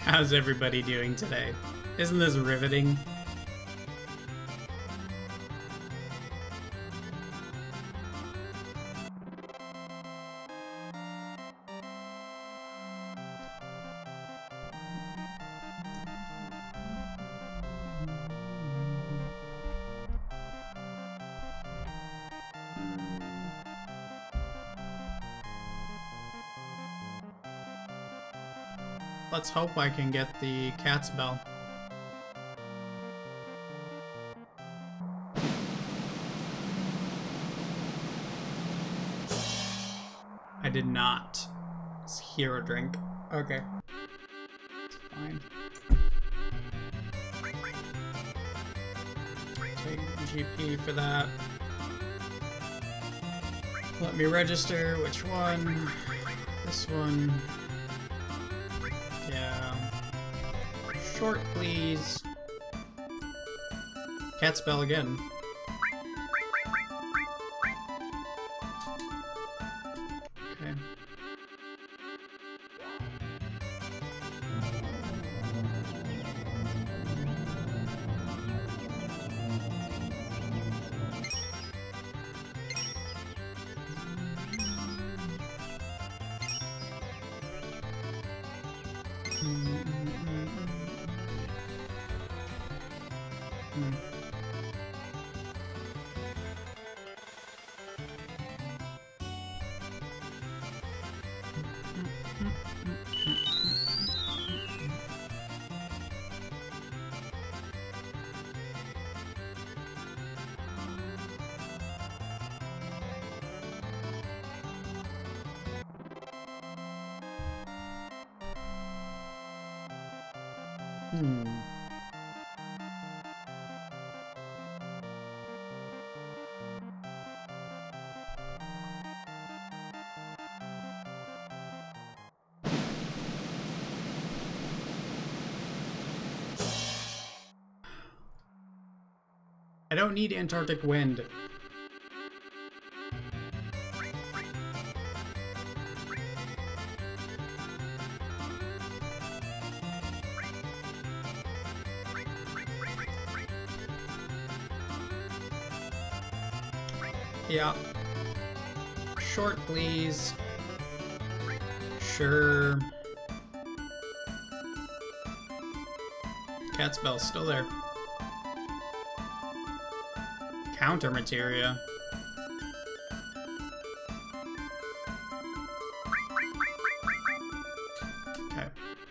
How's everybody doing today? Isn't this riveting? Let's hope I can get the cat's bell. I did not. It's hero drink. Okay. It's fine. Take G P for that. Let me register which one. This one. Yeah. Short, please. Cat spell again. Okay. Hmm. I don't need Antarctic wind. Yeah. Short, please. Sure. Cat spell's still there. Counter materia. Okay.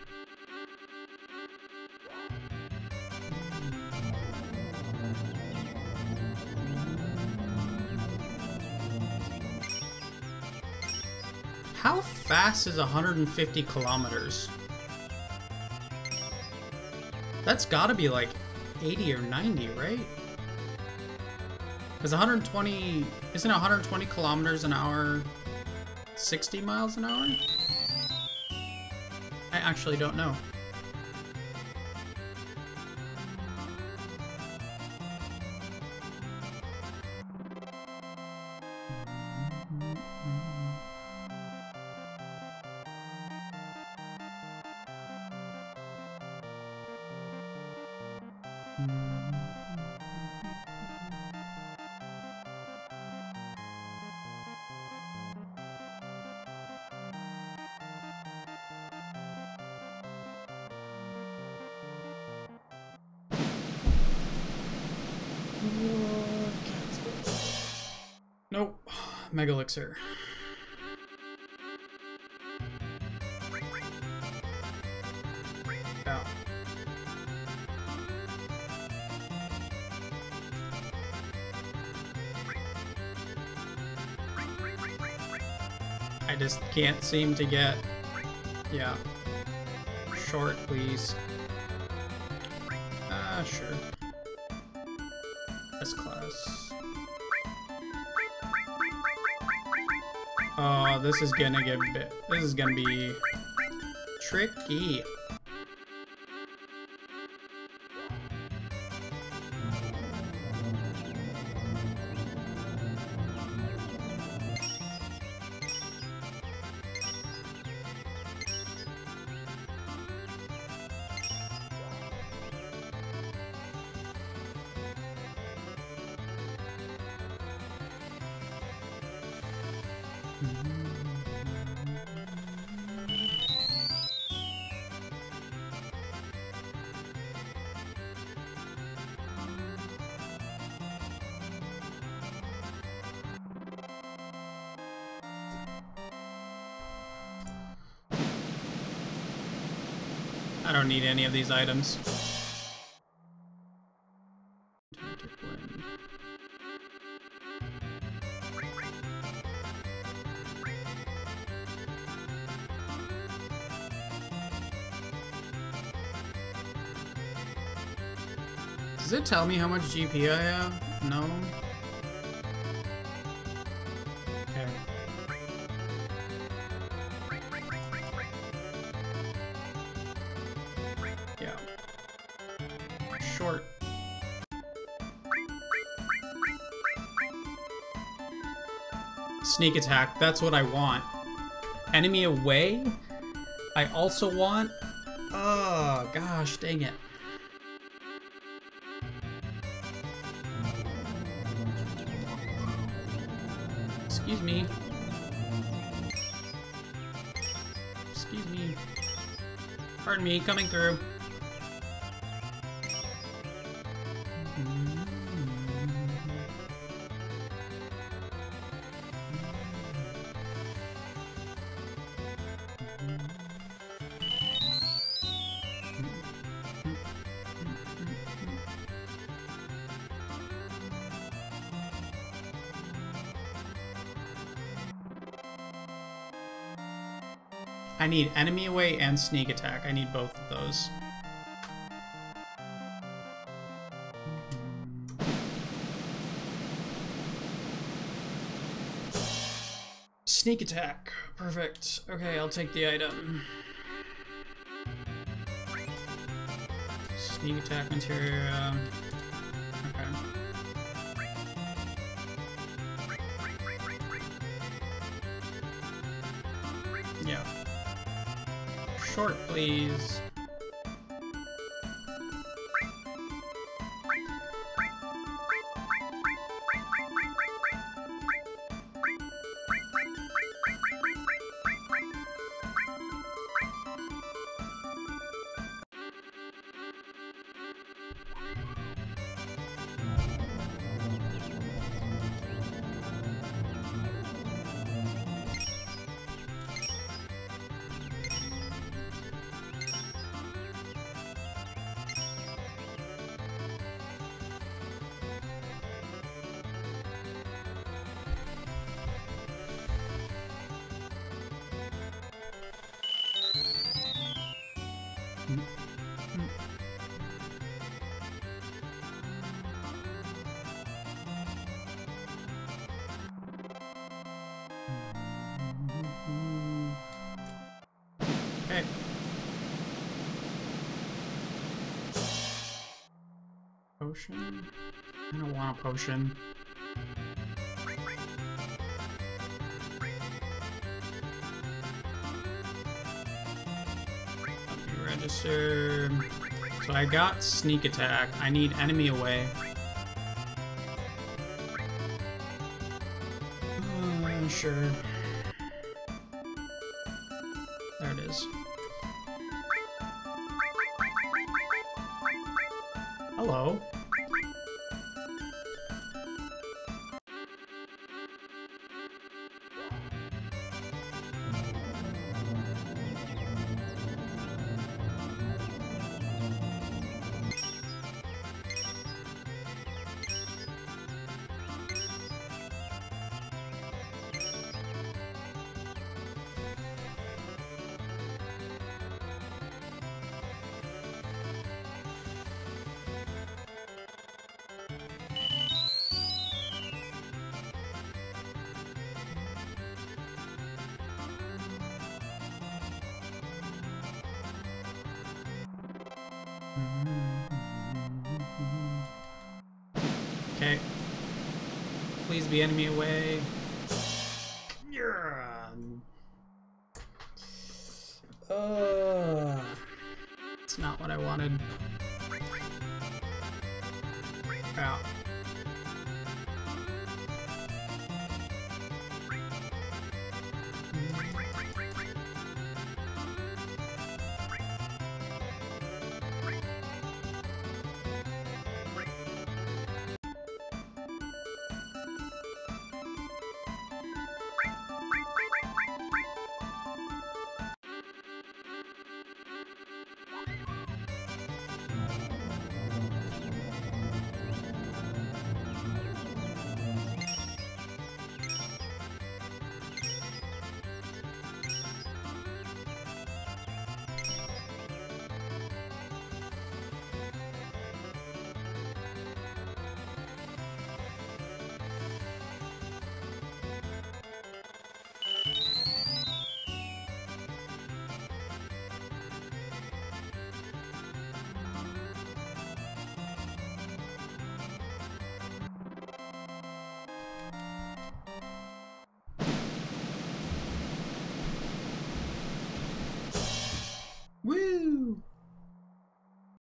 How fast is one hundred fifty kilometers? That's gotta be like eighty or ninety, right? Because one hundred twenty, isn't one hundred twenty kilometers an hour sixty miles an hour? I actually don't know. Nope. Mega Elixir. Oh. I just can't seem to get... Yeah. Short, please. Ah, uh, sure. S class. Oh, this is gonna get bit. This is gonna be tricky. I don't need any of these items. Does it tell me how much G P I have? No. Okay. Yeah. Short. Sneak attack, that's what I want. Enemy away? I also want... Oh, gosh, dang it. Excuse me. Excuse me. Pardon me, coming through. I need enemy away and sneak attack. I need both of those. Sneak attack. Perfect. Okay, I'll take the item. Sneak attack material. Okay. Yeah. Short, please. Okay. Potion? I don't want a potion. Let me register. So I got sneak attack. I need enemy away. Uh, sure. There it is. Hello. Okay. Please be enemy away. Uh, it's not what I wanted. Out.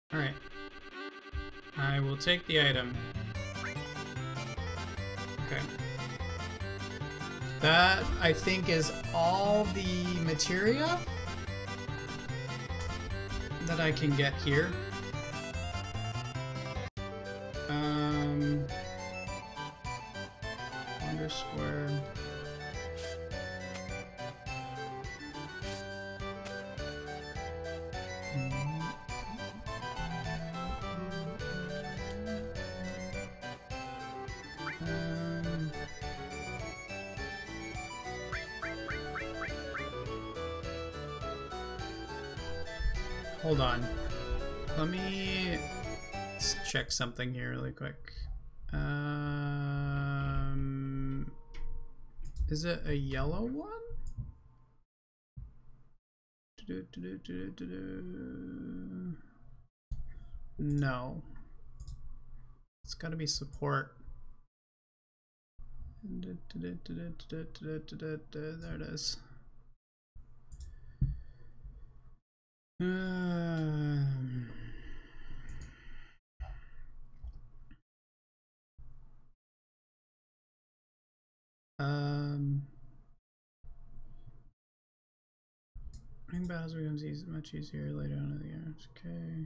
Alright. I will take the item. Okay. That, I think, is all the materia that I can get here. Um, Wonder Square. Um, hold on. Let me check something here really quick. Um, is it a yellow one? No. It's gotta be support. There it is. Um, um ring battles becomes easy, much easier later on in the year. Okay.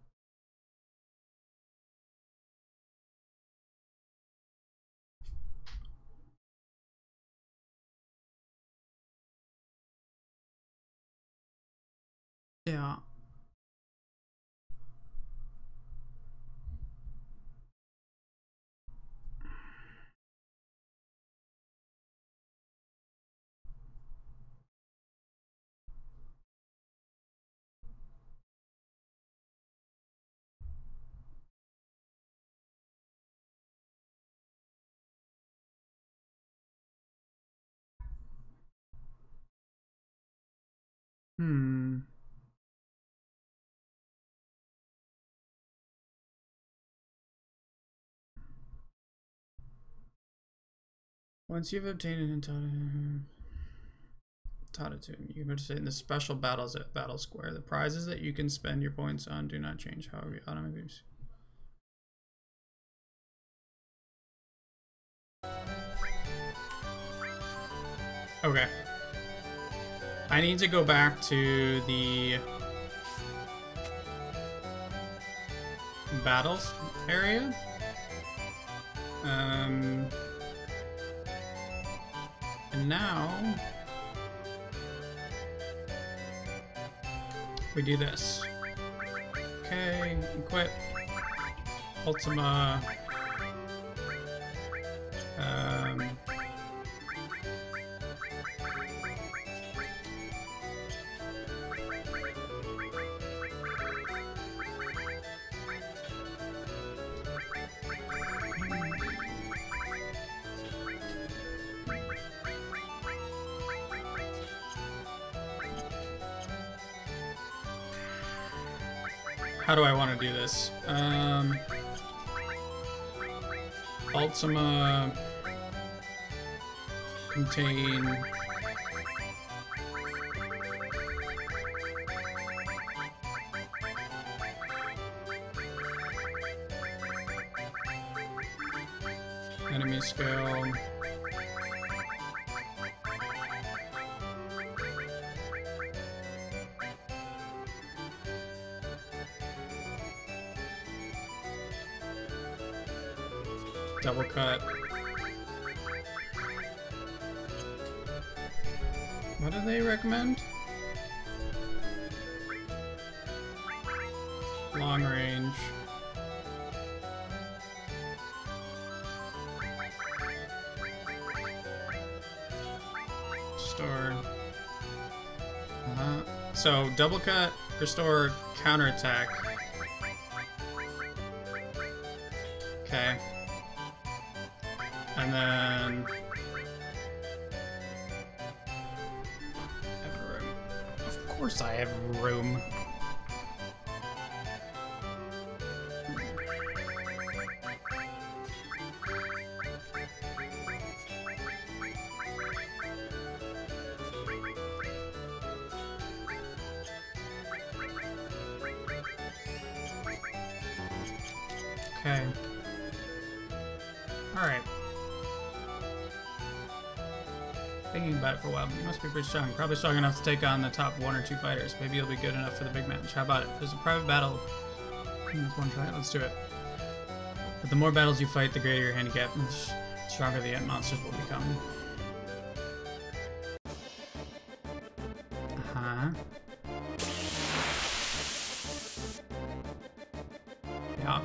Yeah. Hmm. Once you've obtained an entire taught it to him. You can participate in the special battles at Battle Square. The prizes that you can spend your points on do not change, however you automatically. Okay. I need to go back to the battles area. Um, and now we do this. Okay, equip Ultima. Um, How do I want to do this? Um, Ultima contain enemy scale. Double cut. What do they recommend? Long range. Restore. Uh-huh. So double cut, restore, counterattack. Okay. And then have room. Of course I have room. Okay. Alright. Thinking about it for a while, but you must be pretty strong. Probably strong enough to take on the top one or two fighters. Maybe you'll be good enough for the big match. How about it? There's a private battle. That's one try. Let's do it. But the more battles you fight, the greater your handicap, and the stronger the monsters will become. Uh-huh. Yeah.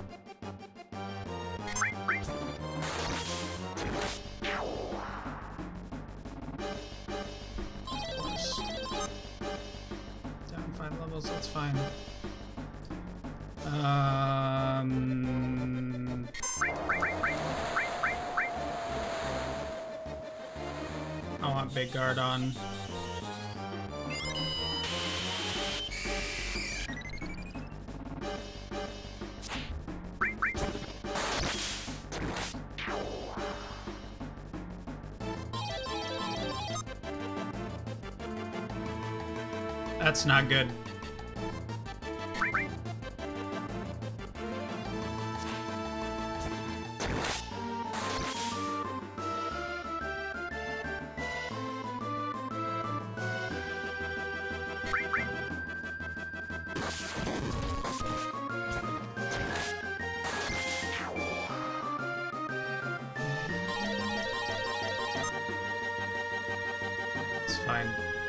Down five levels, that's fine. Um... I want big guard on. That's not good. It's fine.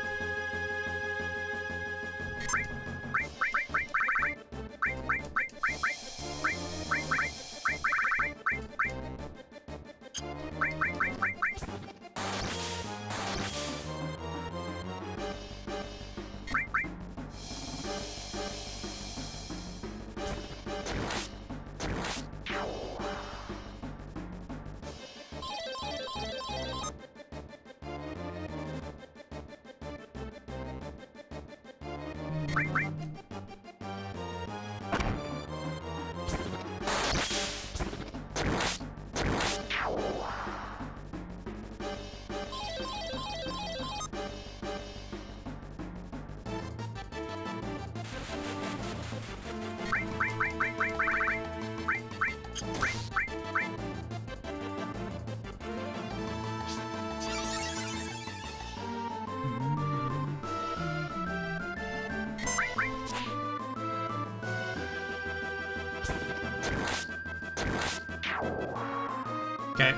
Okay.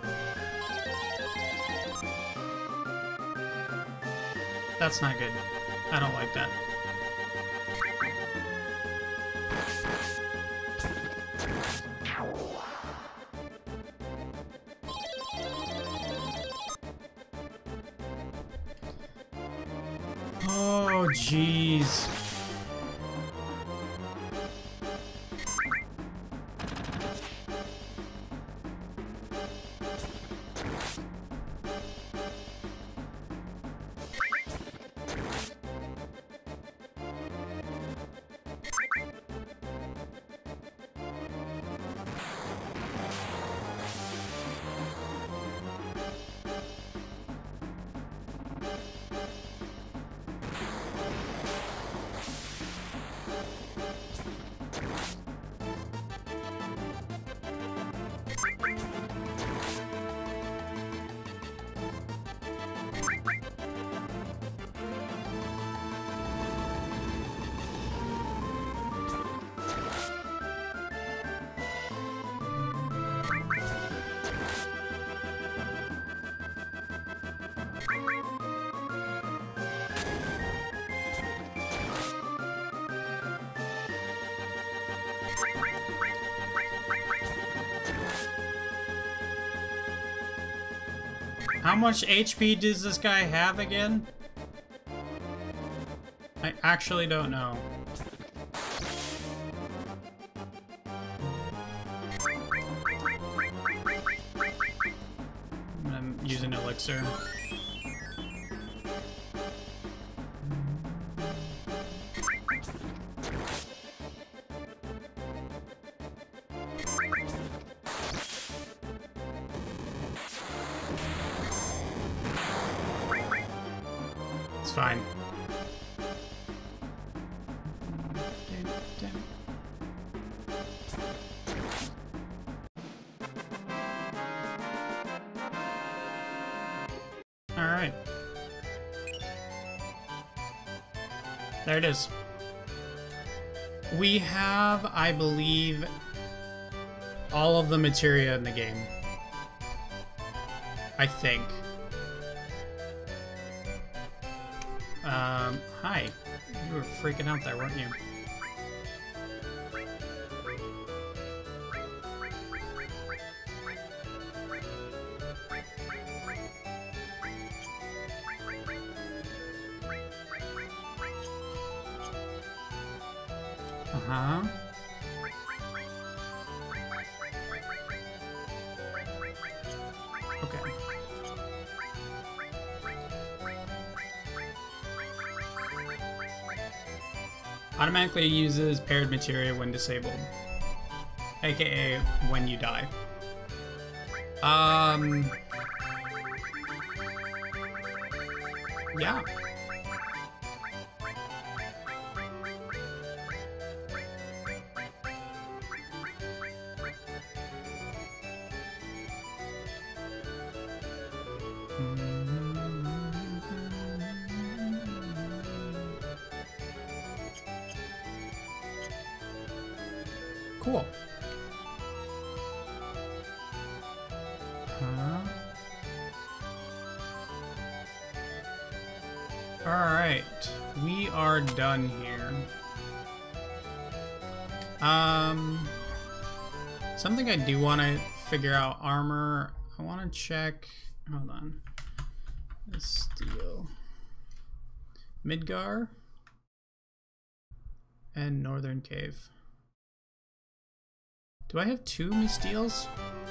That's not good. I don't like that. Oh, jeez. How much H P does this guy have again? I actually don't know. I'm using elixir. Fine. right. There it is. We have, I believe, all of the materia in the game. I think. Um, hi. You were freaking out there, weren't you? Uh-huh. Okay. Automatically uses paired materia when disabled. A K A when you die. Um... Yeah. Cool. Huh? Alright, we are done here. Um, something I do want to figure out, armor. I want to check, hold on. Steel. Midgar and Northern Cave. Do I have two Mysteals?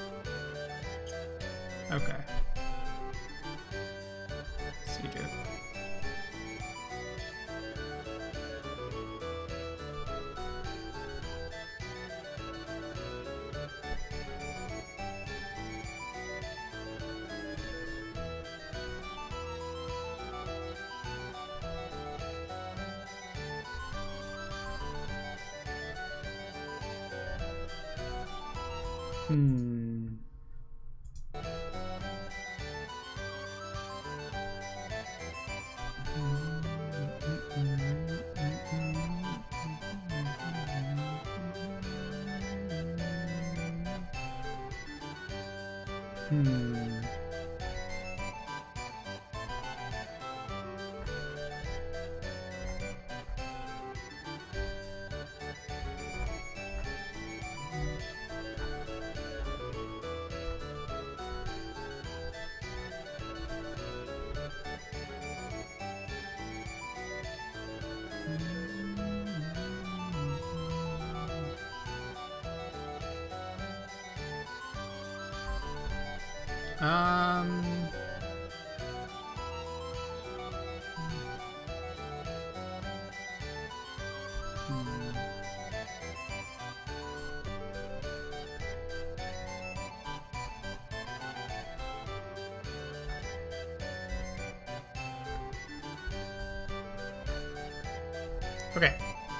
Okay. Seedrip. Hmm. Hmm. Um. Hmm. Okay.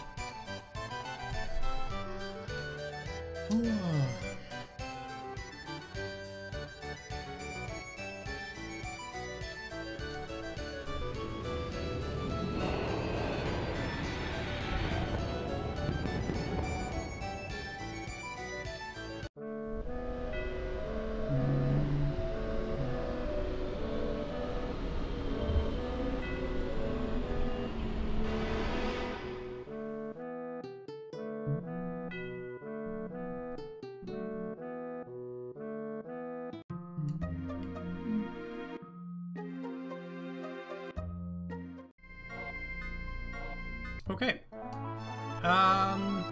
Okay. Um.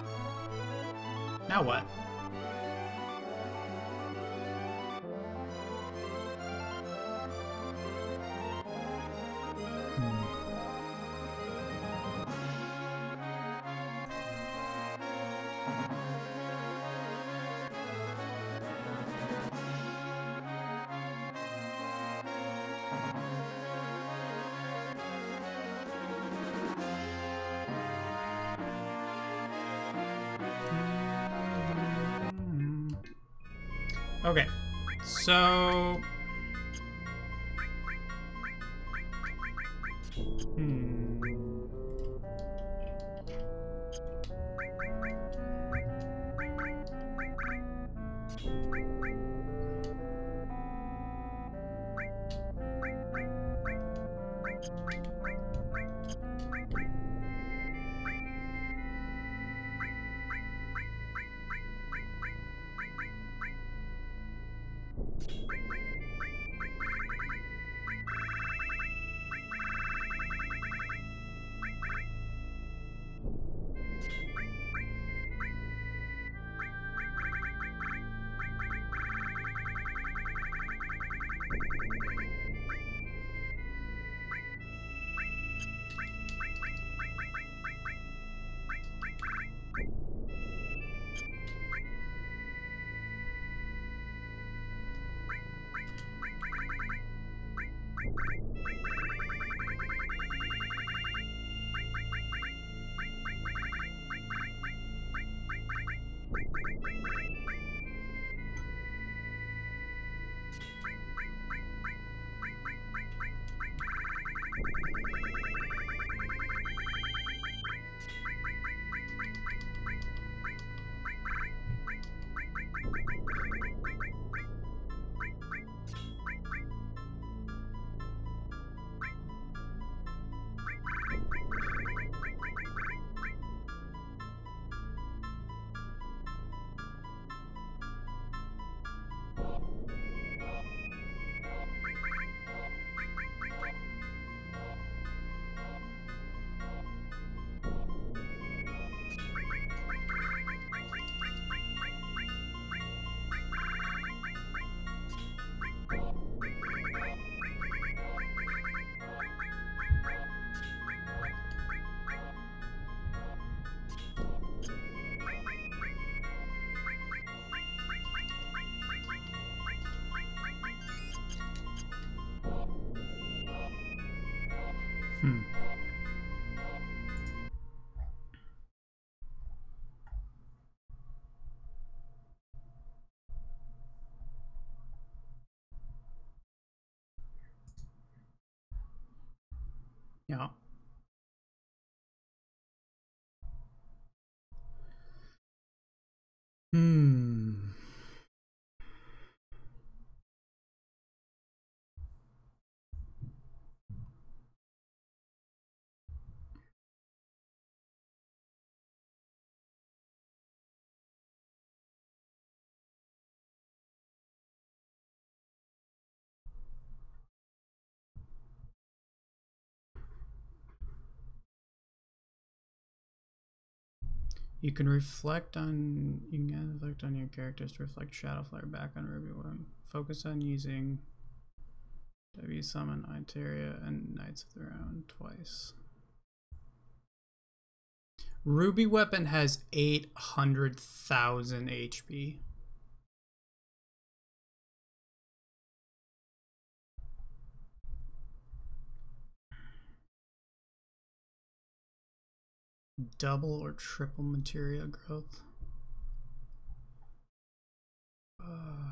Now what? Okay, so Hmm. Yeah. Hmm. You can reflect on you can reflect on your characters to reflect shadow flare back on Ruby Worm. Focus on using W summon Iteria and Knights of the Round twice. Ruby weapon has eight hundred thousand H P. Double or triple materia growth. Uh,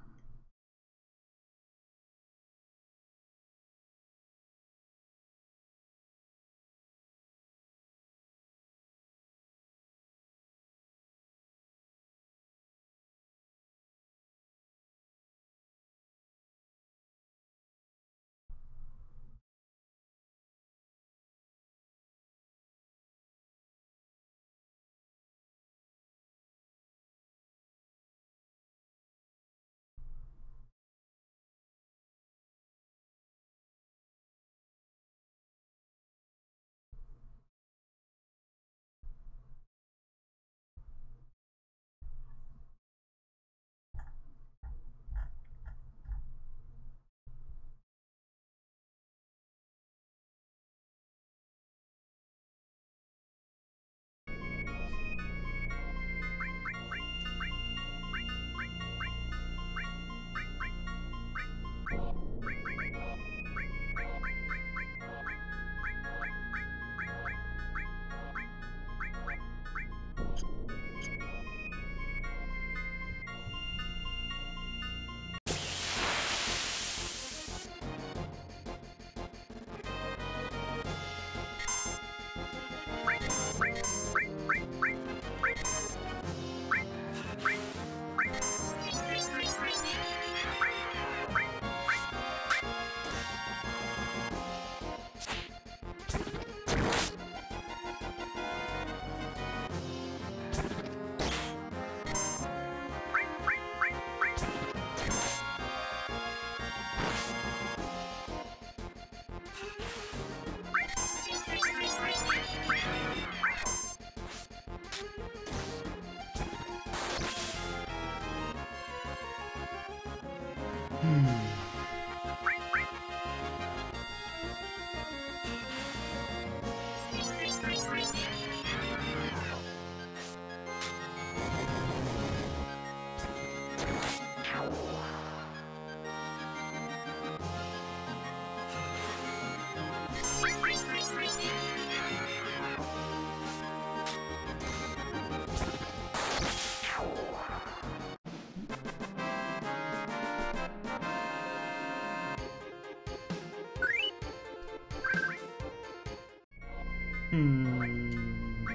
Hmm.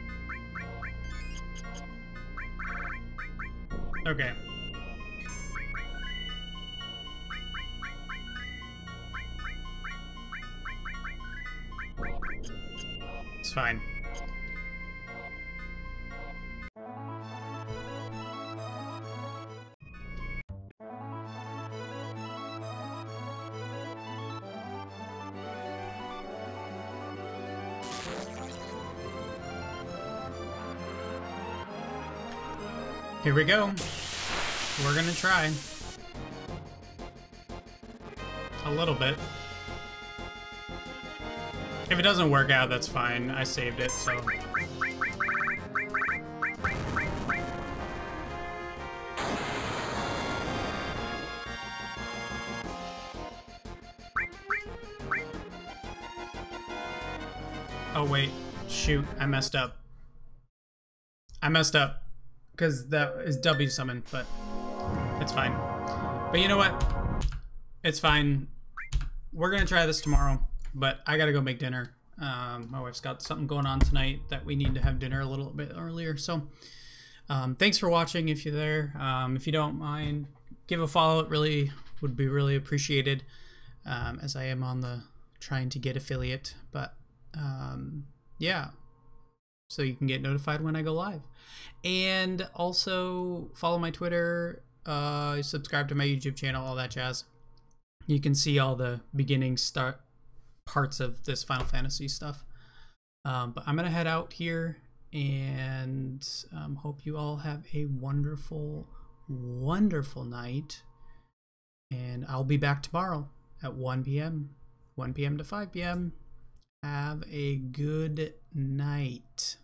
Okay. It's fine. Here we go. We're gonna try. A little bit. If it doesn't work out, that's fine. I saved it, so... Oh, wait. Shoot, I messed up. I messed up. Because that is W summon, but it's fine. But you know what? It's fine. We're going to try this tomorrow, but I got to go make dinner. Um, my wife's got something going on tonight that we need to have dinner a little bit earlier. So um, thanks for watching if you're there. Um, if you don't mind, give a follow. It really would be really appreciated, um, as I am on the trying to get affiliate. But um, yeah, so you can get notified when I go live. And also follow my Twitter, uh, subscribe to my YouTube channel, all that jazz. You can see all the beginning start parts of this Final Fantasy stuff. Um, but I'm going to head out here and um, hope you all have a wonderful, wonderful night. And I'll be back tomorrow at one P M one P M to five P M Have a good night.